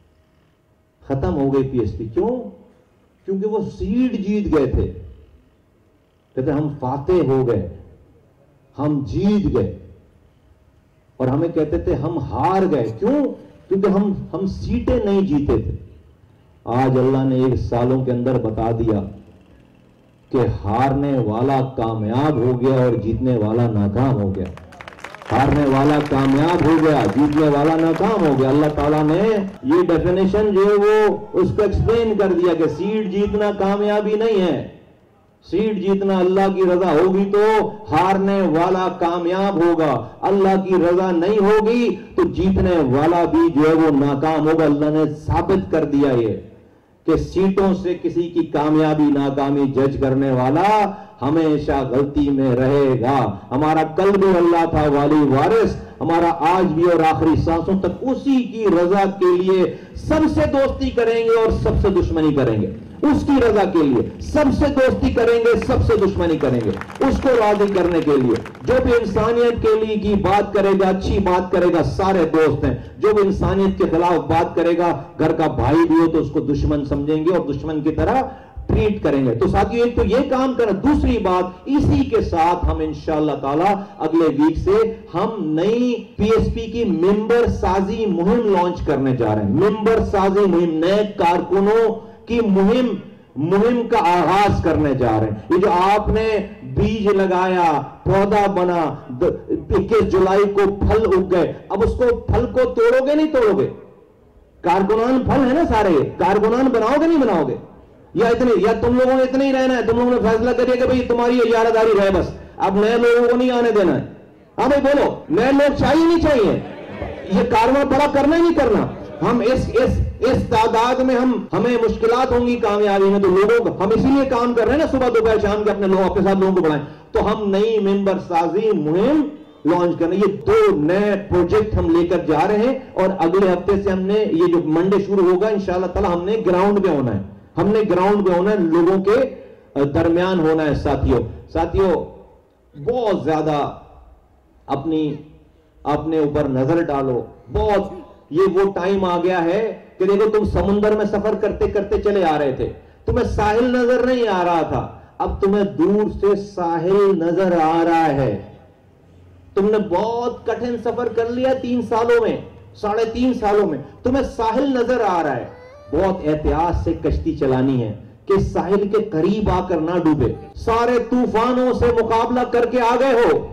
ختم ہو گئی پی ایس پی, کیوں؟ کیونکہ وہ سیٹ جیت گئے تھے. کہتے ہم فاتح ہو گئے, ہم جیت گئے, اور ہمیں کہتے تھے ہم ہار گئے. کیوں؟ کیونکہ ہم ہم سیٹیں نہیں جیتے تھے. آج اللہ نے ایک سالوں کے اندر بتا دیا کہ ہارنے والا کامیاب ہو گیا اور جیتنے والا ناکام ہو گیا. ہارنے والا کامیاب ہو گیا, جیتنے والا ناکام ہو گیا. اللہ تعالیٰ نے یہ ڈیفینیشن جو ہے وہ اس کو ایکسپلین کر دیا کہ سیٹ جیتنا کامیابی نہیں ہے. سیٹ جیتنا اللہ کی رضا ہوگی تو ہارنے والا کامیاب ہوگا, اللہ کی رضا نہیں ہوگی تو جیتنے والا بھی جو ہے وہ ناکام ہوگا. اللہ نے ثابت کر دیا یہ کہ سیٹوں سے کسی کی کامیابی ناکامی جج کرنے والا ہمیشہ غلطی میں رہے گا. ہمارا قلب اللہ تھا والی وارث, ہمارا آج بھی اور آخری سانسوں تک اسی کی رضا کے لیے سب سے دوستی کریں گے اور سب سے دشمنی کریں گے. اس کی رضا کے لیے سب سے دوستی کریں گے, سب سے دشمنی کریں گے, اس کو راضی کرنے کے لیے. جو بھی انسانیت کے لیے کی بات کرے گا, اچھی بات کرے گا, سارے دوست ہیں. جو بھی انسانیت کے خلاف بات کرے گا, گھر کا بھائی بھی ہو تو اس کو دشمن سمجھیں گے اور دشمن کی طرح ٹریٹ کریں گے. تو ساتھیوں ایک تو یہ کام کریں. دوسری بات, اسی کے ساتھ ہم انشاءاللہ تعالی اگلے ویک سے ہم نئی پی ایس پی کی ممبر سازی مہم لانچ کرنے جا رہے ہیں. ممبر سازی مہم, نئے کارکنوں کی مہم مہم کا آغاز کرنے جا رہے ہیں. یہ جو آپ نے بیج لگایا, پودا بنا, اکیس جولائی کو پھل اگ گئے, اب اس کو پھل کو توڑو گے نہیں توڑو گے؟ کارکنان پھل ہے نا سارے, کارکنان بناؤ گے نہیں بناؤ گے؟ یا اتنے, یا تم لوگوں نے اتنے ہی رہنا ہے؟ تم لوگوں نے فیصلہ کریے کہ بھئی تمہاری اجارہ داری رہے بس, اب نئے لوگوں کو نہیں آنے دینا ہے. ہاں بھائی بولو, نئے لوگ چاہیے نہیں چاہیے؟ یہ کارواں بڑا کرنا ہی نہیں کرنا. ہم اس اس اس تعداد میں ہم ہمیں مشکلات ہوں گی کامیابی میں, تو لوگوں کو ہم اسی لیے کام کر رہے ہیں نا صبح دوپہر شام کے اپنے لوگوں اپنے ساتھ لوگوں کو بڑھائیں. تو ہم نئی ممبر سازی مہم لانچ کرنے, یہ دو نئے پروجیکٹ ہم لے کر جا رہے ہیں. اور اگلے ہفتے سے ہم نے یہ جو منڈے شروع ہوگا انشاءاللہ تعالی ہم نے گراؤنڈ پہ ہونا ہے, ہم نے گراؤنڈ پہ ہونا ہے, لوگوں کے درمیان ہونا ہے. ساتھیوں ساتھیوں بہت زیادہ اپنی اپنے اوپر نظر ڈالو. بہت یہ وہ ٹائم آ گیا ہے کہ دیکھو تم سمندر میں سفر کرتے کرتے چلے آ رہے تھے, تمہیں ساحل نظر نہیں آ رہا تھا, اب تمہیں دور سے ساحل نظر آ رہا ہے. تم نے بہت کٹھن سفر کر لیا تین سالوں میں, ساڑھے تین سالوں میں, تمہیں ساحل نظر آ رہا ہے. بہت احتیاط سے کشتی چلانی ہے کہ ساحل کے قریب آ کر نہ ڈوبے. سارے طوفانوں سے مقابلہ کر کے آ گئے ہو,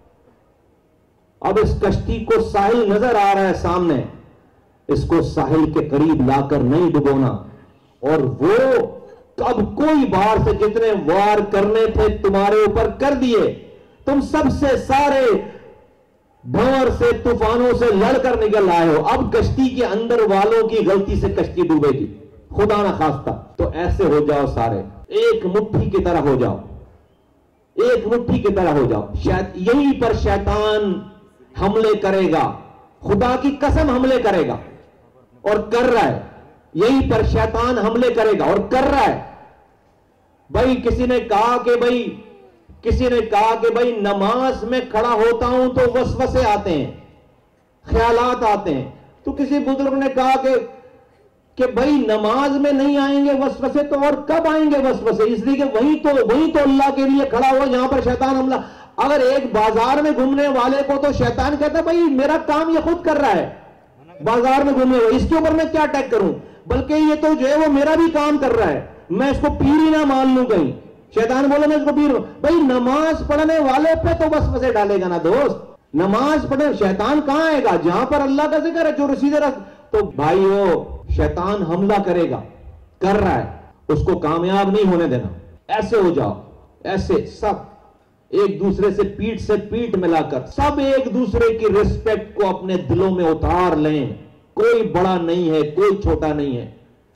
اب اس کشتی کو ساحل نظر آ رہا ہے سامنے, اس کو ساحل کے قریب لا کر نہیں ڈبونا. اور وہ اب کوئی بار سے جتنے وار کرنے تھے تمہارے اوپر کر دیے, تم سب سے سارے بھنور سے طوفانوں سے لڑ کر نکل آئے ہو. اب کشتی کے اندر والوں کی غلطی سے کشتی ڈوبے گی, خدا نہ خواستہ. تو ایسے ہو جاؤ, سارے ایک مٹھی کی طرح ہو جاؤ, ایک مٹھی کی طرح ہو جاؤ. یہی پر شیطان حملے کرے گا, خدا کی قسم حملے کرے گا اور کر رہا ہے. یہی پر شیطان حملے کرے گا اور کر رہا ہے. بھائی کسی نے کہا کہ بھائی کسی نے کہا کہ بھائی نماز میں کھڑا ہوتا ہوں تو وسوسے آتے ہیں, خیالات آتے ہیں. تو کسی بزرگ نے کہا کہ کہ بھائی نماز میں نہیں آئیں گے وسوسے تو اور کب آئیں گے وسوسے؟ اس لیے کہ وہی تو وہی تو اللہ کے لیے کھڑا ہوا جہاں پر شیطان حملہ. اگر ایک بازار میں گھومنے والے کو تو شیطان کہتا ہے بھائی میرا کام یہ خود کر رہا ہے, بازار میں گھومنے والے, اس کے اوپر میں کیا اٹیک کروں, بلکہ یہ تو جو ہے وہ میرا بھی کام کر رہا ہے, میں اس کو پیر ہی نہ مان لوں کہیں. شیطان بولے میں اس کو پیر. بھائی نماز پڑھنے والے پہ تو وسوسے ڈالے گا نا دوست. نماز پڑھنے شیطان کہاں آئے گا؟ جہاں پر اللہ کا ذکر ہے, جو رسیدے رکھ. تو بھائیو شیطان حملہ کرے گا, کر رہا ہے, اس کو کامیاب نہیں ہونے دینا. ایسے ہو جاؤ, ایسے سب ایک دوسرے سے پیٹ سے پیٹ ملا کر سب ایک دوسرے کی ریسپیکٹ کو اپنے دلوں میں اتار لیں. کوئی بڑا نہیں ہے, کوئی چھوٹا نہیں ہے,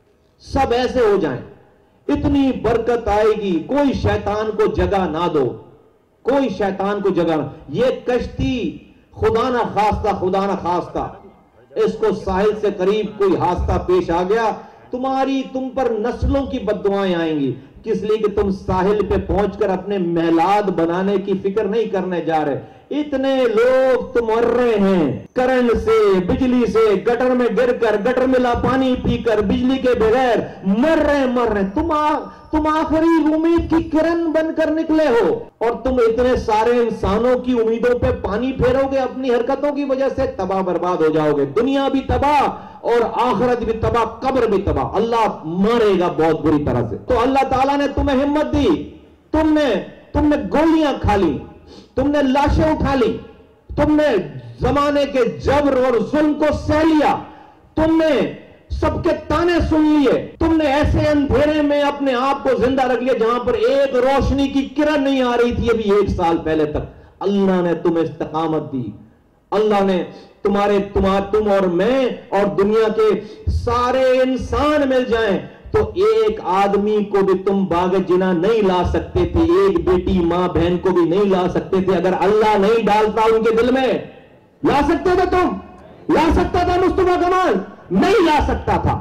سب ایسے ہو جائیں. اتنی برکت آئے گی. کوئی شیطان کو جگہ نہ دو, کوئی شیطان کو جگہ نہ. یہ کشتی خدا نہ خواستہ خدا نہ خواستہ اس کو ساحل سے قریب کوئی حادثہ پیش آ گیا, تمہاری تم پر نسلوں کی بددعائیں آئیں گی. کس لیے کہ تم ساحل پہ پہنچ کر اپنے محلات بنانے کی فکر نہیں کرنے جا رہے. اتنے لوگ تو مر رہے ہیں کرنٹ سے, بجلی سے, گٹر میں گر کر, گٹر ملا پانی پی کر, بجلی کے بغیر مر رہے مر رہے تم تم آخری امید کی کرن بن کر نکلے ہو, اور تم اتنے سارے انسانوں کی امیدوں پہ پانی پھیرو گے. اپنی حرکتوں کی وجہ سے تباہ برباد ہو جاؤ گے. دنیا بھی تباہ اور آخرت بھی تباہ, قبر بھی تباہ. اللہ مارے گا بہت بری طرح سے. تو اللہ تعالیٰ نے تمہیں ہمت دی, تم نے تم نے گولیاں کھا لی, تم نے لاشیں اٹھا لی, تم نے زمانے کے جبر اور ظلم کو سہ لیا, تم نے سب کے تانے سن لیے, تم نے ایسے اندھیرے میں اپنے آپ کو زندہ رکھ لیا جہاں پر ایک روشنی کی کرن نہیں آ رہی تھی ابھی ایک سال پہلے تک. اللہ نے تمہیں استقامت دی. اللہ نے تمہارے تمہار تم اور میں اور دنیا کے سارے انسان مل جائیں تو ایک آدمی کو بھی تم باغ جنا نہیں لا سکتے تھے, ایک بیٹی ماں بہن کو بھی نہیں لا سکتے تھے. اگر اللہ نہیں ڈالتا ان کے دل میں, لا سکتے تھے تم, لا سکتا تھا مصطفیٰ کمال, نہیں لا سکتا تھا.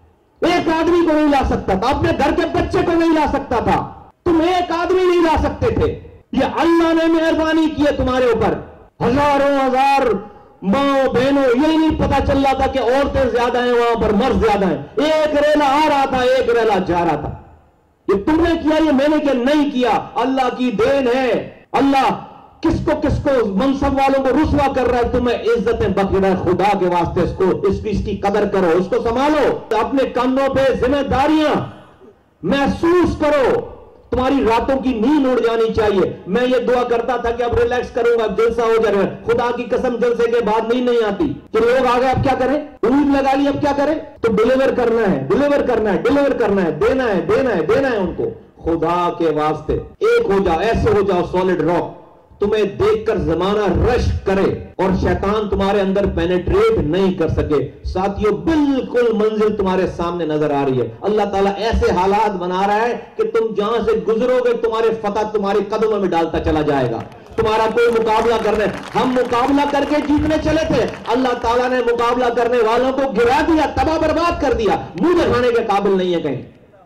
ایک آدمی کو نہیں لا سکتا تھا, اپنے گھر کے بچے کو نہیں لا سکتا تھا, تم ایک آدمی نہیں لا سکتے تھے. یہ اللہ نے مہربانی کی ہے تمہارے اوپر. ہزاروں ہزار ماں بہنوں, یہی نہیں پتا چل رہا تھا کہ عورتیں زیادہ ہیں وہاں پر, مرد زیادہ ہیں. ایک ریلا آ رہا تھا, ایک ریلا جا رہا تھا. یہ تم نے کیا, یہ میں نے کیا, نہیں کیا, اللہ کی دین ہے. اللہ کس کو کس کو منصب والوں کو رسوا کر رہا ہے, تمہیں عزتیں بخش رہا ہے. خدا کے واسطے اس کو اس کی, اس کی قدر کرو, اس کو سنبھالو. اپنے کندھوں پہ ذمہ داریاں محسوس کرو. تمہاری راتوں کی نیند اڑ جانی چاہیے. میں یہ دعا کرتا تھا کہ اب ریلیکس کروں گا, جلسہ ہو جائے گا. خدا کی قسم جلسے کے بعد نہیں نہیں آتی کہ لوگ آ گئے اب کیا کریں, امید لگا لی اب کیا کریں. تو ڈیلیور کرنا ہے, ڈیلیور کرنا ہے, ڈیلیور کرنا ہے, دینا ہے, دینا ہے, دینا ہے ان کو. خدا کے واسطے ایک ہو جاؤ, ایسے ہو جاؤ سالڈ راک. تمہیں دیکھ کر زمانہ رش کرے اور شیطان تمہارے اندر پینیٹریٹ نہیں کر سکے. ساتھیوں بالکل منزل تمہارے سامنے نظر آ رہی ہے. اللہ تعالیٰ ایسے حالات بنا رہا ہے کہ تم جہاں سے گزرو گے تمہارے فتح تمہارے قدموں میں ڈالتا چلا جائے گا. تمہارا کوئی مقابلہ کرنے, ہم مقابلہ کر کے جیتنے چلے تھے, اللہ تعالیٰ نے مقابلہ کرنے والوں کو گرا دیا, تباہ برباد کر دیا. منہ دکھانے کے قابل نہیں ہے, کہیں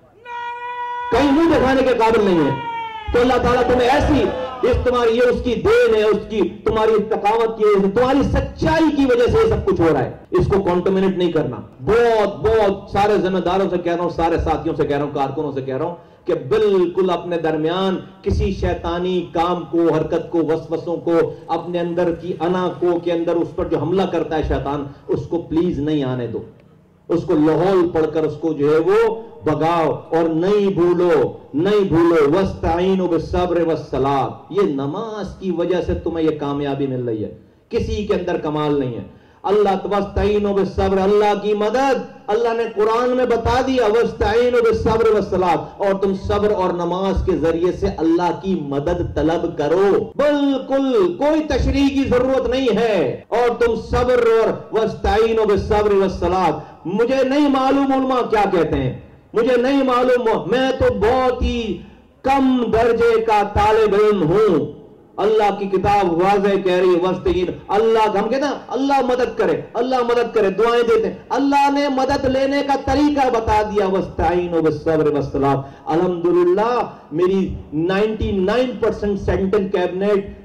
کہیں منہ دکھانے کے قابل نہیں ہے. تو اللہ تعالیٰ تمہیں ایسی, اس تمہاری یہ اس کی دین ہے, اس کی تمہاری استقامت کی, تمہاری سچائی کی وجہ سے یہ سب کچھ ہو رہا ہے. اس کو کانٹامینیٹ نہیں کرنا. بہت بہت سارے ذمہ داروں سے کہہ رہا ہوں, سارے ساتھیوں سے کہہ رہا ہوں, کارکنوں سے کہہ رہا ہوں کہ بالکل اپنے درمیان کسی شیطانی کام کو, حرکت کو, وسوسوں کو, اپنے اندر کی انا کو کے اندر اس پر جو حملہ کرتا ہے شیطان, اس کو پلیز نہیں آنے دو. اس کو لاہور پڑھ کر اس کو جو ہے وہ بگاؤ. اور نہیں بھولو, نہیں بھولو وَاسْتَعِينُوا بِالصَّبْرِ وَالصَّلَاةِ. یہ نماز کی وجہ سے تمہیں یہ کامیابی مل رہی ہے, کسی کے اندر کمال نہیں ہے. اللہ وَاسْتَعِينُوا بِالصَّبْرِ, اللہ کی مدد اللہ نے قرآن میں بتا دیا. وَاسْتَعِينُوا بِالصَّبْرِ وَالصَّلَاةِ, اور تم صبر اور نماز کے ذریعے سے اللہ کی مدد طلب کرو. بالکل کوئی تشریح کی ضرورت نہیں ہے. اور تم صبر اور وَاسْتَعِينُوا بِالصَّبْرِ وَالصَّلَاةِ. مجھے نہیں معلوم علماء کیا کہتے ہیں, مجھے نہیں معلوم, میں تو بہت ہی کم درجے کا طالب علم ہوں. اللہ کی کتاب واضح کہہ رہی ہے وستعین. اللہ ہم کہتے ہیں اللہ مدد کرے, اللہ مدد کرے, دعائیں دیتے ہیں. اللہ نے مدد لینے کا طریقہ بتا دیا, وستعینوا بالصبر والصلاۃ. الحمدللہ میری ninety nine percent central cabinet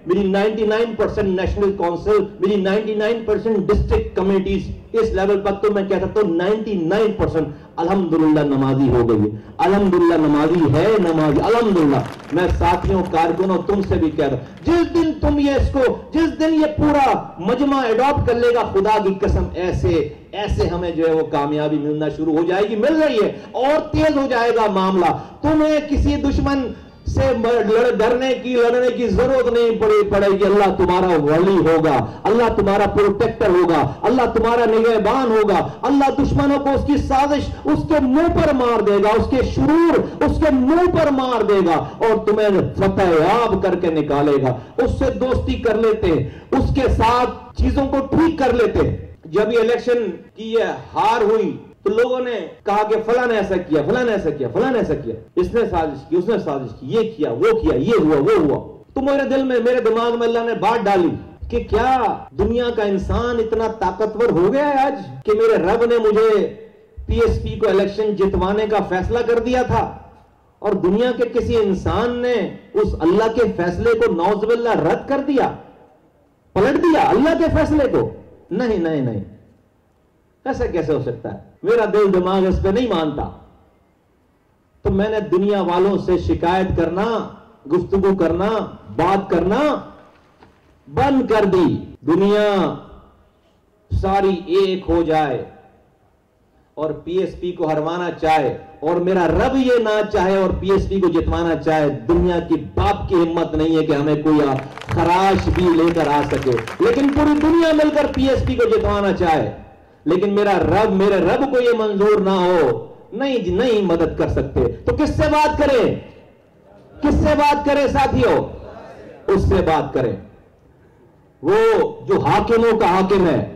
میری ninety nine percent national council, میری ninety nine percent district committees, اس لیول پر تو میں کہہ سکتا ہوں نائنٹی نائن پرسنٹ الحمدللہ نمازی ہو گئی ہے، الحمدللہ نمازی ہے، نمازی الحمدللہ۔ میں ساتھیوں کارکنوں تم سے بھی کہہ رہا ہوں، جس دن تم یہ اس کو جس دن یہ پورا مجمع ایڈاپٹ کر لے گا، خدا کی قسم ایسے ایسے ہمیں جو ہے وہ کامیابی ملنا شروع ہو جائے گی، مل رہی ہے، اور تیز ہو جائے گا معاملہ۔ تمہیں کسی دشمن سے ڈرنے کی لڑنے کی ضرورت نہیں پڑے گی، اللہ تمہارا ولی ہوگا، اللہ تمہارا پروٹیکٹر ہوگا، اللہ تمہارا نگہبان ہوگا، اللہ دشمنوں کو اس کی سازش اس کے منہ پر مار دے گا، اس کے شرور اس کے منہ پر مار دے گا، اور تمہیں فتح یاب کر کے نکالے گا۔ اس سے دوستی کر لیتے، اس کے ساتھ چیزوں کو ٹھیک کر لیتے۔ جب یہ الیکشن کی یہ ہار ہوئی تو لوگوں نے کہا کہ فلاں نے ایسا کیا، فلاں نے ایسا کیا، فلاں نے ایسا کیا، اس نے سازش کی، اس نے سازش کی، یہ کیا، وہ کیا، یہ ہوا، وہ ہوا۔ تو میرے دل میں میرے دماغ میں اللہ نے بات ڈالی کہ کیا دنیا کا انسان اتنا طاقتور ہو گیا ہے آج کہ میرے رب نے مجھے پی ایس پی کو الیکشن جتوانے کا فیصلہ کر دیا تھا، اور دنیا کے کسی انسان نے اس اللہ کے فیصلے کو نعوذ باللہ رد کر دیا، پلٹ دیا اللہ کے فیصلے کو؟ نہیں نہیں نہیں، ایسا کیسے ہو سکتا ہے؟ میرا دل دماغ اس پہ نہیں مانتا۔ تو میں نے دنیا والوں سے شکایت کرنا، گفتگو کرنا، بات کرنا بند کر دی۔ دنیا ساری ایک ہو جائے اور پی ایس پی کو ہروانا چاہے، اور میرا رب یہ نہ چاہے اور پی ایس پی کو جتوانا چاہے، دنیا کی باپ کی ہمت نہیں ہے کہ ہمیں کوئی خراش بھی لے کر آ سکے، لیکن پوری دنیا مل کر پی ایس پی کو جتوانا چاہے، لیکن میرا رب میرے رب کو یہ منظور نہ ہو، نہیں نہیں مدد کر سکتے۔ تو کس سے بات کریں؟ کس سے بات کریں ساتھیوں؟ اس سے بات کریں وہ جو حاکموں کا حاکم ہے،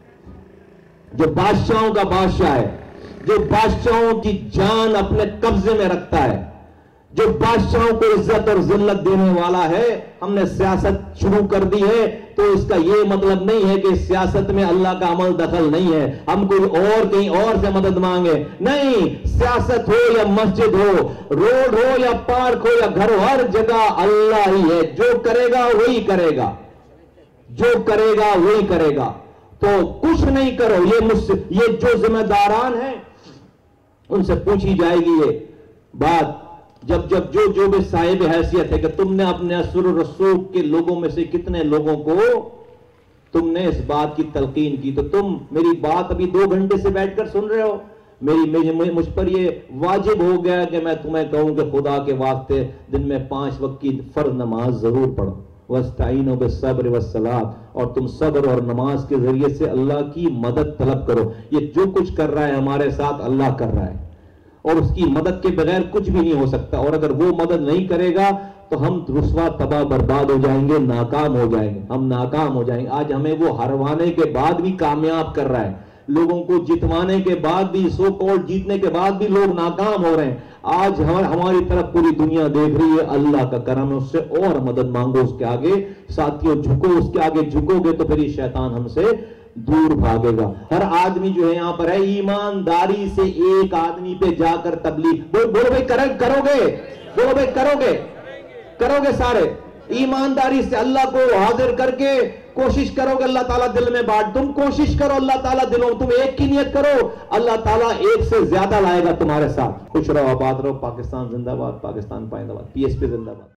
جو بادشاہوں کا بادشاہ ہے، جو بادشاہوں کی جان اپنے قبضے میں رکھتا ہے، جو بادشاہوں کو عزت اور ذلت دینے والا ہے۔ ہم نے سیاست شروع کر دی ہے تو اس کا یہ مطلب نہیں ہے کہ سیاست میں اللہ کا عمل دخل نہیں ہے، ہم کوئی اور کہیں اور سے مدد مانگے، نہیں۔ سیاست ہو یا مسجد ہو، روڈ ہو یا پارک ہو یا گھر ہو، ہر جگہ اللہ ہی ہے، جو کرے گا وہی کرے گا، جو کرے گا وہی کرے گا۔ تو کچھ نہیں کرو، یہ مجھ سے یہ جو ذمہ داران ہیں ان سے پوچھی جائے گی یہ بات، جب جب جو جو بھی صاحب حیثیت ہے کہ تم نے اپنے اثر و رسوخ کے لوگوں میں سے کتنے لوگوں کو تم نے اس بات کی تلقین کی، تو تم میری بات ابھی دو گھنٹے سے بیٹھ کر سن رہے ہو، میری مجھ پر یہ واجب ہو گیا کہ میں تمہیں کہوں کہ خدا کے واسطے دن میں پانچ وقت کی فرض نماز ضرور پڑھو، وَاسْتَعِينُوا بِالصَّبْرِ وَالصَّلَاةِ، اور تم صبر اور نماز کے ذریعے سے اللہ کی مدد طلب کرو۔ یہ جو کچھ کر رہا ہے ہمارے ساتھ اللہ کر رہا ہے، اور اس کی مدد کے بغیر کچھ بھی نہیں ہو سکتا، اور اگر وہ مدد نہیں کرے گا تو ہم رسوا تباہ برباد ہو جائیں گے، ناکام ہو جائیں گے، ہم ناکام ہو جائیں گے۔ آج ہمیں وہ ہروانے کے بعد بھی کامیاب کر رہا ہے، لوگوں کو جتوانے کے بعد بھی، سو کالڈ جیتنے کے بعد بھی لوگ ناکام ہو رہے ہیں۔ آج ہماری طرف پوری دنیا دیکھ رہی ہے، اللہ کا کرم ہے، اس سے اور مدد مانگو، اس کے آگے ساتھیوں جھکو، اس کے آگے جھکو گے تو پھر یہ شیطان ہم سے دور بھاگے گا۔ ہر آدمی جو ہے یہاں پر ہے، ایمانداری سے ایک آدمی پہ جا کر تبلیغ، بولو بھائی کرو گے، بولو بھائی کرو گے، کرو گے سارے ایمانداری سے، اللہ کو حاضر کر کے کوشش کرو گے، اللہ تعالیٰ دل میں بانٹ، تم کوشش کرو، اللہ تعالیٰ دلوں، تم ایک کی نیت کرو، اللہ تعالیٰ ایک سے زیادہ لائے گا تمہارے ساتھ۔ خوش رہو، آباد رہو، پاکستان زندہ باد، پاکستان پائندہ باد، پی ایس پی زندہ باد۔